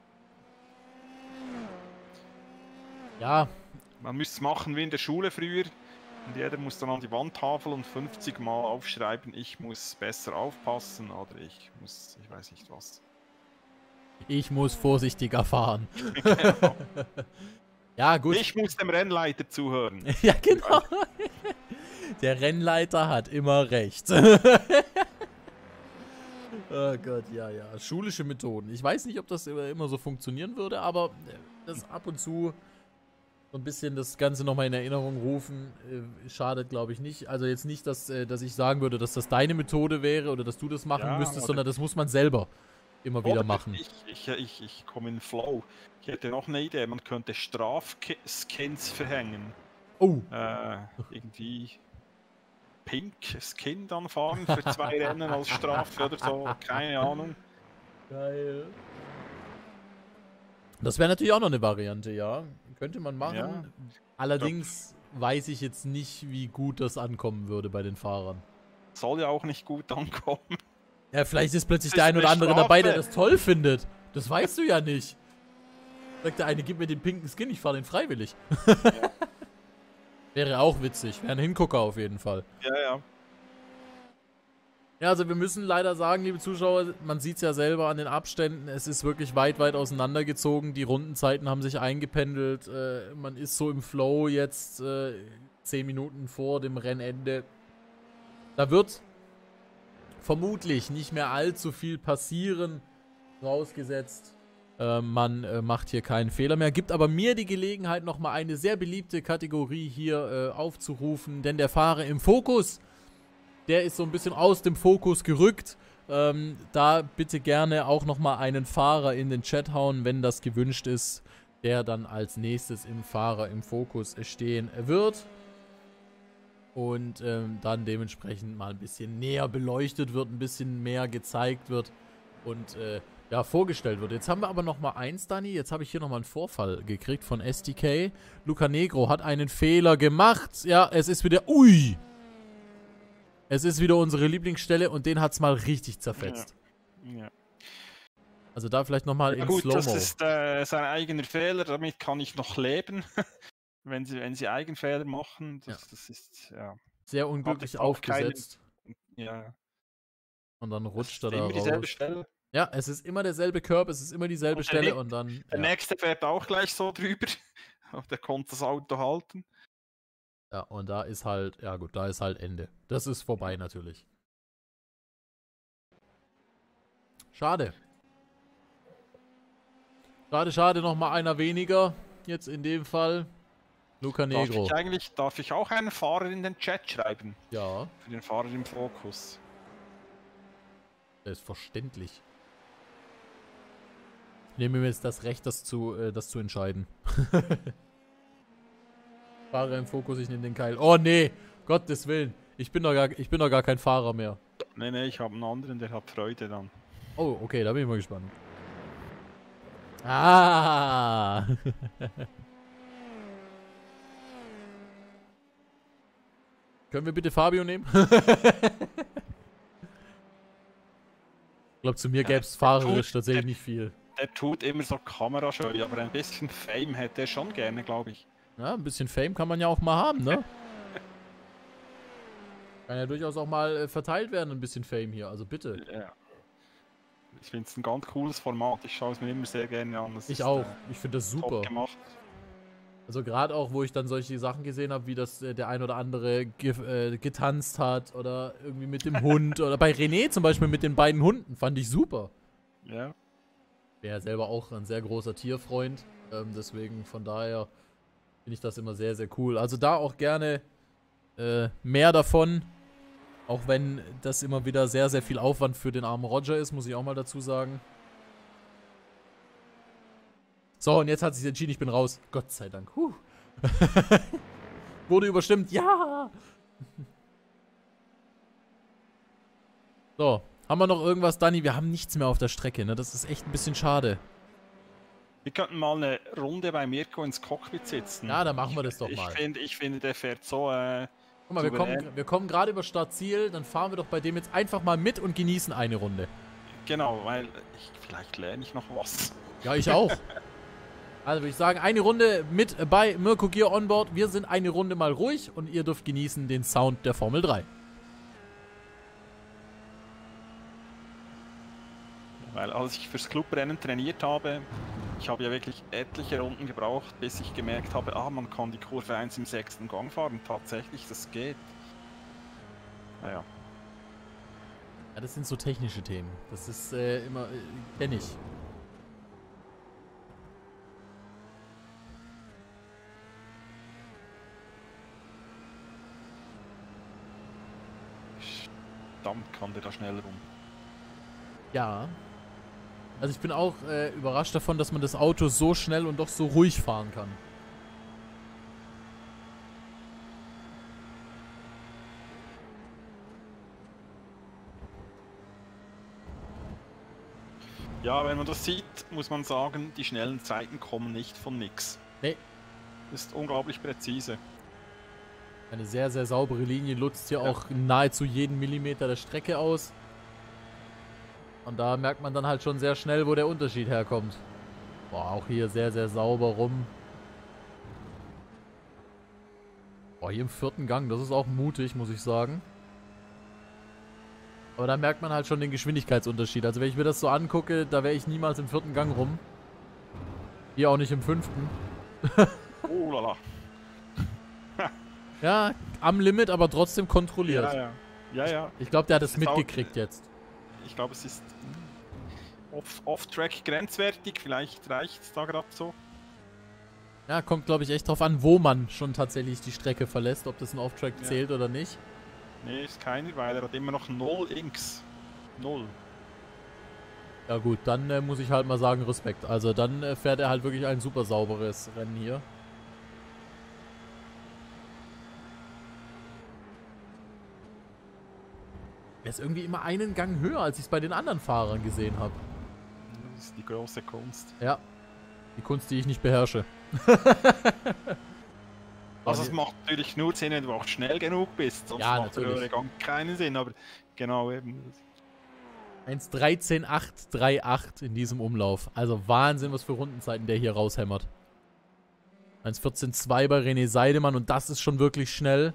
Ja, Man müsste es machen wie in der Schule früher. Und jeder muss dann an die Wandtafel und 50 Mal aufschreiben, ich muss besser aufpassen oder ich weiß nicht was. ich muss vorsichtiger fahren. Genau. Ja, gut. Ich muss dem Rennleiter zuhören. Ja, genau. Der Rennleiter hat immer recht. Oh Gott, ja. Schulische Methoden. Ich weiß nicht, ob das immer so funktionieren würde, aber das ab und zu so ein bisschen das Ganze nochmal in Erinnerung rufen, schadet, glaube ich, nicht. Also jetzt nicht, dass ich sagen würde, dass das deine Methode wäre oder dass du das machen Ja, müsstest, oder- sondern das muss man selber immer wieder Oder machen. Ich komme in den Flow. Ich hätte noch eine Idee, man könnte Strafskins verhängen. Oh, Irgendwie Pink Skin dann fahren für 2 Rennen als Strafe oder so, keine Ahnung. geil. Das wäre natürlich auch noch eine Variante, ja. Könnte man machen. Ja. Allerdings weiß ich jetzt nicht, wie gut das ankommen würde bei den Fahrern. Soll ja auch nicht gut ankommen. Ja, vielleicht ist plötzlich Das der ist ein oder eine andere Strafe. dabei, der das toll findet. Das weißt du ja nicht. Sagt der eine, gib mir den pinken Skin, ich fahre den freiwillig. Wäre auch witzig. Wäre ein Hingucker auf jeden Fall. Ja. Ja, also wir müssen leider sagen, liebe Zuschauer, man sieht es ja selber an den Abständen, es ist wirklich weit auseinandergezogen. Die Rundenzeiten haben sich eingependelt. Man ist so im Flow jetzt 10 Minuten vor dem Rennende. Da wird vermutlich nicht mehr allzu viel passieren, vorausgesetzt. Man macht hier keinen Fehler mehr. Gibt aber mir die Gelegenheit, nochmal eine sehr beliebte Kategorie hier aufzurufen, denn der Fahrer im Fokus, der ist so ein bisschen aus dem Fokus gerückt. Da bitte gerne auch nochmal einen Fahrer in den Chat hauen, wenn das gewünscht ist, der dann als nächstes im Fahrer im Fokus stehen wird. Und dann dementsprechend mal ein bisschen näher beleuchtet wird, ein bisschen mehr gezeigt wird und ja, vorgestellt wird. Jetzt haben wir aber nochmal eins, Dani. Jetzt habe ich hier nochmal einen Vorfall gekriegt von SDK. Luca Negro hat einen Fehler gemacht. Ja, es ist wieder... Ui! Es ist wieder unsere Lieblingsstelle und den hat es mal richtig zerfetzt. Ja. Also da vielleicht nochmal in Gut, Slow-Mo. das ist sein eigener Fehler, damit kann ich noch leben. wenn sie Eigenfehler machen, das ist, ja. Sehr unglücklich Hat jetzt auch aufgesetzt. Ja. Und dann rutscht Das er ist da immer dieselbe raus. Stelle. Ja, es ist immer derselbe Curb, es ist immer dieselbe Und Stelle und dann... Der nächste fährt auch gleich so drüber. Der konnte das Auto halten. Ja, und da ist halt, ja gut, da ist halt Ende. Das ist vorbei natürlich. Schade. Schade, nochmal einer weniger. Jetzt in dem Fall. Luca Negro. Darf ich auch einen Fahrer in den Chat schreiben? Ja, Für den Fahrer im Fokus. selbstverständlich. Ich nehme mir jetzt das Recht, das zu entscheiden. Fahrer im Fokus, ich nehme den Keil. Oh nee, Gottes Willen. Ich bin doch gar kein Fahrer mehr. Nee, ich habe einen anderen, der hat Freude dann. Oh, okay, da bin ich mal gespannt. Ah! Können wir bitte Fabio nehmen? Ich glaube, zu mir gäbe es fahrerisch tatsächlich nicht viel. Der tut immer so Kamerascheu, aber ein bisschen Fame hätte er schon gerne, glaube ich. Ja, ein bisschen Fame kann man ja auch mal haben, ne? Kann ja durchaus auch mal verteilt werden, ein bisschen Fame hier, also bitte. Ja. Ich finde es ein ganz cooles Format, ich schaue es mir immer sehr gerne an. Ich auch, ich finde das super. Top gemacht. Also gerade auch, wo ich dann solche Sachen gesehen habe, wie das der ein oder andere getanzt hat oder irgendwie mit dem Hund oder bei René zum Beispiel mit den beiden Hunden, fand ich super. Ja. Wäre selber auch ein sehr großer Tierfreund, deswegen von daher finde ich das immer sehr, sehr cool. Also da auch gerne mehr davon, auch wenn das immer wieder sehr, sehr viel Aufwand für den armen Roger ist, muss ich auch mal dazu sagen. So, und jetzt hat sich entschieden, ich bin raus. Gott sei Dank. Wurde überstimmt. Ja! So, haben wir noch irgendwas, Dani? Wir haben nichts mehr auf der Strecke, ne? Das ist echt ein bisschen schade. Wir könnten mal eine Runde bei Mirko ins Cockpit sitzen. Ja, dann machen wir das doch mal. Ich finde, der fährt so... Guck mal, wir kommen gerade über Startziel, dann fahren wir doch bei dem jetzt einfach mal mit und genießen eine Runde. Genau, weil vielleicht lerne ich noch was. Ja, ich auch. Also würde ich sagen, eine Runde mit bei Mirko Gear Onboard. Wir sind eine Runde mal ruhig und ihr dürft genießen den Sound der Formel 3. Weil als ich fürs Clubrennen trainiert habe, ich habe ja wirklich etliche Runden gebraucht, bis ich gemerkt habe, man kann die Kurve 1 im 6. Gang fahren. Tatsächlich, das geht. Naja. Ja, das sind so technische Themen. Das ist immer, kenn ich. Verdammt, kann der da schnell rum. Ja. Also ich bin auch überrascht davon, dass man das Auto so schnell und doch so ruhig fahren kann. Ja, wenn man das sieht, muss man sagen, die schnellen Zeiten kommen nicht von nix. Nee. Das ist unglaublich präzise. Eine sehr, sehr saubere Linie, nutzt hier auch nahezu jeden Millimeter der Strecke aus. Und da merkt man dann halt schon sehr schnell, wo der Unterschied herkommt. Boah, auch hier sehr, sehr sauber rum. Boah, hier im 4. Gang, das ist auch mutig, muss ich sagen. Aber da merkt man halt schon den Geschwindigkeitsunterschied. Also wenn ich mir das so angucke, da wäre ich niemals im 4. Gang rum. Hier auch nicht im 5. Oh lala. Ja, am Limit, aber trotzdem kontrolliert. Ja. Ich glaube, der hat es Das ist mitgekriegt jetzt. Ich glaube, es ist off-track grenzwertig. Vielleicht reicht es da gerade so. Ja, kommt, glaube ich, echt drauf an, wo man schon tatsächlich die Strecke verlässt. Ob das ein Off-Track zählt oder nicht. Nee, ist keiner, weil er hat immer noch 0 Inks. 0. Ja gut, dann muss ich halt mal sagen, Respekt. Also dann fährt er halt wirklich ein super sauberes Rennen hier. Er ist irgendwie immer einen Gang höher, als ich es bei den anderen Fahrern gesehen habe. Das ist die große Kunst. Ja, die Kunst, die ich nicht beherrsche. Also es macht natürlich nur Sinn, wenn du auch schnell genug bist. Sonst Ja, macht der höhere Gang keinen Sinn, aber genau eben. 1:13.838 in diesem Umlauf. Also Wahnsinn, was für Rundenzeiten der hier raushämmert. 1:14.2 bei René Seidemann und das ist schon wirklich schnell.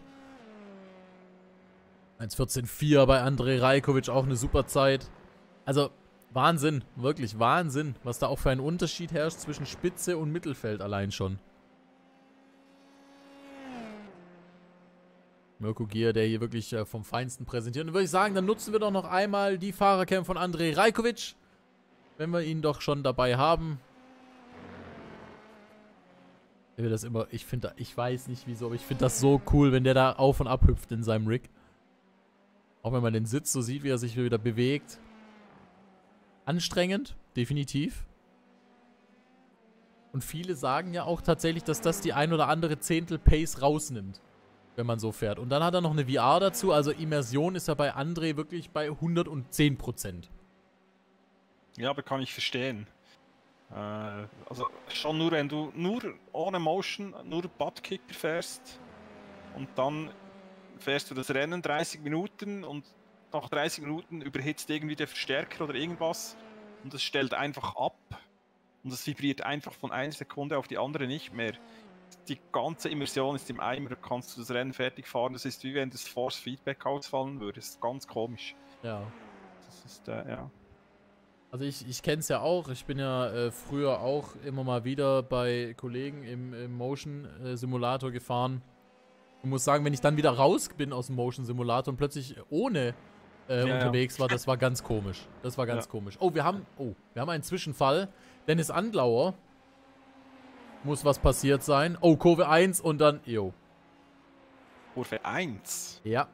1:14.4 bei Andrej Rajkovic, auch eine super Zeit. Also Wahnsinn, wirklich Wahnsinn, was da auch für ein Unterschied herrscht zwischen Spitze und Mittelfeld allein schon. Mirko Gier, der hier wirklich vom Feinsten präsentiert. Und würde ich sagen, dann nutzen wir doch noch einmal die Fahrercam von Andrej Rajkovic, wenn wir ihn doch schon dabei haben. Ich weiß nicht wieso, aber ich finde das so cool, wenn der da auf und ab hüpft in seinem Rig. Auch wenn man den Sitz so sieht, wie er sich wieder bewegt. Anstrengend, definitiv. Und viele sagen ja auch tatsächlich, dass das die ein oder andere Zehntel Pace rausnimmt, wenn man so fährt. Und dann hat er noch eine VR dazu, also Immersion ist ja bei Andrej wirklich bei 110%. Ja, aber kann ich verstehen. Also schon nur, wenn du nur ohne Motion, nur Buttkicker fährst und dann fährst du das Rennen 30 Minuten und nach 30 Minuten überhitzt irgendwie der Verstärker oder irgendwas und es stellt einfach ab und es vibriert einfach von einer Sekunde auf die andere nicht mehr. Die ganze Immersion ist im Eimer, da kannst du das Rennen fertig fahren. Das ist wie wenn das Force Feedback ausfallen würde. Das ist ganz komisch. Ja. Das ist, ja. Also ich kenne es ja auch. Ich bin ja früher auch immer mal wieder bei Kollegen im Motion Simulator gefahren. Ich muss sagen, wenn ich dann wieder raus bin aus dem Motion Simulator und plötzlich ohne unterwegs war, das war ganz komisch. Das war ganz komisch. Oh, wir haben einen Zwischenfall. Dennis Andlauer. Muss was passiert sein. Oh, Kurve 1 und dann, Kurve 1? Ja.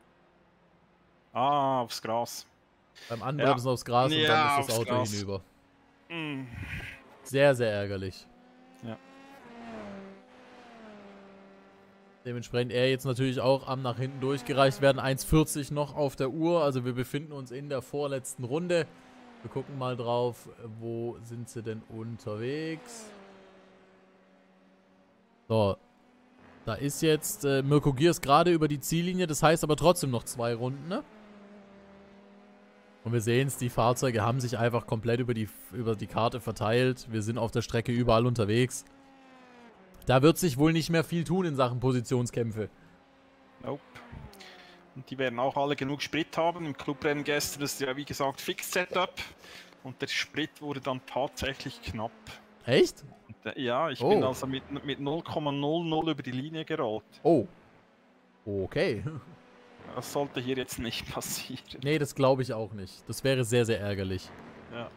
Ah, aufs Gras. Beim Anbremsen aufs Gras und dann ist das Auto hinüber. Sehr, sehr ärgerlich. Ja. Dementsprechend er jetzt natürlich auch am nach hinten durchgereicht werden. 1:40 noch auf der Uhr. Also wir befinden uns in der vorletzten Runde. Wir gucken mal drauf, wo sind sie denn unterwegs? So. Da ist jetzt Mirko Giers gerade über die Ziellinie. Das heißt aber trotzdem noch 2 Runden, ne? Und wir sehen es, die Fahrzeuge haben sich einfach komplett über die Karte verteilt. Wir sind auf der Strecke überall unterwegs. Da wird sich wohl nicht mehr viel tun in Sachen Positionskämpfe. Nope. Und die werden auch alle genug Sprit haben. Im Clubrennen gestern, das ist ja wie gesagt Fix-Setup. Und der Sprit wurde dann tatsächlich knapp. Echt? Und, ja, ich bin also mit 0,00 über die Linie gerollt. Oh. Okay. Das sollte hier jetzt nicht passieren. Nee, das glaube ich auch nicht. Das wäre sehr, sehr ärgerlich. Ja.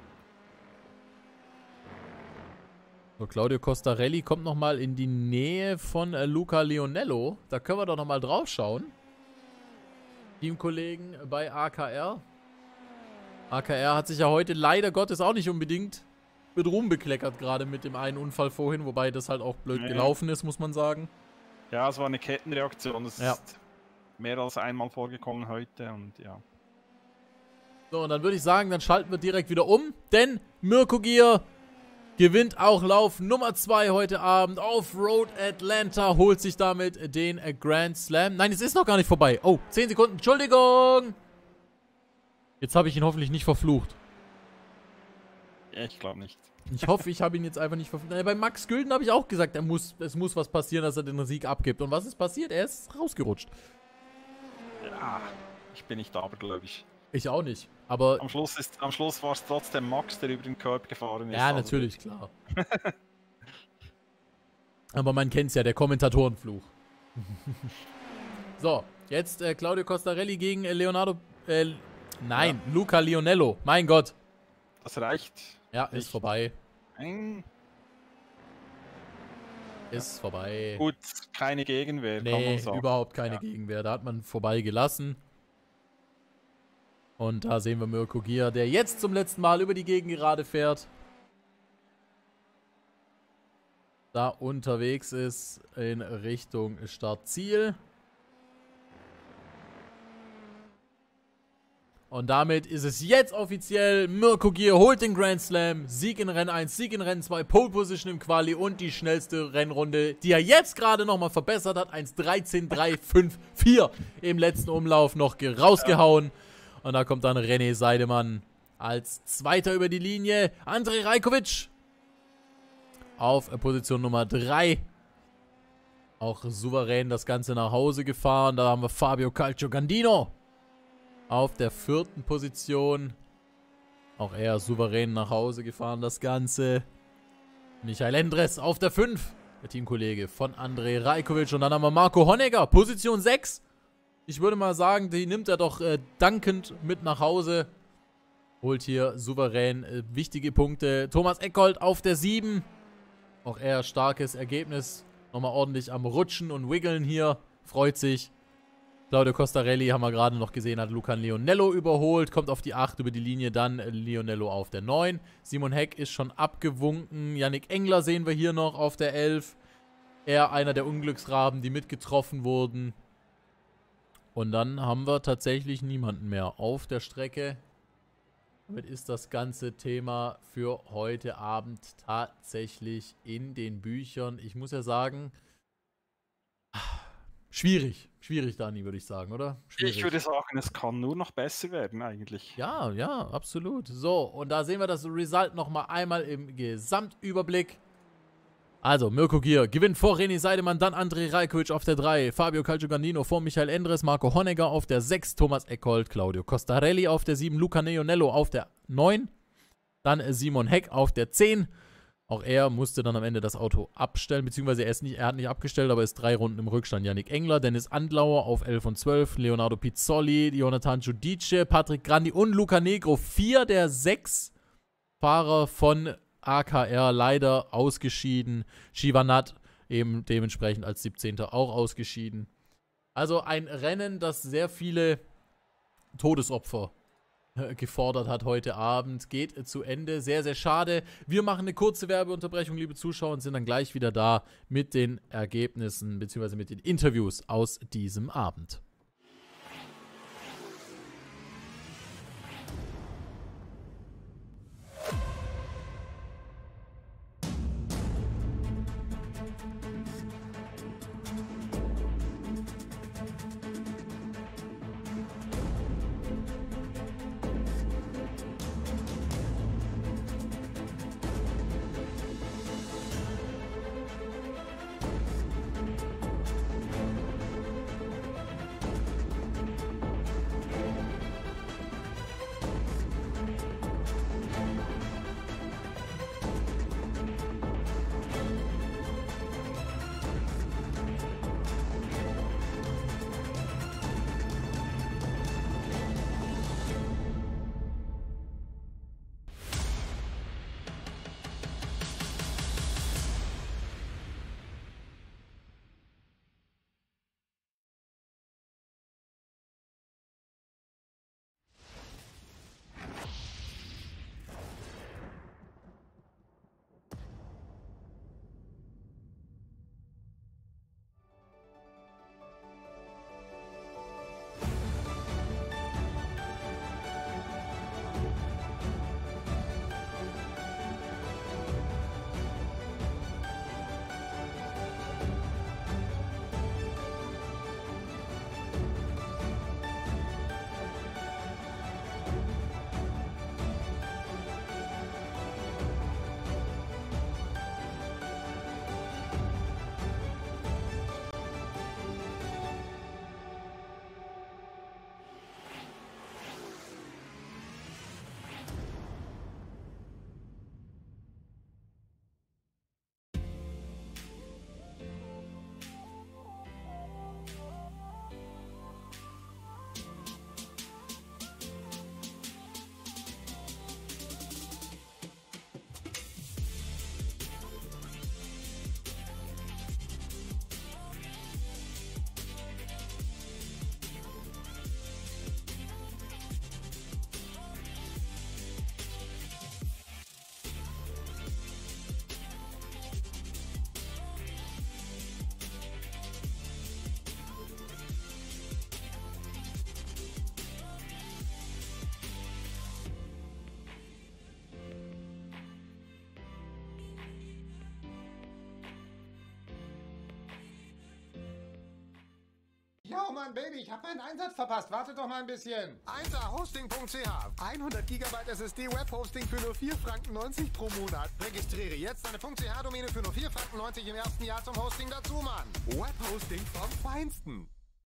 So, Claudio Costarelli kommt nochmal in die Nähe von Luca Leonello. Da können wir doch nochmal drauf schauen. Teamkollegen bei AKR. AKR hat sich ja heute leider Gottes auch nicht unbedingt mit Ruhm bekleckert, gerade mit dem einen Unfall vorhin, wobei das halt auch blöd gelaufen ist, muss man sagen. Ja, es war eine Kettenreaktion. Das ist mehr als einmal vorgekommen heute und ja. So, und dann würde ich sagen, dann schalten wir direkt wieder um, denn Mirko Gier gewinnt auch Lauf Nummer 2 heute Abend auf Road Atlanta, holt sich damit den Grand Slam. Nein, es ist noch gar nicht vorbei. Oh, 10 Sekunden, Entschuldigung. Jetzt habe ich ihn hoffentlich nicht verflucht. Ja, ich glaube nicht. Ich hoffe, ich habe ihn jetzt einfach nicht verflucht. Bei Max Gülden habe ich auch gesagt, es muss was passieren, dass er den Sieg abgibt. Und was ist passiert? Er ist rausgerutscht. Ja, ich bin nicht abergläubisch. Ich auch nicht, aber... Am Schluss war es trotzdem Max, der über den Curb gefahren ist. Ja, natürlich, klar. Aber man kennt es ja, der Kommentatorenfluch. So, jetzt Claudio Costarelli gegen Luca Lionello. Mein Gott. Das reicht. Ja, ist vorbei. Nein. Ist vorbei. Gut, keine Gegenwehr, kann Nee, man sagen. überhaupt keine Gegenwehr. Da hat man vorbei gelassen. Und da sehen wir Mirko Gier, der jetzt zum letzten Mal über die Gegengerade fährt. Da unterwegs ist in Richtung Startziel. Und damit ist es jetzt offiziell. Mirko Gier holt den Grand Slam. Sieg in Rennen 1, Sieg in Rennen 2, Pole Position im Quali und die schnellste Rennrunde, die er jetzt gerade nochmal verbessert hat. 1:13,354 im letzten Umlauf noch rausgehauen. Und da kommt dann René Seidemann als Zweiter über die Linie. Andrej Rajkovic auf Position Nummer 3. Auch souverän das Ganze nach Hause gefahren. Da haben wir Fabio Calciogandino auf der 4. Position. Auch er souverän nach Hause gefahren, das Ganze. Michael Endres auf der 5. Der Teamkollege von Andrej Rajkovic. Und dann haben wir Marco Honegger, Position 6. Ich würde mal sagen, die nimmt er doch dankend mit nach Hause. Holt hier souverän wichtige Punkte. Thomas Eckold auf der 7. Auch er starkes Ergebnis. Nochmal ordentlich am Rutschen und Wiggeln hier. Freut sich. Claudio Costarelli, haben wir gerade noch gesehen, hat Luca Lionello überholt. Kommt auf die 8 über die Linie, dann Lionello auf der 9. Simon Heck ist schon abgewunken. Yannick Engler sehen wir hier noch auf der 11. Er einer der Unglücksraben, die mitgetroffen wurden. Und dann haben wir tatsächlich niemanden mehr auf der Strecke. Damit ist das ganze Thema für heute Abend tatsächlich in den Büchern. Ich muss ja sagen, schwierig. Schwierig, Dani, würde ich sagen, oder? Schwierig. Ich würde sagen, es kann nur noch besser werden eigentlich. Ja, ja, absolut. So, und da sehen wir das Result nochmal einmal im Gesamtüberblick. Also, Mirko Gier gewinnt vor René Seidemann, dann Andrej Rajkovic auf der 3, Fabio Calciogandino vor Michael Endres, Marco Honegger auf der 6, Thomas Eckold, Claudio Costarelli auf der 7, Luca Lionello auf der 9, dann Simon Heck auf der 10. Auch er musste dann am Ende das Auto abstellen, beziehungsweise er hat nicht abgestellt, aber ist 3 Runden im Rückstand. Yannick Engler, Dennis Andlauer auf 11 und 12, Leonardo Pizzoli, Jonathan Giudice, Patrick Grandi und Luca Negro. 4 der 6 Fahrer von AKR leider ausgeschieden. Shivanat eben dementsprechend als 17. auch ausgeschieden. Also ein Rennen, das sehr viele Todesopfer gefordert hat heute Abend, geht zu Ende. Sehr, sehr schade. Wir machen eine kurze Werbeunterbrechung, liebe Zuschauer, und sind dann gleich wieder da mit den Ergebnissen bzw. mit den Interviews aus diesem Abend. Oh Mann, Baby, ich habe meinen Einsatz verpasst. Warte doch mal ein bisschen. 1hosting.ch 100 GB SSD Webhosting für nur 4,90 Franken pro Monat. Registriere jetzt deine .ch-Domäne für nur 4,90 Franken im ersten Jahr zum Hosting dazu, Mann. Webhosting vom Feinsten.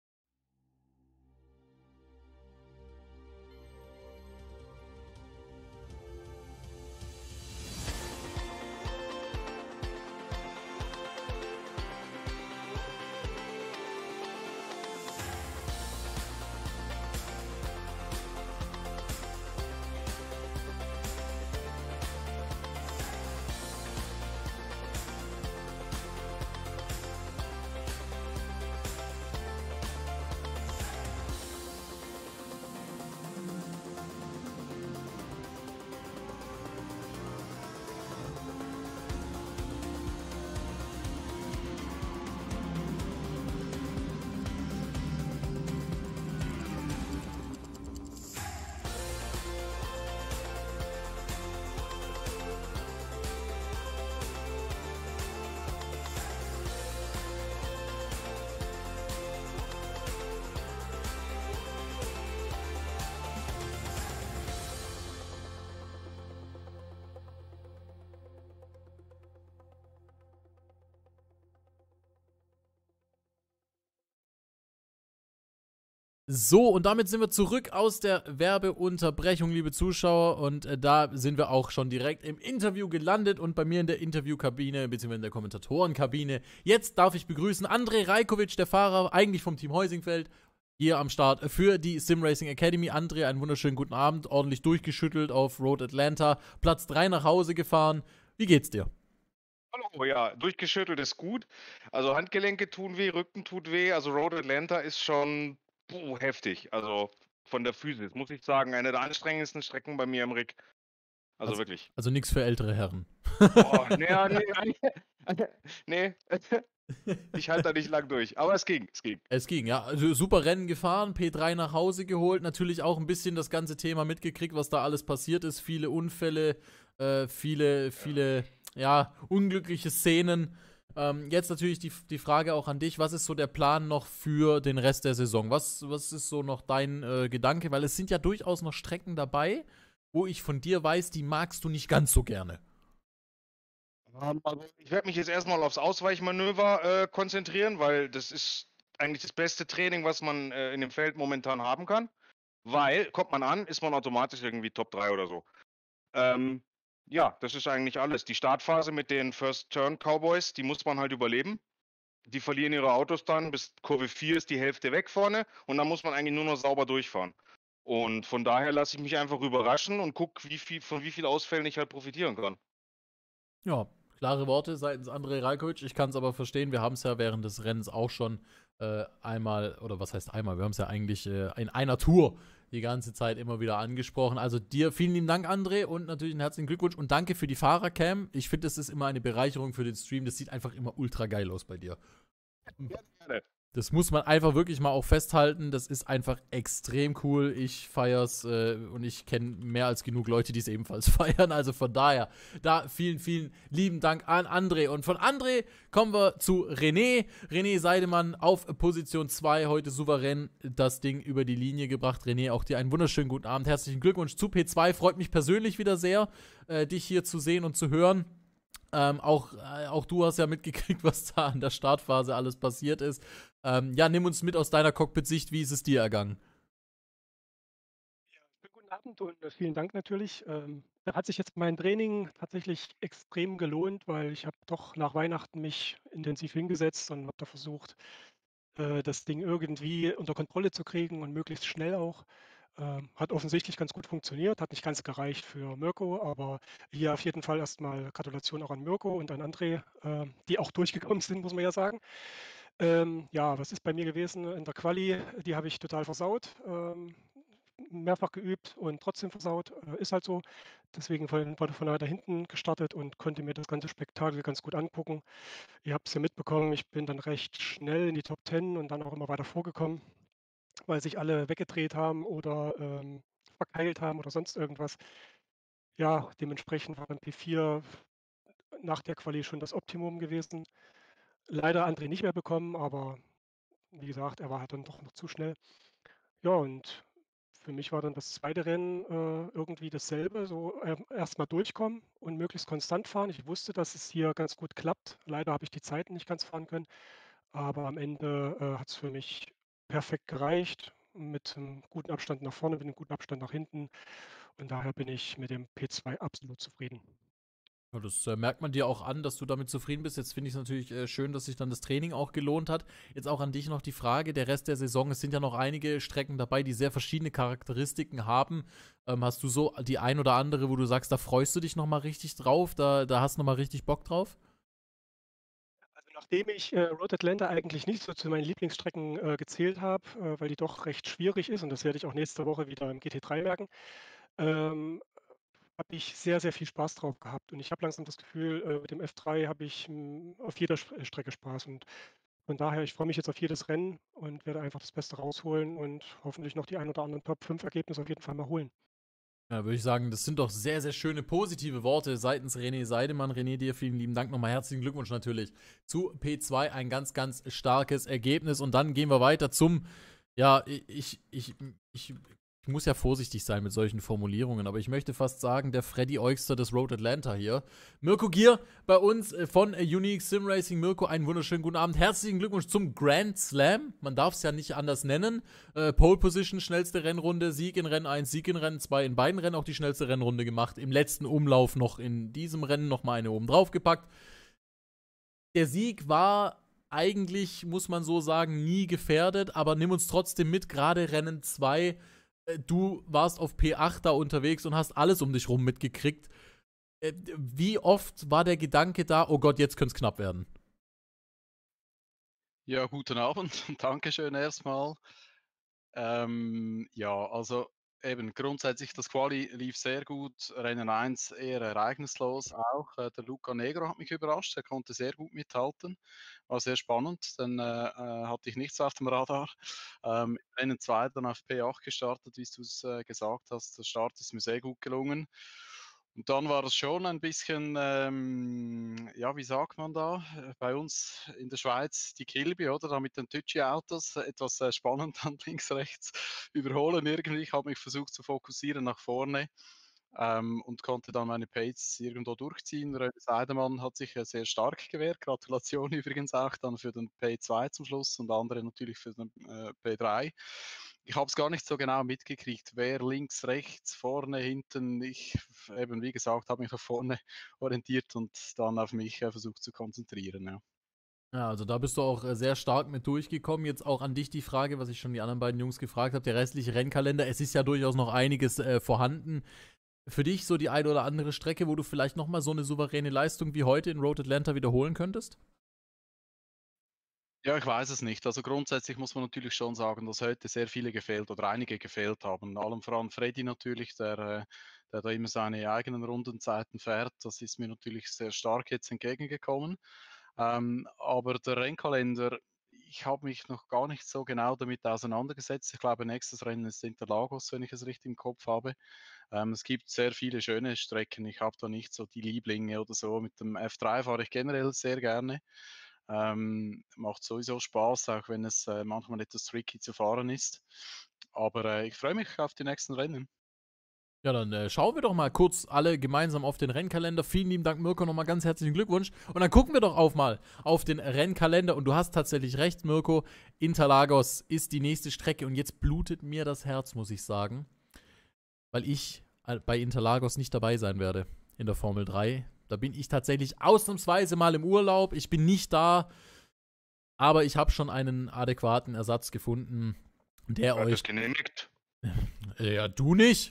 So, und damit sind wir zurück aus der Werbeunterbrechung, liebe Zuschauer. Und da sind wir auch schon direkt im Interview gelandet und bei mir in der Interviewkabine, beziehungsweise in der Kommentatorenkabine. Jetzt darf ich begrüßen André Rajkovic, der Fahrer, eigentlich vom Team Heusingfeld, hier am Start für die Sim Racing Academy. André, einen wunderschönen guten Abend, ordentlich durchgeschüttelt auf Road Atlanta, Platz 3 nach Hause gefahren. Wie geht's dir? Hallo, ja, durchgeschüttelt ist gut. Also Handgelenke tun weh, Rücken tut weh. Also Road Atlanta ist schon heftig. Also von der Physis, muss ich sagen, eine der anstrengendsten Strecken bei mir im Rig. Also wirklich. Also nichts für ältere Herren. Oh, nee. Ich halte da nicht lang durch. Aber es ging. Es ging, ja. Also super Rennen gefahren, P3 nach Hause geholt. Natürlich auch ein bisschen das ganze Thema mitgekriegt, was da alles passiert ist. Viele Unfälle, viele unglückliche Szenen. Jetzt natürlich die Frage auch an dich. Was ist so der Plan noch für den Rest der Saison? Was ist so noch dein Gedanke? Weil es sind ja durchaus noch Strecken dabei, wo ich von dir weiß, die magst du nicht ganz so gerne. Also ich werde mich jetzt erstmal aufs Ausweichmanöver konzentrieren, weil das ist eigentlich das beste Training, was man in dem Feld momentan haben kann. Weil, kommt man an, ist man automatisch irgendwie Top 3 oder so. Ja, das ist eigentlich alles. Die Startphase mit den First Turn Cowboys, die muss man halt überleben. Die verlieren ihre Autos dann, bis Kurve 4 ist die Hälfte weg vorne und dann muss man eigentlich nur noch sauber durchfahren. Und von daher lasse ich mich einfach überraschen und gucke, von wie viel Ausfällen ich halt profitieren kann. Ja, klare Worte seitens André Rajkovic. Ich kann es aber verstehen, wir haben es ja während des Rennens auch schon einmal, oder was heißt einmal, wir haben es ja eigentlich in einer Tour die ganze Zeit immer wieder angesprochen. Also dir vielen lieben Dank, André, und natürlich einen herzlichen Glückwunsch und danke für die Fahrercam. Ich finde, das ist immer eine Bereicherung für den Stream. Das sieht einfach immer ultra geil aus bei dir. Gerne. Das muss man einfach wirklich mal auch festhalten. Das ist einfach extrem cool. Ich feier's und ich kenne mehr als genug Leute, die es ebenfalls feiern. Also von daher, da vielen, vielen lieben Dank an André. Und von André kommen wir zu René. René Seidemann auf Position 2, heute souverän das Ding über die Linie gebracht. René, auch dir einen wunderschönen guten Abend. Herzlichen Glückwunsch zu P2. Freut mich persönlich wieder sehr, dich hier zu sehen und zu hören. Auch du hast ja mitgekriegt, was da an der Startphase alles passiert ist. Nimm uns mit aus deiner Cockpit-Sicht. Wie ist es dir ergangen? Ja, guten Abend und vielen Dank natürlich. Da hat sich jetzt mein Training tatsächlich extrem gelohnt, weil ich habe doch nach Weihnachten mich intensiv hingesetzt und habe da versucht, das Ding irgendwie unter Kontrolle zu kriegen und möglichst schnell auch. Hat offensichtlich ganz gut funktioniert, hat nicht ganz gereicht für Mirko, aber hier auf jeden Fall erstmal Gratulation auch an Mirko und an André, die auch durchgekommen sind, muss man ja sagen. Was ist bei mir gewesen in der Quali? Die habe ich total versaut. Mehrfach geübt und trotzdem versaut. Ist halt so. Deswegen wurde von weiter hinten gestartet und konnte mir das ganze Spektakel ganz gut angucken. Ihr habt es ja mitbekommen, ich bin dann recht schnell in die Top 10 und dann auch immer weiter vorgekommen, weil sich alle weggedreht haben oder verkeilt haben oder sonst irgendwas. Ja, dementsprechend war dann P4 nach der Quali schon das Optimum gewesen. Leider André nicht mehr bekommen, aber wie gesagt, er war halt dann doch noch zu schnell. Ja, und für mich war dann das zweite Rennen irgendwie dasselbe, so erst mal durchkommen und möglichst konstant fahren. Ich wusste, dass es hier ganz gut klappt. Leider habe ich die Zeiten nicht ganz fahren können, aber am Ende hat es für mich perfekt gereicht, mit einem guten Abstand nach vorne, mit einem guten Abstand nach hinten. Und daher bin ich mit dem P2 absolut zufrieden. Ja, das merkt man dir auch an, dass du damit zufrieden bist. Jetzt finde ich es natürlich schön, dass sich dann das Training auch gelohnt hat. Jetzt auch an dich noch die Frage, der Rest der Saison, es sind ja noch einige Strecken dabei, die sehr verschiedene Charakteristiken haben. Hast du so die ein oder andere, wo du sagst, da freust du dich nochmal richtig drauf, da hast du nochmal richtig Bock drauf? Also nachdem ich Road Atlanta eigentlich nicht so zu meinen Lieblingsstrecken gezählt habe, weil die doch recht schwierig ist und das werde ich auch nächste Woche wieder im GT3 merken, ähm, habe ich sehr, sehr viel Spaß drauf gehabt. Und ich habe langsam das Gefühl, mit dem F3 habe ich auf jeder Strecke Spaß. Und von daher, ich freue mich jetzt auf jedes Rennen und werde einfach das Beste rausholen und hoffentlich noch die ein oder anderen Top-5-Ergebnisse auf jeden Fall mal holen. Ja, würde ich sagen, das sind doch sehr, sehr schöne positive Worte seitens René Seidemann. René, dir vielen lieben Dank. Nochmal herzlichen Glückwunsch natürlich zu P2. Ein ganz, ganz starkes Ergebnis. Und dann gehen wir weiter zum, ja, ich muss ja vorsichtig sein mit solchen Formulierungen, aber ich möchte fast sagen, der Freddy Eugster des Road Atlanta hier. Mirko Gier bei uns von Unique Sim Racing. Mirko, einen wunderschönen guten Abend. Herzlichen Glückwunsch zum Grand Slam. Man darf es ja nicht anders nennen. Pole Position, schnellste Rennrunde, Sieg in Rennen 1, Sieg in Rennen 2, in beiden Rennen auch die schnellste Rennrunde gemacht. Im letzten Umlauf noch in diesem Rennen nochmal eine oben drauf gepackt. Der Sieg war eigentlich, muss man so sagen, nie gefährdet, aber nimm uns trotzdem mit, gerade Rennen 2. Du warst auf P8 da unterwegs und hast alles um dich rum mitgekriegt. Wie oft war der Gedanke da, oh Gott, jetzt könnte es knapp werden? Ja, guten Abend und Dankeschön erstmal. Ja, also eben grundsätzlich das Quali lief sehr gut, Rennen 1 eher ereignislos auch. Der Luca Negro hat mich überrascht, er konnte sehr gut mithalten, war sehr spannend, dann hatte ich nichts auf dem Radar. Rennen 2 dann auf P8 gestartet, wie du es gesagt hast, der Start ist mir sehr gut gelungen. Und dann war es schon ein bisschen, ja, wie sagt man da, bei uns in der Schweiz die Kilby, oder? Da mit den Tütschi-Autos, etwas spannend dann links, rechts überholen irgendwie. Ich habe mich versucht zu fokussieren nach vorne und konnte dann meine Pace irgendwo durchziehen. René Seidemann hat sich sehr stark gewehrt. Gratulation übrigens auch dann für den P2 zum Schluss und andere natürlich für den P3. Ich habe es gar nicht so genau mitgekriegt, wer links, rechts, vorne, hinten. Ich eben, wie gesagt, habe mich nach vorne orientiert und dann auf mich versucht zu konzentrieren. Ja. Ja, also da bist du auch sehr stark mit durchgekommen. Jetzt auch an dich die Frage, was ich schon die anderen beiden Jungs gefragt habe, der restliche Rennkalender. Es ist ja durchaus noch einiges vorhanden. Für dich so die eine oder andere Strecke, wo du vielleicht nochmal so eine souveräne Leistung wie heute in Road Atlanta wiederholen könntest? Ja, ich weiß es nicht. Also grundsätzlich muss man natürlich schon sagen, dass heute sehr viele gefehlt oder einige gefehlt haben. Allem voran Freddy natürlich, der da immer seine eigenen Rundenzeiten fährt. Das ist mir natürlich sehr stark jetzt entgegengekommen. Aber der Rennkalender, ich habe mich noch gar nicht so genau damit auseinandergesetzt. Ich glaube, nächstes Rennen ist Interlagos, wenn ich es richtig im Kopf habe. Es gibt sehr viele schöne Strecken. Ich habe da nicht so die Lieblinge oder so. Mit dem F3 fahre ich generell sehr gerne. Macht sowieso Spaß, auch wenn es manchmal etwas tricky zu fahren ist. Aber ich freue mich auf die nächsten Rennen. Ja, dann schauen wir doch mal kurz alle gemeinsam auf den Rennkalender. Vielen lieben Dank, Mirko, nochmal ganz herzlichen Glückwunsch. Und dann gucken wir doch mal auf den Rennkalender. Und du hast tatsächlich recht, Mirko. Interlagos ist die nächste Strecke. Und jetzt blutet mir das Herz, muss ich sagen. Weil ich bei Interlagos nicht dabei sein werde in der Formel 3. Da bin ich tatsächlich ausnahmsweise mal im Urlaub. Ich bin nicht da. Aber ich habe schon einen adäquaten Ersatz gefunden, der Hat euch... das genehmigt? Ja, du nicht.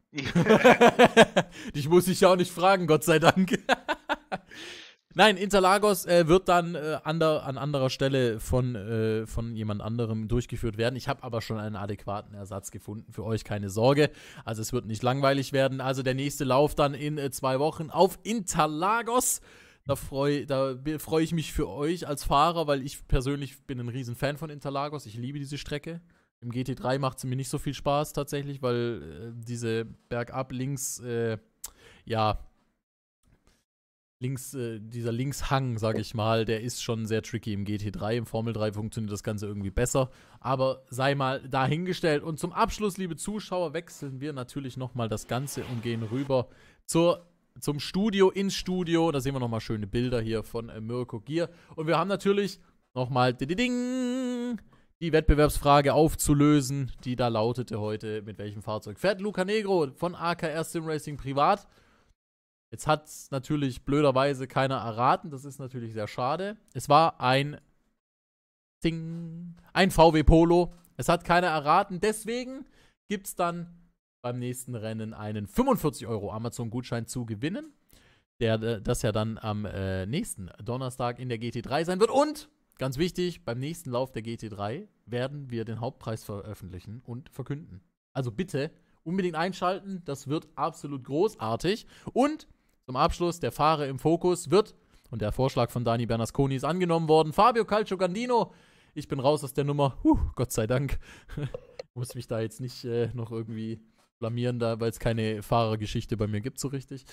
Dich muss ich ja auch nicht fragen, Gott sei Dank. Nein, Interlagos wird dann an anderer Stelle von jemand anderem durchgeführt werden. Ich habe aber schon einen adäquaten Ersatz gefunden. Für euch keine Sorge. Also es wird nicht langweilig werden. Also der nächste Lauf dann in 2 Wochen auf Interlagos. Da freu ich mich für euch als Fahrer, weil ich persönlich bin ein Riesenfan von Interlagos. Ich liebe diese Strecke. Im GT3 macht sie mir nicht so viel Spaß tatsächlich, weil diese bergab links, ja, dieser Linkshang, sage ich mal, der ist schon sehr tricky im GT3. Im Formel 3 funktioniert das Ganze irgendwie besser. Aber sei mal dahingestellt. Und zum Abschluss, liebe Zuschauer, wechseln wir natürlich nochmal das Ganze und gehen rüber zum Studio, ins Studio. Da sehen wir nochmal schöne Bilder hier von Mirko Gier. Und wir haben natürlich nochmal die Wettbewerbsfrage aufzulösen, die da lautete heute: Mit welchem Fahrzeug fährt Luca Negro von AKR Sim Racing privat? Jetzt hat es natürlich blöderweise keiner erraten. Das ist natürlich sehr schade. Es war ein VW Polo. Es hat keiner erraten. Deswegen gibt es dann beim nächsten Rennen einen 45 € Amazon-Gutschein zu gewinnen, das ja dann am nächsten Donnerstag in der GT3 sein wird. Und, ganz wichtig, beim nächsten Lauf der GT3 werden wir den Hauptpreis veröffentlichen und verkünden. Also bitte unbedingt einschalten. Das wird absolut großartig. Und zum Abschluss, der Fahrer im Fokus wird, und der Vorschlag von Dani Bernasconi ist angenommen worden, Fabio Calciogandino. Ich bin raus aus der Nummer. Gott sei Dank. Muss mich da jetzt nicht noch irgendwie blamieren, weil es keine Fahrergeschichte bei mir gibt so richtig.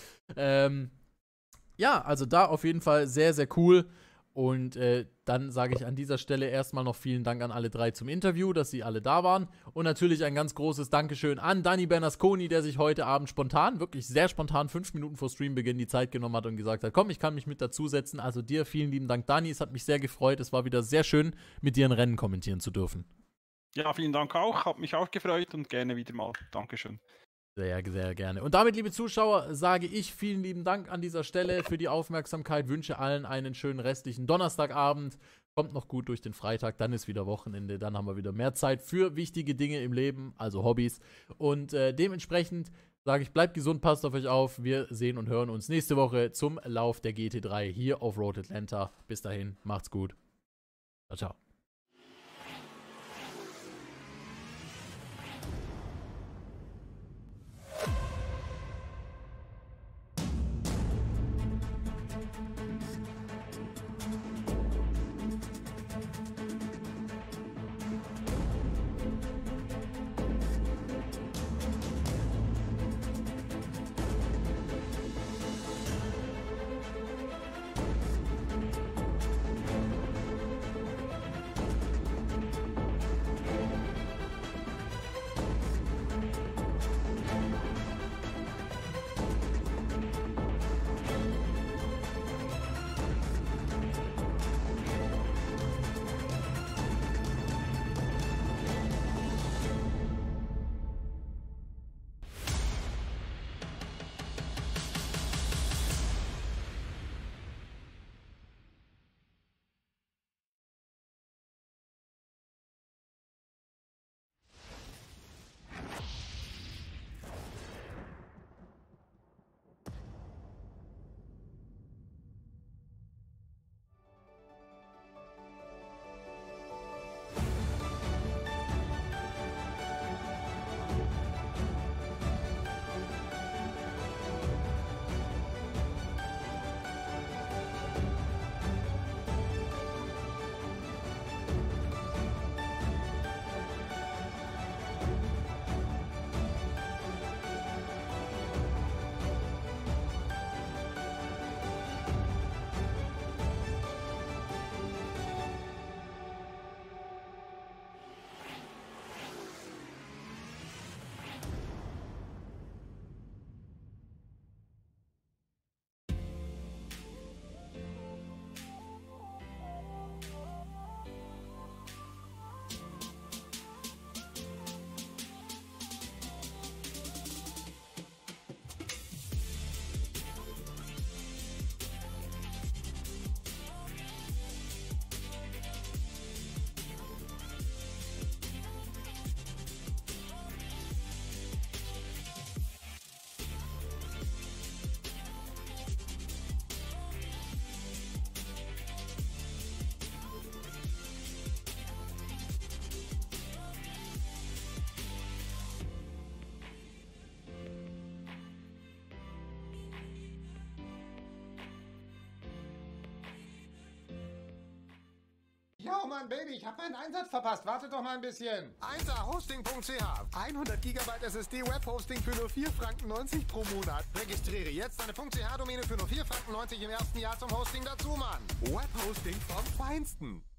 Ja, also da auf jeden Fall sehr, sehr cool. Und dann sage ich an dieser Stelle erstmal noch vielen Dank an alle drei zum Interview, dass sie alle da waren. Und natürlich ein ganz großes Dankeschön an Dani Bernasconi, der sich heute Abend spontan, wirklich sehr spontan, 5 Minuten vor Streambeginn die Zeit genommen hat und gesagt hat, komm, ich kann mich mit dazusetzen. Also dir vielen lieben Dank, Dani. Es hat mich sehr gefreut. Es war wieder sehr schön, mit dir ein Rennen kommentieren zu dürfen. Ja, vielen Dank auch. Hat mich auch gefreut und gerne wieder mal. Dankeschön. Sehr, sehr gerne. Und damit, liebe Zuschauer, sage ich vielen lieben Dank an dieser Stelle für die Aufmerksamkeit. Wünsche allen einen schönen restlichen Donnerstagabend. Kommt noch gut durch den Freitag, dann ist wieder Wochenende. Dann haben wir wieder mehr Zeit für wichtige Dinge im Leben, also Hobbys. Und dementsprechend sage ich, bleibt gesund, passt auf euch auf. Wir sehen und hören uns nächste Woche zum Lauf der GT3 hier auf Road Atlanta. Bis dahin, macht's gut. Ciao, ciao. Mann, Baby, ich habe meinen Einsatz verpasst. Warte doch mal ein bisschen. 1hosting.ch 100 GB SSD Webhosting für nur 4,90 Franken pro Monat. Registriere jetzt deine .ch-Domäne für nur 4,90 Franken im ersten Jahr zum Hosting dazu, Mann. Webhosting vom Feinsten.